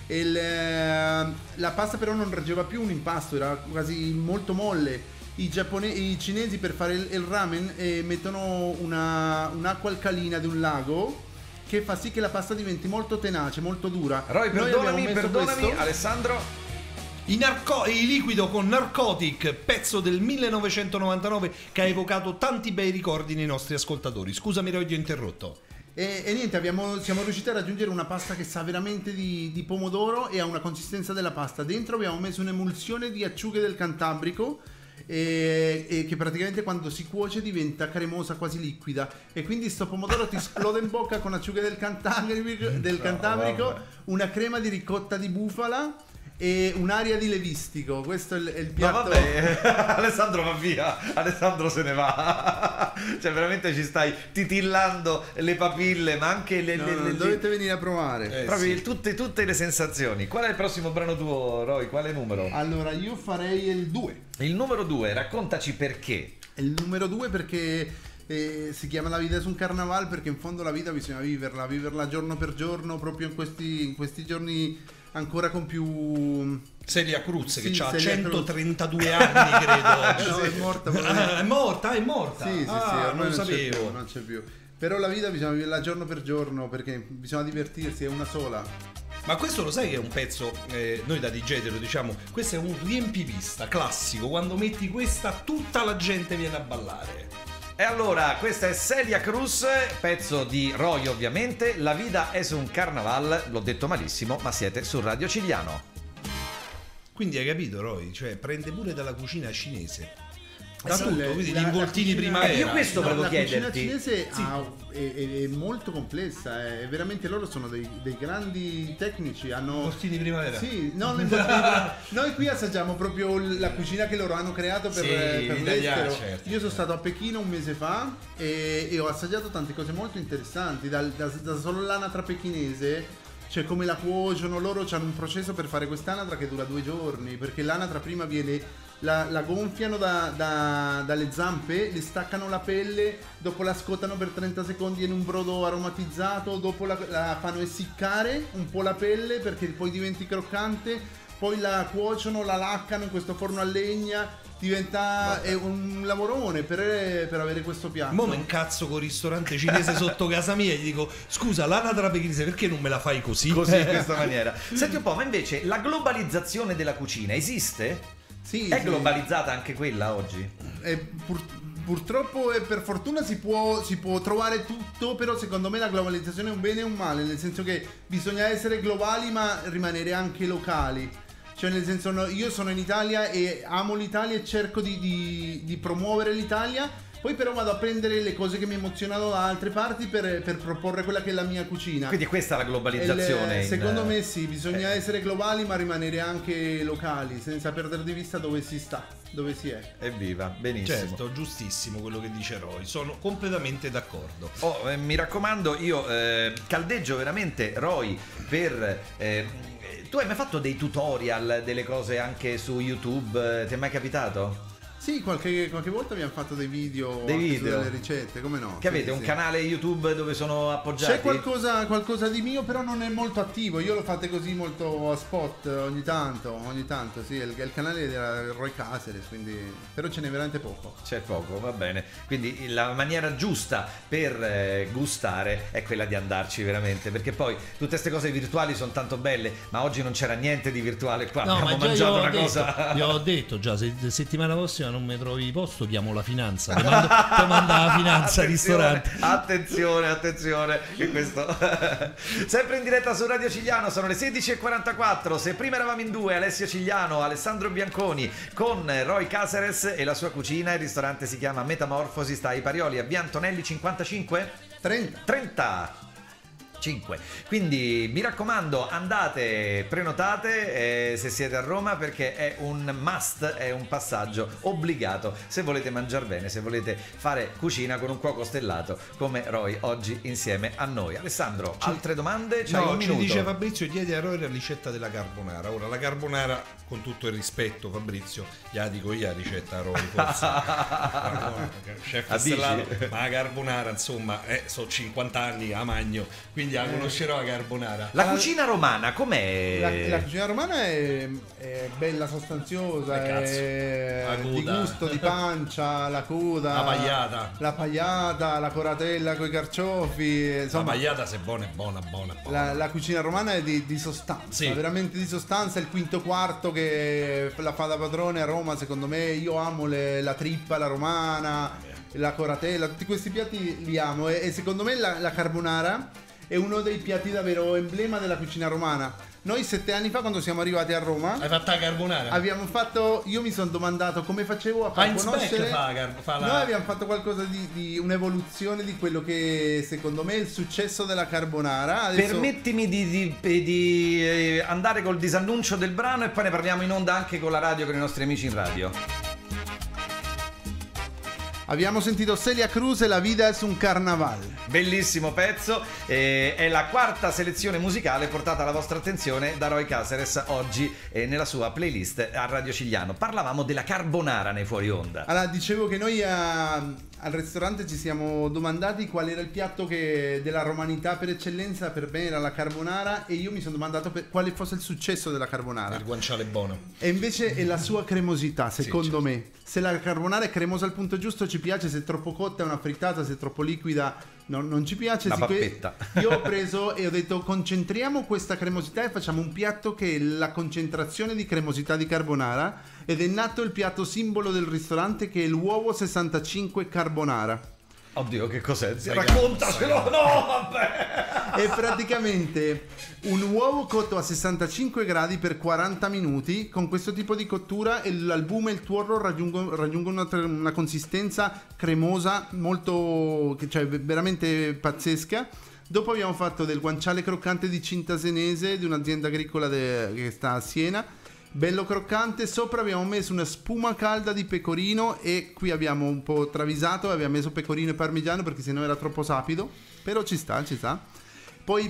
La pasta però non reggeva più un impasto, era quasi molto molle. I cinesi per fare il ramen mettono un'acqua alcalina di un lago che fa sì che la pasta diventi molto tenace, molto dura. Roy, perdonami Alessandro. Il liquido con Narcotic, pezzo del 1999 che ha evocato tanti bei ricordi nei nostri ascoltatori. Scusami Roy, ti ho interrotto. E niente, siamo riusciti a raggiungere una pasta che sa veramente di pomodoro e ha una consistenza della pasta. Dentro abbiamo messo un'emulsione di acciughe del Cantabrico e che praticamente quando si cuoce diventa cremosa, quasi liquida, e quindi sto pomodoro ti esplode in bocca con acciughe del Cantabrico, una crema di ricotta di bufala e un'aria di levistico. Questo è il piatto. No, vabbè, Alessandro va via, Alessandro se ne va. Cioè veramente ci stai titillando le papille, ma anche dovete venire a provare. Proprio sì. Tutte le sensazioni. Qual è il prossimo brano tuo, Roy? Quale numero? Allora io farei il 2. Il numero 2, raccontaci perché. Il numero 2 perché si chiama La vita è un carnaval, perché in fondo la vita bisogna viverla giorno per giorno, proprio in questi giorni ancora con più. Celia Cruz, che ha 132 anni credo. No, è morta. È morta. Sì, ormai non sapevo. Non c'è più. Però la vita bisogna viverla giorno per giorno, perché bisogna divertirsi, è una sola. Ma questo lo sai che è un pezzo, noi da DJ te lo diciamo, questo è un riempivista classico, quando metti questa tutta la gente viene a ballare. E allora, questa è Celia Cruz, pezzo di Roy ovviamente, La vita è un carnaval, l'ho detto malissimo, ma siete su Radio Cigliano. Quindi hai capito Roy, cioè prende pure dalla cucina cinese. Da tutto, quindi gli involtini primavera. io questo volevo la chiederti. cucina cinese è molto complessa, è veramente, loro sono dei grandi tecnici, hanno Involtini primavera. sì, non noi qui assaggiamo proprio la cucina che loro hanno creato per, Sì, per l'italiano, l'estero. certo. Io sono stato a Pechino un mese fa e ho assaggiato tante cose molto interessanti, da solo l'anatra pechinese. Cioè come la cuociono, loro hanno un processo per fare quest'anatra che dura 2 giorni, perché l'anatra prima viene la gonfiano dalle zampe, le staccano la pelle, dopo la scottano per 30 secondi in un brodo aromatizzato, dopo la fanno essiccare un po' la pelle perché poi diventi croccante, poi la cuociono, la laccano in questo forno a legna, diventa è un lavorone per avere questo piatto. Mo' mi incazzo con il ristorante cinese sotto casa mia e gli dico: scusa, l'anatra pechinese perché non me la fai così? Così, in questa maniera. Senti un po', ma invece la globalizzazione della cucina esiste? Sì, È sì. globalizzata anche quella oggi? Purtroppo e per fortuna si può trovare tutto, però secondo me la globalizzazione è un bene e un male, nel senso che bisogna essere globali ma rimanere anche locali. Cioè nel senso, io sono in Italia e amo l'Italia e cerco di promuovere l'Italia, poi però vado a prendere le cose che mi emozionano da altre parti per proporre quella che è la mia cucina. Quindi questa è la globalizzazione. Secondo me sì, bisogna essere globali ma rimanere anche locali, senza perdere di vista dove si sta, dove si è. Evviva, benissimo. Certo, giustissimo quello che dice Roy, sono completamente d'accordo. Mi raccomando, io caldeggio veramente Roy per... tu hai mai fatto dei tutorial, delle cose anche su YouTube? Ti è mai capitato? Sì, qualche volta abbiamo fatto dei video, delle ricette, come no? Che avete Sì, un sì. canale YouTube dove sono appoggiati? C'è qualcosa di mio, però non è molto attivo. Io lo fate così molto a spot ogni tanto, sì. Il canale era Roy Caceres, quindi però ce n'è veramente poco. C'è poco, va bene. Quindi la maniera giusta per gustare è quella di andarci veramente, perché poi tutte queste cose virtuali sono tanto belle, ma oggi non c'era niente di virtuale qua. No, Abbiamo ma già mangiato io ho una detto, cosa. io ho detto già, se settimana prossima non mi trovi posto, chiamo la finanza. Ti manda la finanza al ristorante. Attenzione, che questo sempre in diretta su Radio Cigliano, sono le 16:44. Se prima eravamo in due, Alessio Cigliano, Alessandro Bianconi con Roy Caceres e la sua cucina. Il ristorante si chiama Metamorfosi, sta ai Parioli a Via Antonelli 55 30. Quindi mi raccomando, andate, prenotate se siete a Roma, perché è un must, è un passaggio obbligato se volete mangiare bene, se volete fare cucina con un cuoco stellato come Roy oggi insieme a noi. Alessandro, altre domande? C'hai un ci minuto. dice Fabrizio, chiedi a Roy la ricetta della carbonara. Ora la carbonara, con tutto il rispetto Fabrizio, gliela dico io la ricetta a Roy, forse. Chef stellato, ma la carbonara insomma sono 50 anni a magno, quindi la conoscerò la carbonara. La cucina romana com'è? La cucina romana è bella, sostanziosa, è di gusto, di pancia, la coda, la pagliata, la coratella con i carciofi, insomma, la pagliata se è buona è buona. La cucina romana è di sostanza, sì. Veramente di sostanza. Il quinto quarto che la fa da padrone a Roma, secondo me. Io amo la trippa, la romana, la coratella, tutti questi piatti li amo e secondo me la carbonara è uno dei piatti davvero emblema della cucina romana. Noi 7 anni fa, quando siamo arrivati a Roma, hai fatto la carbonara? Io mi sono domandato come facevo a far conoscere. Noi abbiamo fatto qualcosa di un'evoluzione di quello che secondo me è il successo della carbonara. Adesso... Permettimi di andare col disannuncio del brano e poi ne parliamo in onda anche con la radio, con i nostri amici in radio. Abbiamo sentito Celia Cruz e La vida es un carnaval. Bellissimo pezzo, è la quarta selezione musicale portata alla vostra attenzione da Roy Caceres oggi nella sua playlist a Radio Cigliano. Parlavamo della carbonara nei fuori onda. Allora, dicevo che noi al ristorante ci siamo domandati qual era il piatto della romanità per eccellenza. Per me era la carbonara, e io mi sono domandato quale fosse il successo della carbonara. Il guanciale buono. E invece è la sua cremosità, secondo me. Se la carbonara è cremosa al punto giusto ci piace, se è troppo cotta è una frittata, se è troppo liquida non ci piace. Una pappetta. Io ho preso e ho detto concentriamo questa cremosità e facciamo un piatto che è la concentrazione di cremosità di carbonara, ed è nato il piatto simbolo del ristorante, che è l'uovo 65 carbonara. Oddio, che cos'è? Sai Raccontacelo! cazzo. No, vabbè! È praticamente un uovo cotto a 65 gradi per 40 minuti. Con questo tipo di cottura l'albume e il tuorlo raggiungono una consistenza cremosa molto, cioè veramente pazzesca. Dopo abbiamo fatto del guanciale croccante di cinta senese di un'azienda agricola che sta a Siena, bello croccante. Sopra abbiamo messo una spuma calda di pecorino e qui abbiamo un po' travisato, abbiamo messo pecorino e parmigiano perché sennò era troppo sapido, però ci sta. Poi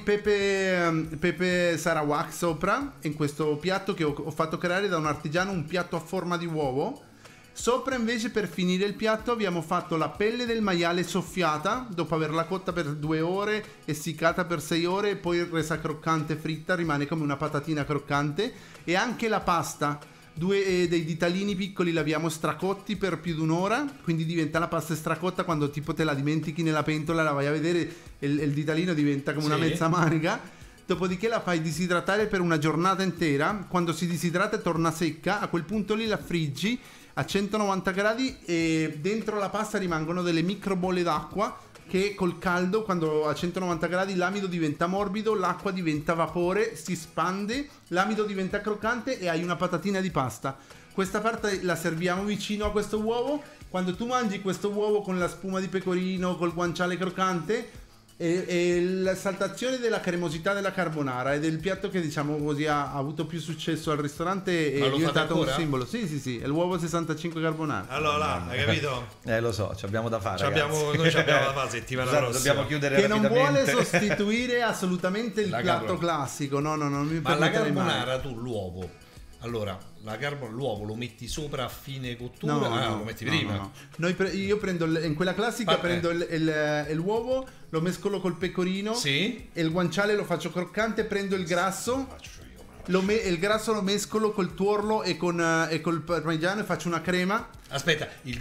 pepe sarawak sopra, in questo piatto che ho fatto creare da un artigiano, un piatto a forma di uovo. Sopra invece, per finire il piatto, abbiamo fatto la pelle del maiale soffiata dopo averla cotta per 2 ore, essiccata per 6 ore e poi resa croccante fritta, rimane come una patatina croccante. E anche la pasta, 2 dei ditalini piccoli li abbiamo stracotti per più di un'ora, quindi diventa la pasta stracotta. Quando tipo te la dimentichi nella pentola, la vai a vedere, il ditalino diventa come una mezza manica. Dopodiché la fai disidratare per una giornata intera. Quando si disidrata e torna secca, a quel punto lì la friggi a 190 gradi e dentro la pasta rimangono delle micro bolle d'acqua che col caldo, quando a 190 gradi l'amido diventa morbido, l'acqua diventa vapore, si spande, l'amido diventa croccante e hai una patatina di pasta. Questa parte la serviamo vicino a questo uovo. Quando tu mangi questo uovo con la spuma di pecorino, col guanciale croccante e l'esaltazione della cremosità della carbonara e del piatto che, diciamo così, ha avuto più successo al ristorante, è diventato un simbolo. Sì, è l'uovo 65 carbonara. Allora là, hai capito? Lo so, ci abbiamo da fare. Noi ci abbiamo da fare settimana prossima. Dobbiamo chiudere che non rapidamente. vuole sostituire assolutamente il piatto classico. No, non mi Ma la permetterei mai. carbonara, tu l'uovo, allora l'uovo lo metti sopra a fine cottura? No, lo metti prima? No. Io prendo in quella classica, prendo l'uovo, lo mescolo col pecorino, sì, e il guanciale lo faccio croccante, prendo il grasso, il grasso lo mescolo col tuorlo e col parmigiano e faccio una crema. Aspetta, il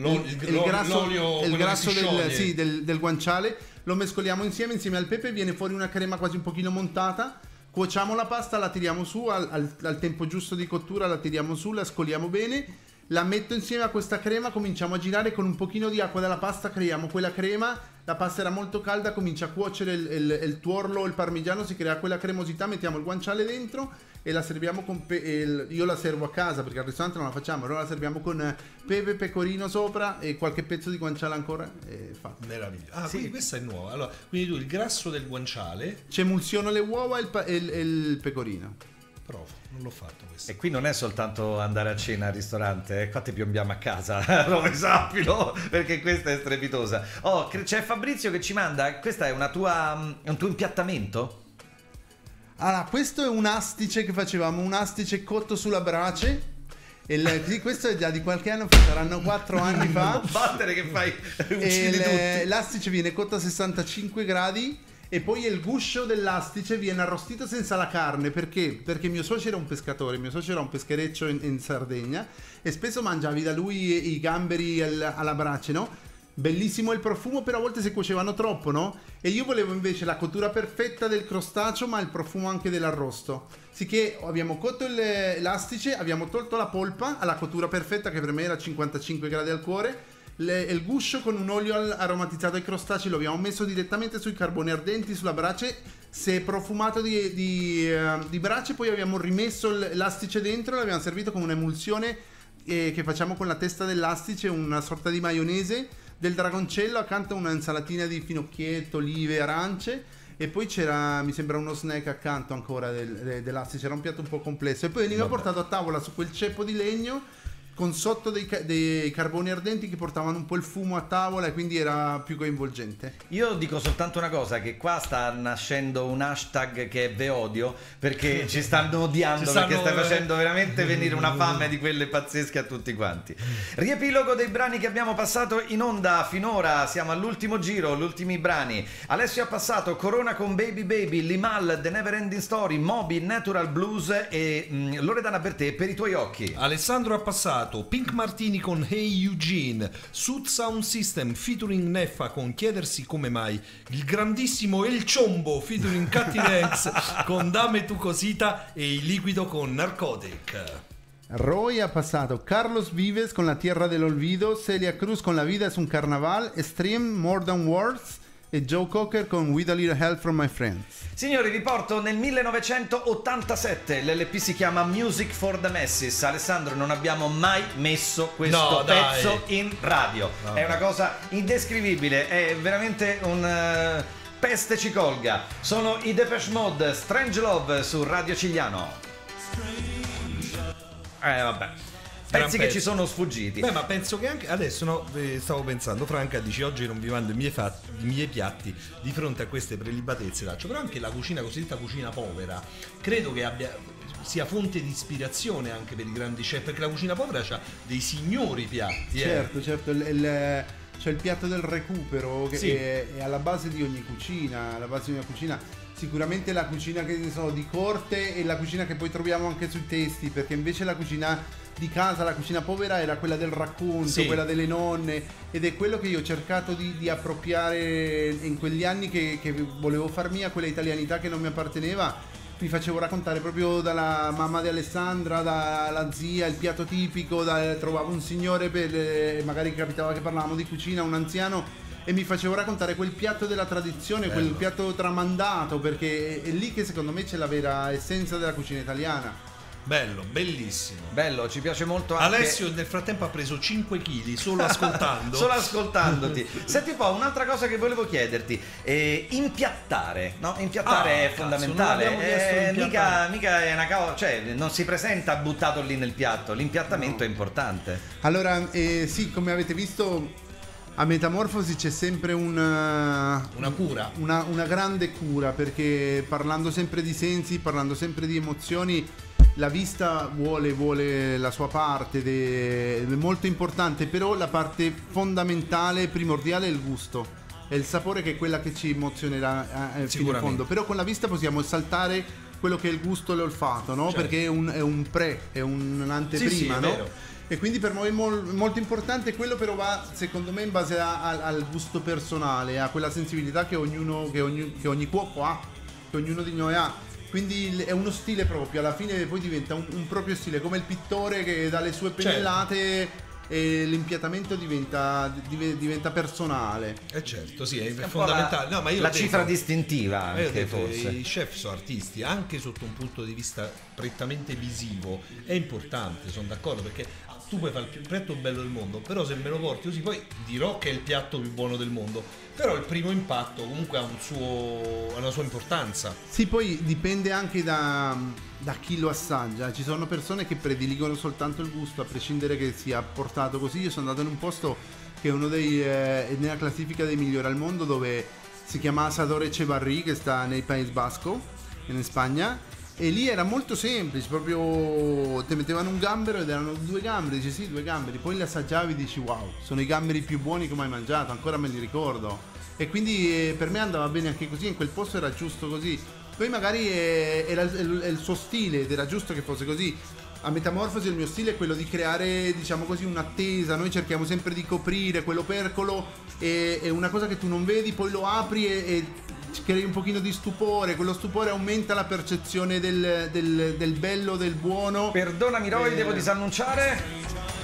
grasso del guanciale lo mescoliamo insieme al pepe, viene fuori una crema quasi un pochino montata. Cuociamo la pasta, la tiriamo su al tempo giusto di cottura, la tiriamo su, la scoliamo bene, la metto insieme a questa crema, cominciamo a girare con un pochino di acqua dalla pasta, creiamo quella crema. La pasta era molto calda, comincia a cuocere il tuorlo, il parmigiano, si crea quella cremosità, mettiamo il guanciale dentro e la serviamo con io la servo a casa perché al ristorante non la facciamo, allora la serviamo con pepe, pecorino sopra e qualche pezzo di guanciale ancora e fatto. Meraviglia. Quindi questa è nuova. Allora, quindi tu il grasso del guanciale ci emulsiono le uova e il pecorino. Provo, non l'ho fatto questo. E qui non è soltanto andare a cena al ristorante, qua ti piombiamo a casa, Rome, sappilo, perché questa è strepitosa. C'è Fabrizio che ci manda, questa è un tuo impiattamento? Allora, questo è un astice che facevamo, un astice cotto sulla brace. Questo è già di qualche anno fa, saranno 4 anni fa. Non battere che fai, uccidi tutti. L'astice viene cotto a 65 gradi. E poi il guscio dell'astice viene arrostito senza la carne. Perché? Perché mio socio era un pescatore, mio socio era un peschereccio in Sardegna e spesso mangiavi da lui i gamberi alla brace, no? Bellissimo il profumo, però a volte si cuocevano troppo, no? E io volevo invece la cottura perfetta del crostaceo, ma il profumo anche dell'arrosto. Sicché abbiamo cotto l'astice, abbiamo tolto la polpa alla cottura perfetta, che per me era a 55 gradi al cuore. Il guscio con un olio aromatizzato ai crostacei lo abbiamo messo direttamente sui carboni ardenti, sulla brace. Se è profumato di brace, poi abbiamo rimesso l'astice dentro e l'abbiamo servito come un'emulsione che facciamo con la testa dell'astice, una sorta di maionese del dragoncello, accanto a una insalatina di finocchietto, olive, arance. E poi c'era, mi sembra, uno snack accanto ancora dell'astice. Era un piatto un po' complesso. E poi veniva portato a tavola su quel ceppo di legno, con sotto dei carboni ardenti che portavano un po' il fumo a tavola, e quindi era più coinvolgente. Io dico soltanto una cosa, che qua sta nascendo un hashtag che è Veodio, perché ci stanno odiando, perché stai facendo veramente venire una fame di quelle pazzesche a tutti quanti. Riepilogo dei brani che abbiamo passato in onda finora, siamo all'ultimo giro, gli ultimi brani. Alessio ha passato Corona con Baby Baby, Limal, The Never Ending Story, Moby, Natural Blues e Loredana Bertè, Per i tuoi occhi. Alessandro ha passato Pink Martini con Hey Eugene, Sud Sound System featuring Neffa con Chiedersi come mai, il grandissimo El Chombo featuring Catty Ranks con Dame tu cosita e il Liquido con Narcotic. Roy ha passato Carlos Vives con La Tierra del Olvido, Celia Cruz con La Vida es un Carnaval, Stream More Than Words e Joe Cocker con With a Little Help from My Friends. Signori, vi porto nel 1987, l'LP si chiama Music for the Masses. Alessandro, non abbiamo mai messo questo pezzo in radio. No. È una cosa indescrivibile, è veramente un peste ci colga. Sono i Depeche Mode, Strange Love su Radio Cigliano. Vabbè. Pezzi che ci sono sfuggiti. Beh, ma penso che anche adesso, no, stavo pensando, Franca dice oggi non vi mando i miei piatti di fronte a queste prelibatezze, però anche la cucina, cosiddetta cucina povera, credo che sia fonte di ispirazione anche per i grandi chef, perché la cucina povera ha dei signori piatti. Certo, c'è il piatto del recupero che Sì. è alla base di ogni cucina, alla base di una cucina. Sicuramente la cucina che ne so, di corte e la cucina che poi troviamo anche sui testi, perché invece la cucina di casa, la cucina povera era quella del racconto, Sì. quella delle nonne, ed è quello che io ho cercato di appropriare in quegli anni che volevo far mia quella italianità che non mi apparteneva. Mi facevo raccontare proprio dalla mamma di Alessandra, dalla zia, il piatto tipico, trovavo un signore, magari capitava che parlavamo di cucina, un anziano, e mi facevo raccontare quel piatto della tradizione, quel piatto tramandato, perché è lì che secondo me c'è la vera essenza della cucina italiana. Bello, bellissimo. Bello, ci piace molto anche... Alessio nel frattempo ha preso 5 kg solo ascoltando. Solo ascoltandoti. Senti poi un'altra cosa che volevo chiederti, impiattare, no? Impiattare è fondamentale. non abbiamo chiesto impiattare. Mica è una cosa, cioè non si presenta buttato lì nel piatto, l'impiattamento è importante. Allora, sì, come avete visto, a Metamorfosi c'è sempre una cura. Una grande cura, perché parlando sempre di sensi, parlando sempre di emozioni, la vista vuole la sua parte, è molto importante, però la parte fondamentale, primordiale è il gusto, è il sapore, che è quella che ci emozionerà fino in fondo. Però con la vista possiamo saltare quello che è il gusto e l'olfatto, no? Certo. Perché è un'anteprima, Sì, è no? vero. E quindi per noi è molto importante quello, però va secondo me in base al gusto personale, a quella sensibilità che ogni cuoco ha, che ognuno di noi ha. Quindi è uno stile proprio, alla fine poi diventa un proprio stile, come il pittore che dà le sue pennellate e l'impiattamento diventa personale. Certo, sì, è un po' fondamentale. No, ma io la ho detto- cifra distintiva io ho anche, detto, forse. i chef sono artisti anche sotto un punto di vista prettamente visivo, è importante, sono d'accordo, perché tu puoi fare il piatto più bello del mondo, però se me lo porti così poi dirò che è il piatto più buono del mondo, però il primo impatto comunque ha una sua importanza. Sì, poi dipende anche da chi lo assaggia. Ci sono persone che prediligono soltanto il gusto, a prescindere che sia portato così. Io sono andato in un posto che è uno nella classifica dei migliori al mondo, dove si chiama Asador Echevarri, che sta nei Paesi Basco, in Spagna. E lì era molto semplice, proprio ti mettevano un gambero ed erano 2 gamberi, dici sì, 2 gamberi, poi li assaggiavi e dici wow, sono i gamberi più buoni che ho mai mangiato, ancora me li ricordo. E quindi per me andava bene anche così, in quel posto era giusto così. Poi magari era il suo stile ed era giusto che fosse così. A Metamorfosi il mio stile è quello di creare, diciamo così, un'attesa. Noi cerchiamo sempre di coprire quell'opercolo, è una cosa che tu non vedi, poi lo apri e crei un pochino di stupore. Quello stupore aumenta la percezione del bello, del buono. Perdonami Roy, devo disannunciare.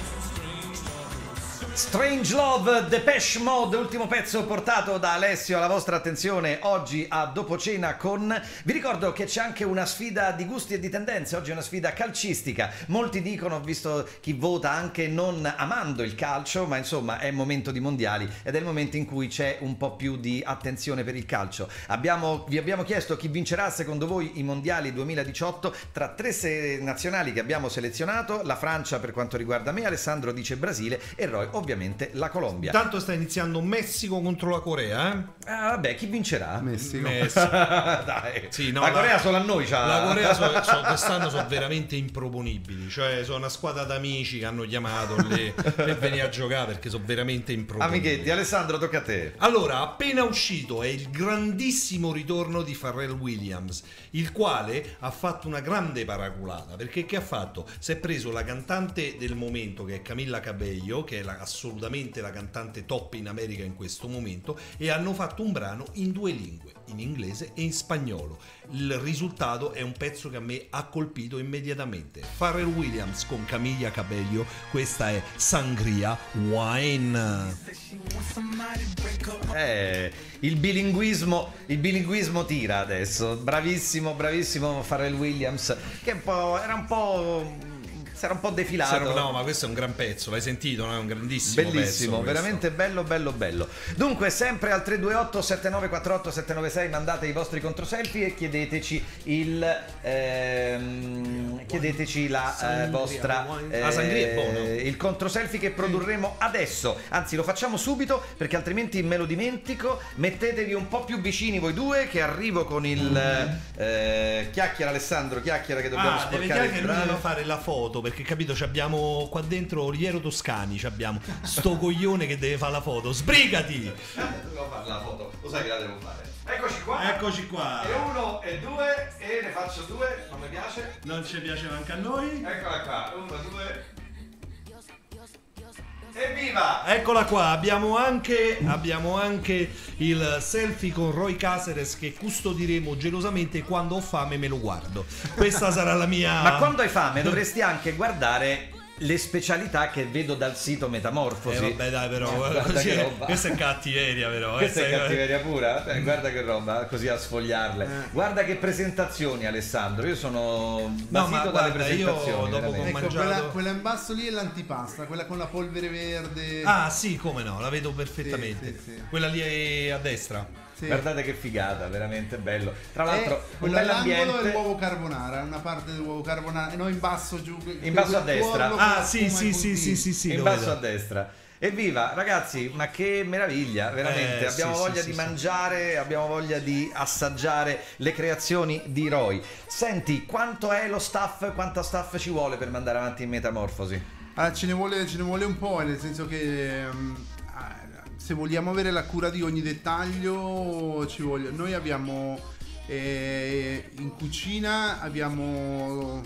Strange Love, Depeche Mode, ultimo pezzo portato da Alessio alla vostra attenzione oggi a Dopo Cena con... Vi ricordo che c'è anche una sfida di gusti e di tendenze, oggi è una sfida calcistica. Molti dicono, ho visto chi vota anche non amando il calcio, ma insomma è il momento di mondiali ed è il momento in cui c'è un po' più di attenzione per il calcio. Vi abbiamo chiesto chi vincerà secondo voi i mondiali 2018 tra 3 nazionali che abbiamo selezionato: la Francia per quanto riguarda me, Alessandro dice Brasile e Roy ovviamente la Colombia. Tanto sta iniziando Messico contro la Corea, vabbè, chi vincerà? Messico. Dai. Sì, no, la Corea solo a noi c'ha. La Corea quest'anno sono veramente improponibili, cioè sono una squadra d'amici che hanno chiamato per venire a giocare, perché sono veramente improponibili. Amichetti, Alessandro, tocca a te. Allora, appena uscito è il grandissimo ritorno di Pharrell Williams, il quale ha fatto una grande paraculata, perché che ha fatto? Si è preso la cantante del momento, che è Camilla Cabello, che è la assolutamente la cantante top in America in questo momento, e hanno fatto un brano in 2 lingue, in inglese e in spagnolo. Il risultato è un pezzo che a me ha colpito immediatamente. Pharrell Williams con Camila Cabello, questa è Sangria Wine. Il bilinguismo tira adesso. Bravissimo Pharrell Williams, che si era un po' defilato. No, ma questo è un gran pezzo, l'hai sentito, no? È un grandissimo bellissimo, pezzo, veramente bello. Dunque, sempre al 328 7948 796 mandate i vostri controselfie e chiedeteci la vostra la sangria è buona. il controselfie che produrremo adesso. Anzi, lo facciamo subito perché altrimenti me lo dimentico. Mettetevi un po' più vicini voi due, che arrivo con il chiacchiera Alessandro, chiacchiera, che dobbiamo sporcare il brano. Dobbiamo fare la foto, perché capito, abbiamo qua dentro Oliviero Toscani, abbiamo sto coglione che deve fare la foto. Sbrigati! Devo fare la foto, lo sai che la devo fare. Eccoci qua. E 1 e 2 e ne faccio 2, non mi piace. Non ci piace anche a noi. Eccola qua, 1, 2. Evviva! Eccola qua, abbiamo anche il selfie con Roy Caceres che custodiremo gelosamente. Quando ho fame me lo guardo. Questa sarà la mia. Ma quando hai fame dovresti anche guardare le specialità che vedo dal sito Metamorfosi. Vabbè, dai, però questa è cattiveria, però. Questa è cattiveria pura. Guarda che roba, così a sfogliarle. Guarda che presentazioni, Alessandro. Io sono basito dalle presentazioni. Io dopo che ho mangiato... quella in basso lì è l'antipasta, quella con la polvere verde. Ah sì, come no, la vedo perfettamente. Sì. Quella lì è a destra. Sì. Guardate che figata, veramente bello. Tra l'altro, un quella bell'ambiente. all'angolo è l'uovo carbonara, una parte dell'uovo carbonara, e no, in basso giù. In basso a destra. Sì, in basso a destra. Evviva, ragazzi, ma che meraviglia, veramente. Abbiamo voglia di mangiare, abbiamo voglia di assaggiare le creazioni di Roy. Senti, quanto è lo staff, quanta staff ci vuole per mandare avanti in Metamorfosi? Ce ne vuole un po', nel senso che se vogliamo avere la cura di ogni dettaglio noi abbiamo in cucina abbiamo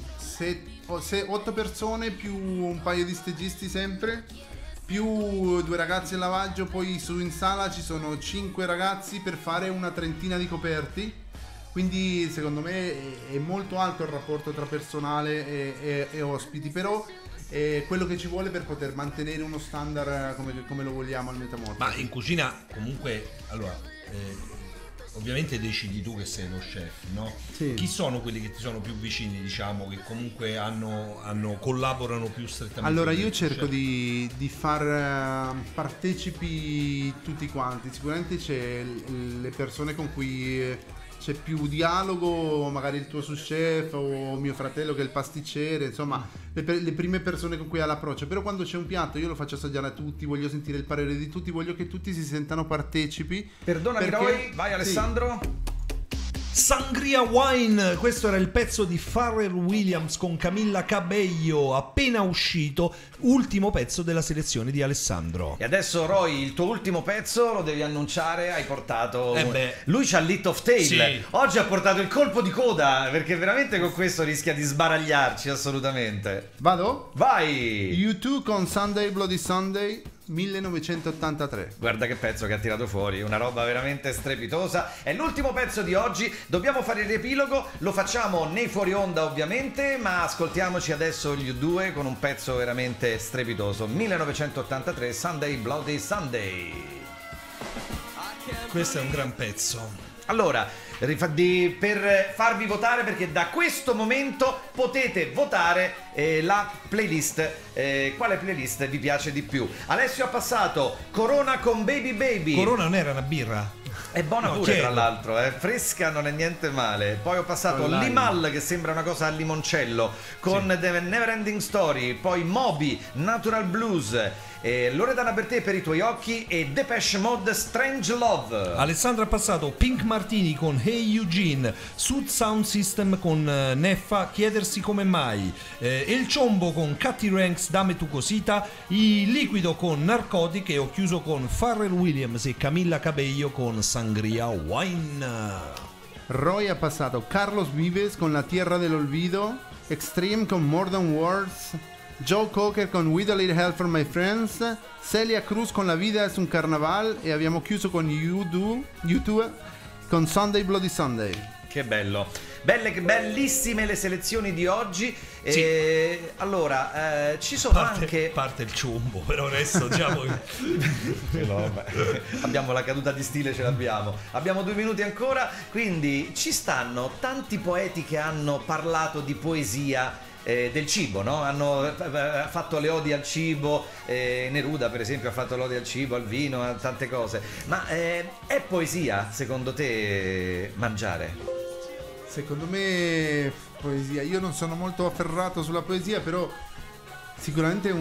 8 persone più un paio di stagisti sempre, più 2 ragazzi al lavaggio, poi in sala ci sono 5 ragazzi per fare una trentina di coperti, quindi secondo me è molto alto il rapporto tra personale e ospiti, però è quello che ci vuole per poter mantenere uno standard come lo vogliamo al Metamorfosi. Ma in cucina comunque, allora, ovviamente decidi tu che sei lo chef, no? Sì. Chi sono quelli che ti sono più vicini, diciamo, che comunque collaborano più strettamente? Allora io cerco di far partecipi tutti quanti. Sicuramente c'è le persone con cui c'è più dialogo, magari il tuo sous chef o mio fratello che è il pasticcere, insomma le prime persone con cui ha l'approccio. Però quando c'è un piatto io lo faccio assaggiare a tutti, voglio sentire il parere di tutti, voglio che tutti si sentano partecipi. Perdonami Roy, vai Alessandro. Sì. Sangria Wine, questo era il pezzo di Pharrell Williams con Camila Cabello, appena uscito, ultimo pezzo della selezione di Alessandro. E adesso Roy, il tuo ultimo pezzo lo devi annunciare, hai portato... beh. Lui c'ha l'hit of tail, Sì. Oggi ha portato il colpo di coda, perché veramente con questo rischia di sbaragliarci assolutamente. Vado? Vai! U2 con Sunday Bloody Sunday 1983. Guarda che pezzo che ha tirato fuori, una roba veramente strepitosa. È l'ultimo pezzo di oggi, dobbiamo fare il riepilogo, lo facciamo nei fuori onda ovviamente, ma ascoltiamoci adesso gli U2 con un pezzo veramente strepitoso. 1983, Sunday Bloody Sunday. Questo è un gran pezzo. Allora, per farvi votare, perché da questo momento potete votare la playlist, quale playlist vi piace di più. Alessio ha passato Corona con Baby Baby. Corona non era una birra? È buona pure, chiedo. tra l'altro, fresca, non è niente male. Poi ho passato Limal, che sembra una cosa al limoncello, con The Neverending Story. Poi Moby, Natural Blues, Loredana Bertè, Per i tuoi occhi, e Depeche Mode, Strange Love. Alessandro ha passato Pink Martini con Hey Eugene, Sud Sound System con Neffa, Chiedersi come mai, El Chombo con Cathy Ranks, Dame tu cosita, I Liquido con Narcotic, e ho chiuso con Pharrell Williams e Camila Cabello con Sangria Wine. Roy ha passato Carlos Vives con La Tierra del Olvido, Extreme con More Than Words, Joe Cocker con With a Little Help from My Friends, Celia Cruz con La Vida es un Carnaval e abbiamo chiuso con U2 con Sunday Bloody Sunday. Che bello. Bellissime le selezioni di oggi. Sì. Allora, ci sono anche. Parte il ciumbo, però adesso diciamo. Abbiamo la caduta di stile, ce l'abbiamo. Abbiamo 2 minuti ancora, quindi ci stanno tanti poeti che hanno parlato di poesia. Del cibo, no? Hanno fatto le odi al cibo, Neruda per esempio ha fatto l'ode al cibo, al vino, a tante cose. Ma è poesia secondo te mangiare? Secondo me poesia, io non sono molto afferrato sulla poesia, però sicuramente è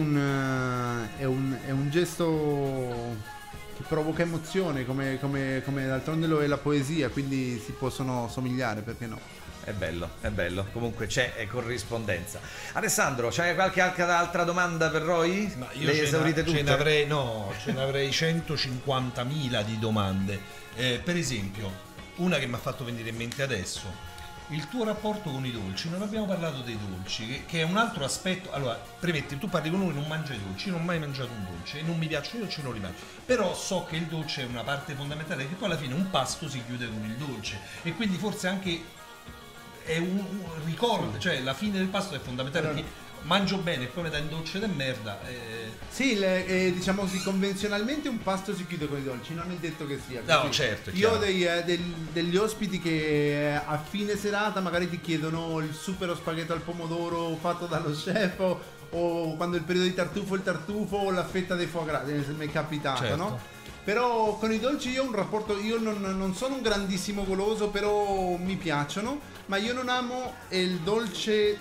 un gesto che provoca emozione, come d'altronde lo è la poesia, quindi si possono somigliare, perché no? È bello, comunque c'è corrispondenza. Alessandro, c'hai qualche altra domanda per Roy? Ma io le esaurite tutte? ce ne avrei 150.000 di domande. Per esempio, una che mi ha fatto venire in mente adesso: il tuo rapporto con i dolci. Non abbiamo parlato dei dolci, che è un altro aspetto. Allora, premetti, tu parli con uno che non mangia i dolci. Io non ho mai mangiato un dolce e non mi piacciono i dolci, non li mangio. Però so che il dolce è una parte fondamentale, che poi alla fine un pasto si chiude con il dolce, e quindi forse anche è un ricordo, cioè la fine del pasto è fondamentale, perché mangio bene e poi mi dai un dolce di merda. Sì, diciamo così, convenzionalmente un pasto si chiude con i dolci, non è detto che sia così. No, certo. Io ho degli ospiti che a fine serata magari ti chiedono il supero spaghetto al pomodoro fatto dallo chef, o quando è il periodo di tartufo, il tartufo, o la fetta dei foie gras, mi è capitato, certo. no? Però con i dolci io ho un rapporto, io non sono un grandissimo goloso, però mi piacciono, ma io non amo il dolce.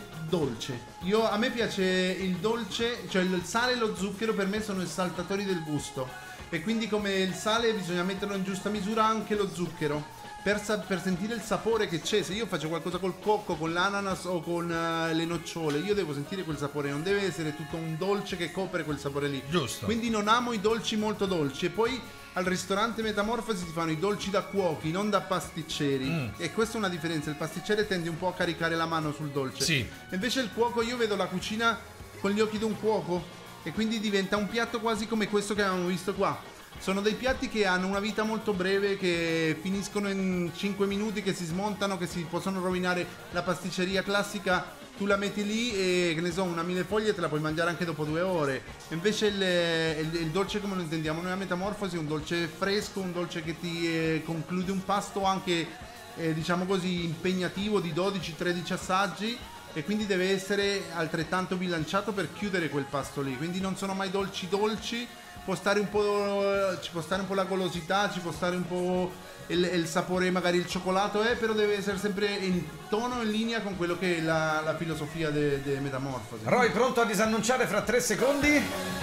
A me piace il dolce, cioè il sale e lo zucchero per me sono esaltatori del gusto, e quindi come il sale bisogna metterlo in giusta misura, anche lo zucchero, per sentire il sapore che c'è. Se io faccio qualcosa col cocco, con l'ananas o con le nocciole, io devo sentire quel sapore, non deve essere tutto un dolce che copre quel sapore lì. Giusto. Quindi non amo i dolci molto dolci. E poi al ristorante Metamorfosi si fanno i dolci da cuochi, non da pasticceri, e questa è una differenza. Il pasticcere tende un po' a caricare la mano sul dolce, sì. Invece il cuoco, io vedo la cucina con gli occhi di un cuoco, e quindi diventa un piatto quasi come questo che abbiamo visto qua. Sono dei piatti che hanno una vita molto breve, che finiscono in 5 minuti, che si smontano, che si possono rovinare. La pasticceria classica, tu la metti lì e, che ne so, una millefoglie te la puoi mangiare anche dopo 2 ore. Invece il dolce, come lo intendiamo noi a Metamorfosi, è un dolce fresco, un dolce che ti conclude un pasto anche, diciamo così, impegnativo, di 12-13 assaggi, e quindi deve essere altrettanto bilanciato per chiudere quel pasto lì. Quindi non sono mai dolci, ci può stare un po' la golosità, ci può stare un po' il sapore, magari il cioccolato, però deve essere sempre in tono, in linea con quello che è la filosofia de Metamorfosi. Roy, pronto a disannunciare fra 3 secondi?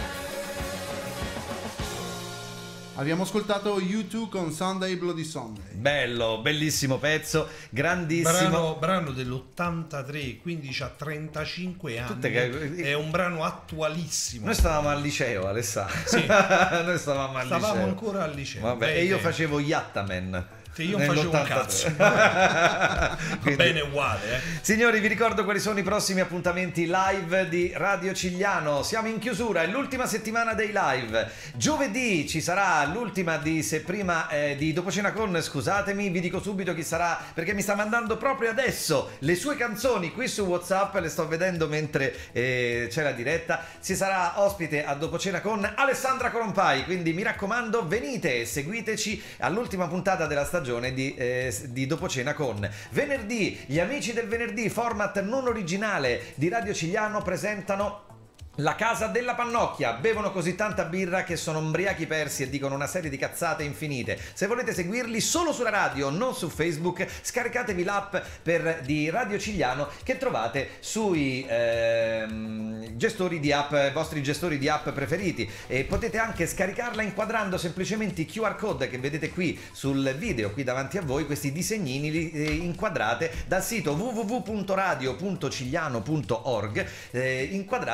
Abbiamo ascoltato U2 con Sunday Bloody Sunday. Bello, bellissimo pezzo, grandissimo. Brano dell'83, quindi c'ha 35 anni. È un brano attualissimo. Noi stavamo al liceo, Alessandro. Sì. Noi stavamo ancora al liceo. Vabbè, e io facevo Yattaman. Che io non facevo un cazzo. Quindi, bene, uguale. Signori, vi ricordo quali sono i prossimi appuntamenti live di Radio Cigliano. Siamo in chiusura, è l'ultima settimana dei live. Giovedì ci sarà l'ultima di Dopo Cena Con, scusatemi, vi dico subito chi sarà, perché mi sta mandando proprio adesso le sue canzoni qui su WhatsApp, le sto vedendo mentre c'è la diretta. Si sarà ospite a Dopo Cena Con Alessandra Colompai, quindi mi raccomando, venite e seguiteci all'ultima puntata della stagione di Dopo Cena Con. Venerdì, gli amici del venerdì, format non originale di Radio Cigliano, presentano La Casa della Pannocchia. Bevono così tanta birra che sono ombriachi persi e dicono una serie di cazzate infinite. Se volete seguirli solo sulla radio, non su Facebook, scaricatevi l'app di Radio Cigliano che trovate sui gestori di app, vostri gestori di app preferiti, e potete anche scaricarla inquadrando semplicemente i QR code che vedete qui sul video, qui davanti a voi. Questi disegnini li inquadrate dal sito www.radio.cigliano.org, inquadrate e scaricate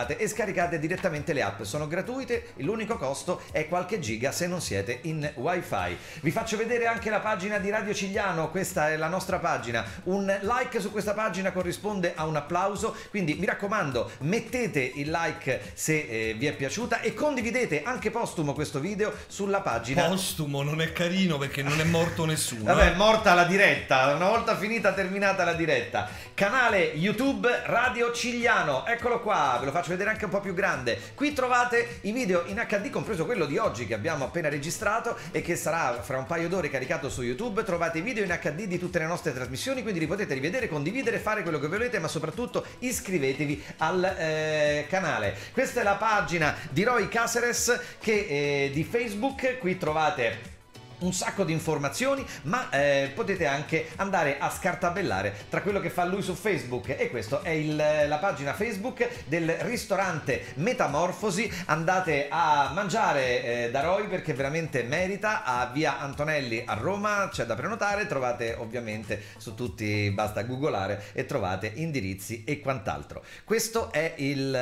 scaricate direttamente le app, sono gratuite, l'unico costo è qualche giga se non siete in wifi. Vi faccio vedere anche la pagina di Radio Cigliano, questa è la nostra pagina, un like su questa pagina corrisponde a un applauso, quindi mi raccomando mettete il like se vi è piaciuta e condividete anche postumo questo video sulla pagina. Postumo non è carino perché non è morto nessuno. Vabbè, è morta la diretta, una volta finita, terminata la diretta. Canale YouTube Radio Cigliano, eccolo qua, ve lo faccio vedere anche un po' più grande. Qui trovate i video in HD, compreso quello di oggi che abbiamo appena registrato e che sarà fra un paio d'ore caricato su YouTube. Trovate i video in HD di tutte le nostre trasmissioni, quindi li potete rivedere, condividere, fare quello che volete, ma soprattutto iscrivetevi al canale. Questa è la pagina di Roy Caceres di Facebook, qui trovate un sacco di informazioni, ma potete anche andare a scartabellare tra quello che fa lui su Facebook, e questo è la pagina Facebook del ristorante Metamorfosi. Andate a mangiare da Roy perché veramente merita, a via Antonelli a Roma, c'è da prenotare, trovate ovviamente su tutti, basta googolare e trovate indirizzi e quant'altro. Questo è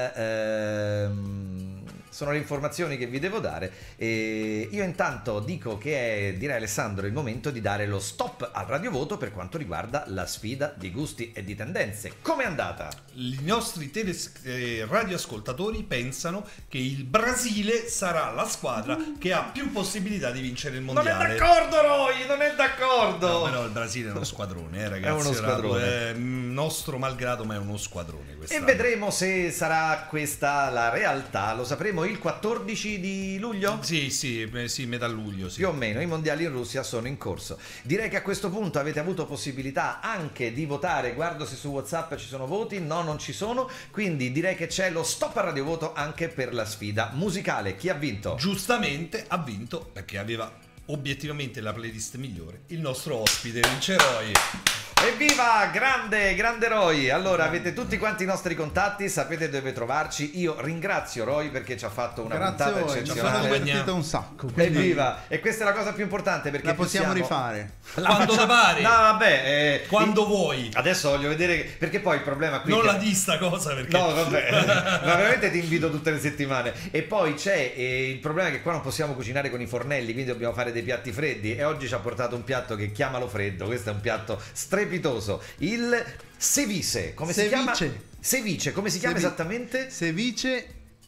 sono le informazioni che vi devo dare, e io intanto dico che direi Alessandro il momento di dare lo stop al radiovoto per quanto riguarda la sfida di gusti e di tendenze. Com'è andata? I nostri radioascoltatori pensano che il Brasile sarà la squadra che ha più possibilità di vincere il mondiale. Non è d'accordo Roy, non è d'accordo. No, però il Brasile è uno squadrone, ragazzi. È uno squadrone. Nostro malgrado, ma è uno squadrone quest'anno. E vedremo se sarà questa la realtà, lo sapremo il 14 di luglio? Sì, metà luglio, sì. Più o meno, i mondiali in Russia sono in corso. Direi che a questo punto avete avuto possibilità anche di votare. Guardo se su WhatsApp ci sono voti, no, non ci sono, quindi direi che c'è lo stop al radiovoto anche per la sfida musicale. Chi ha vinto? Giustamente ha vinto, perché aveva obiettivamente la playlist migliore, il nostro ospite, Vince Roy. Evviva, grande Roy. Allora avete tutti quanti i nostri contatti, sapete dove trovarci. Io ringrazio Roy perché ci ha fatto una puntata eccezionale. Mi sono divertito un sacco, quindi evviva. E questa è la cosa più importante, perché la possiamo rifare quando te pare. No, vabbè, quando vuoi. Adesso voglio vedere, perché poi il problema qui non la di sta cosa, perché no, vabbè. Ma veramente ti invito tutte le settimane. E poi c'è il problema che qua non possiamo cucinare con i fornelli, quindi dobbiamo fare dei piatti freddi, e oggi ci ha portato un piatto che chiamalo freddo. Questo è un piatto strepitoso, il ceviche. Come si chiama? Ceviche, come si chiama esattamente? Ceviche,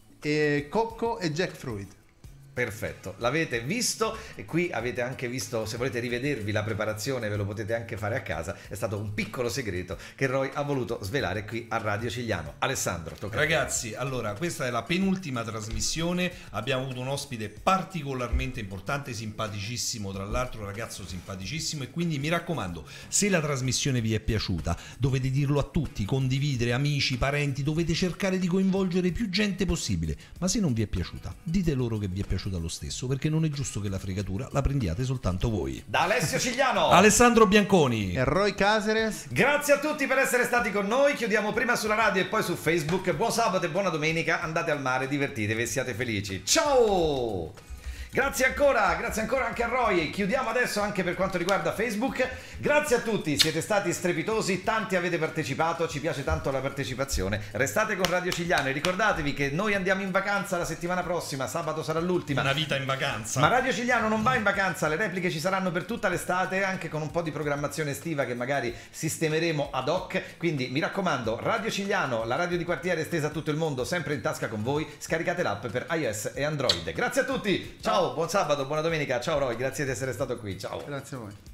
cocco e jackfruit. Perfetto, l'avete visto, e qui avete anche visto, se volete rivedervi la preparazione ve lo potete anche fare a casa. È stato un piccolo segreto che Roy ha voluto svelare qui a Radio Cigliano. Alessandro, tocca. Ragazzi, allora questa è la penultima trasmissione, abbiamo avuto un ospite particolarmente importante, simpaticissimo, tra l'altro ragazzo simpaticissimo, e quindi mi raccomando, se la trasmissione vi è piaciuta dovete dirlo a tutti, condividere, amici, parenti, dovete cercare di coinvolgere più gente possibile, ma se non vi è piaciuta dite loro che vi è piaciuta lo stesso, perché non è giusto che la fregatura la prendiate soltanto voi. Da Alessio Cigliano, Alessandro Bianconi e Roy Caceres, grazie a tutti per essere stati con noi. Chiudiamo prima sulla radio e poi su Facebook. Buon sabato e buona domenica, andate al mare, divertitevi e siate felici. Ciao! Grazie ancora anche a Roy. Chiudiamo adesso anche per quanto riguarda Facebook. Grazie a tutti, siete stati strepitosi, tanti avete partecipato, ci piace tanto la partecipazione. Restate con Radio Cigliano e ricordatevi che noi andiamo in vacanza la settimana prossima, sabato sarà l'ultima. Una vita in vacanza. Ma Radio Cigliano non va in vacanza, le repliche ci saranno per tutta l'estate, anche con un po' di programmazione estiva che magari sistemeremo ad hoc. Quindi mi raccomando, Radio Cigliano, la radio di quartiere estesa a tutto il mondo, sempre in tasca con voi. Scaricate l'app per iOS e Android. Grazie a tutti, ciao, buon sabato, buona domenica, ciao Roy, grazie di essere stato qui, ciao. Grazie a voi.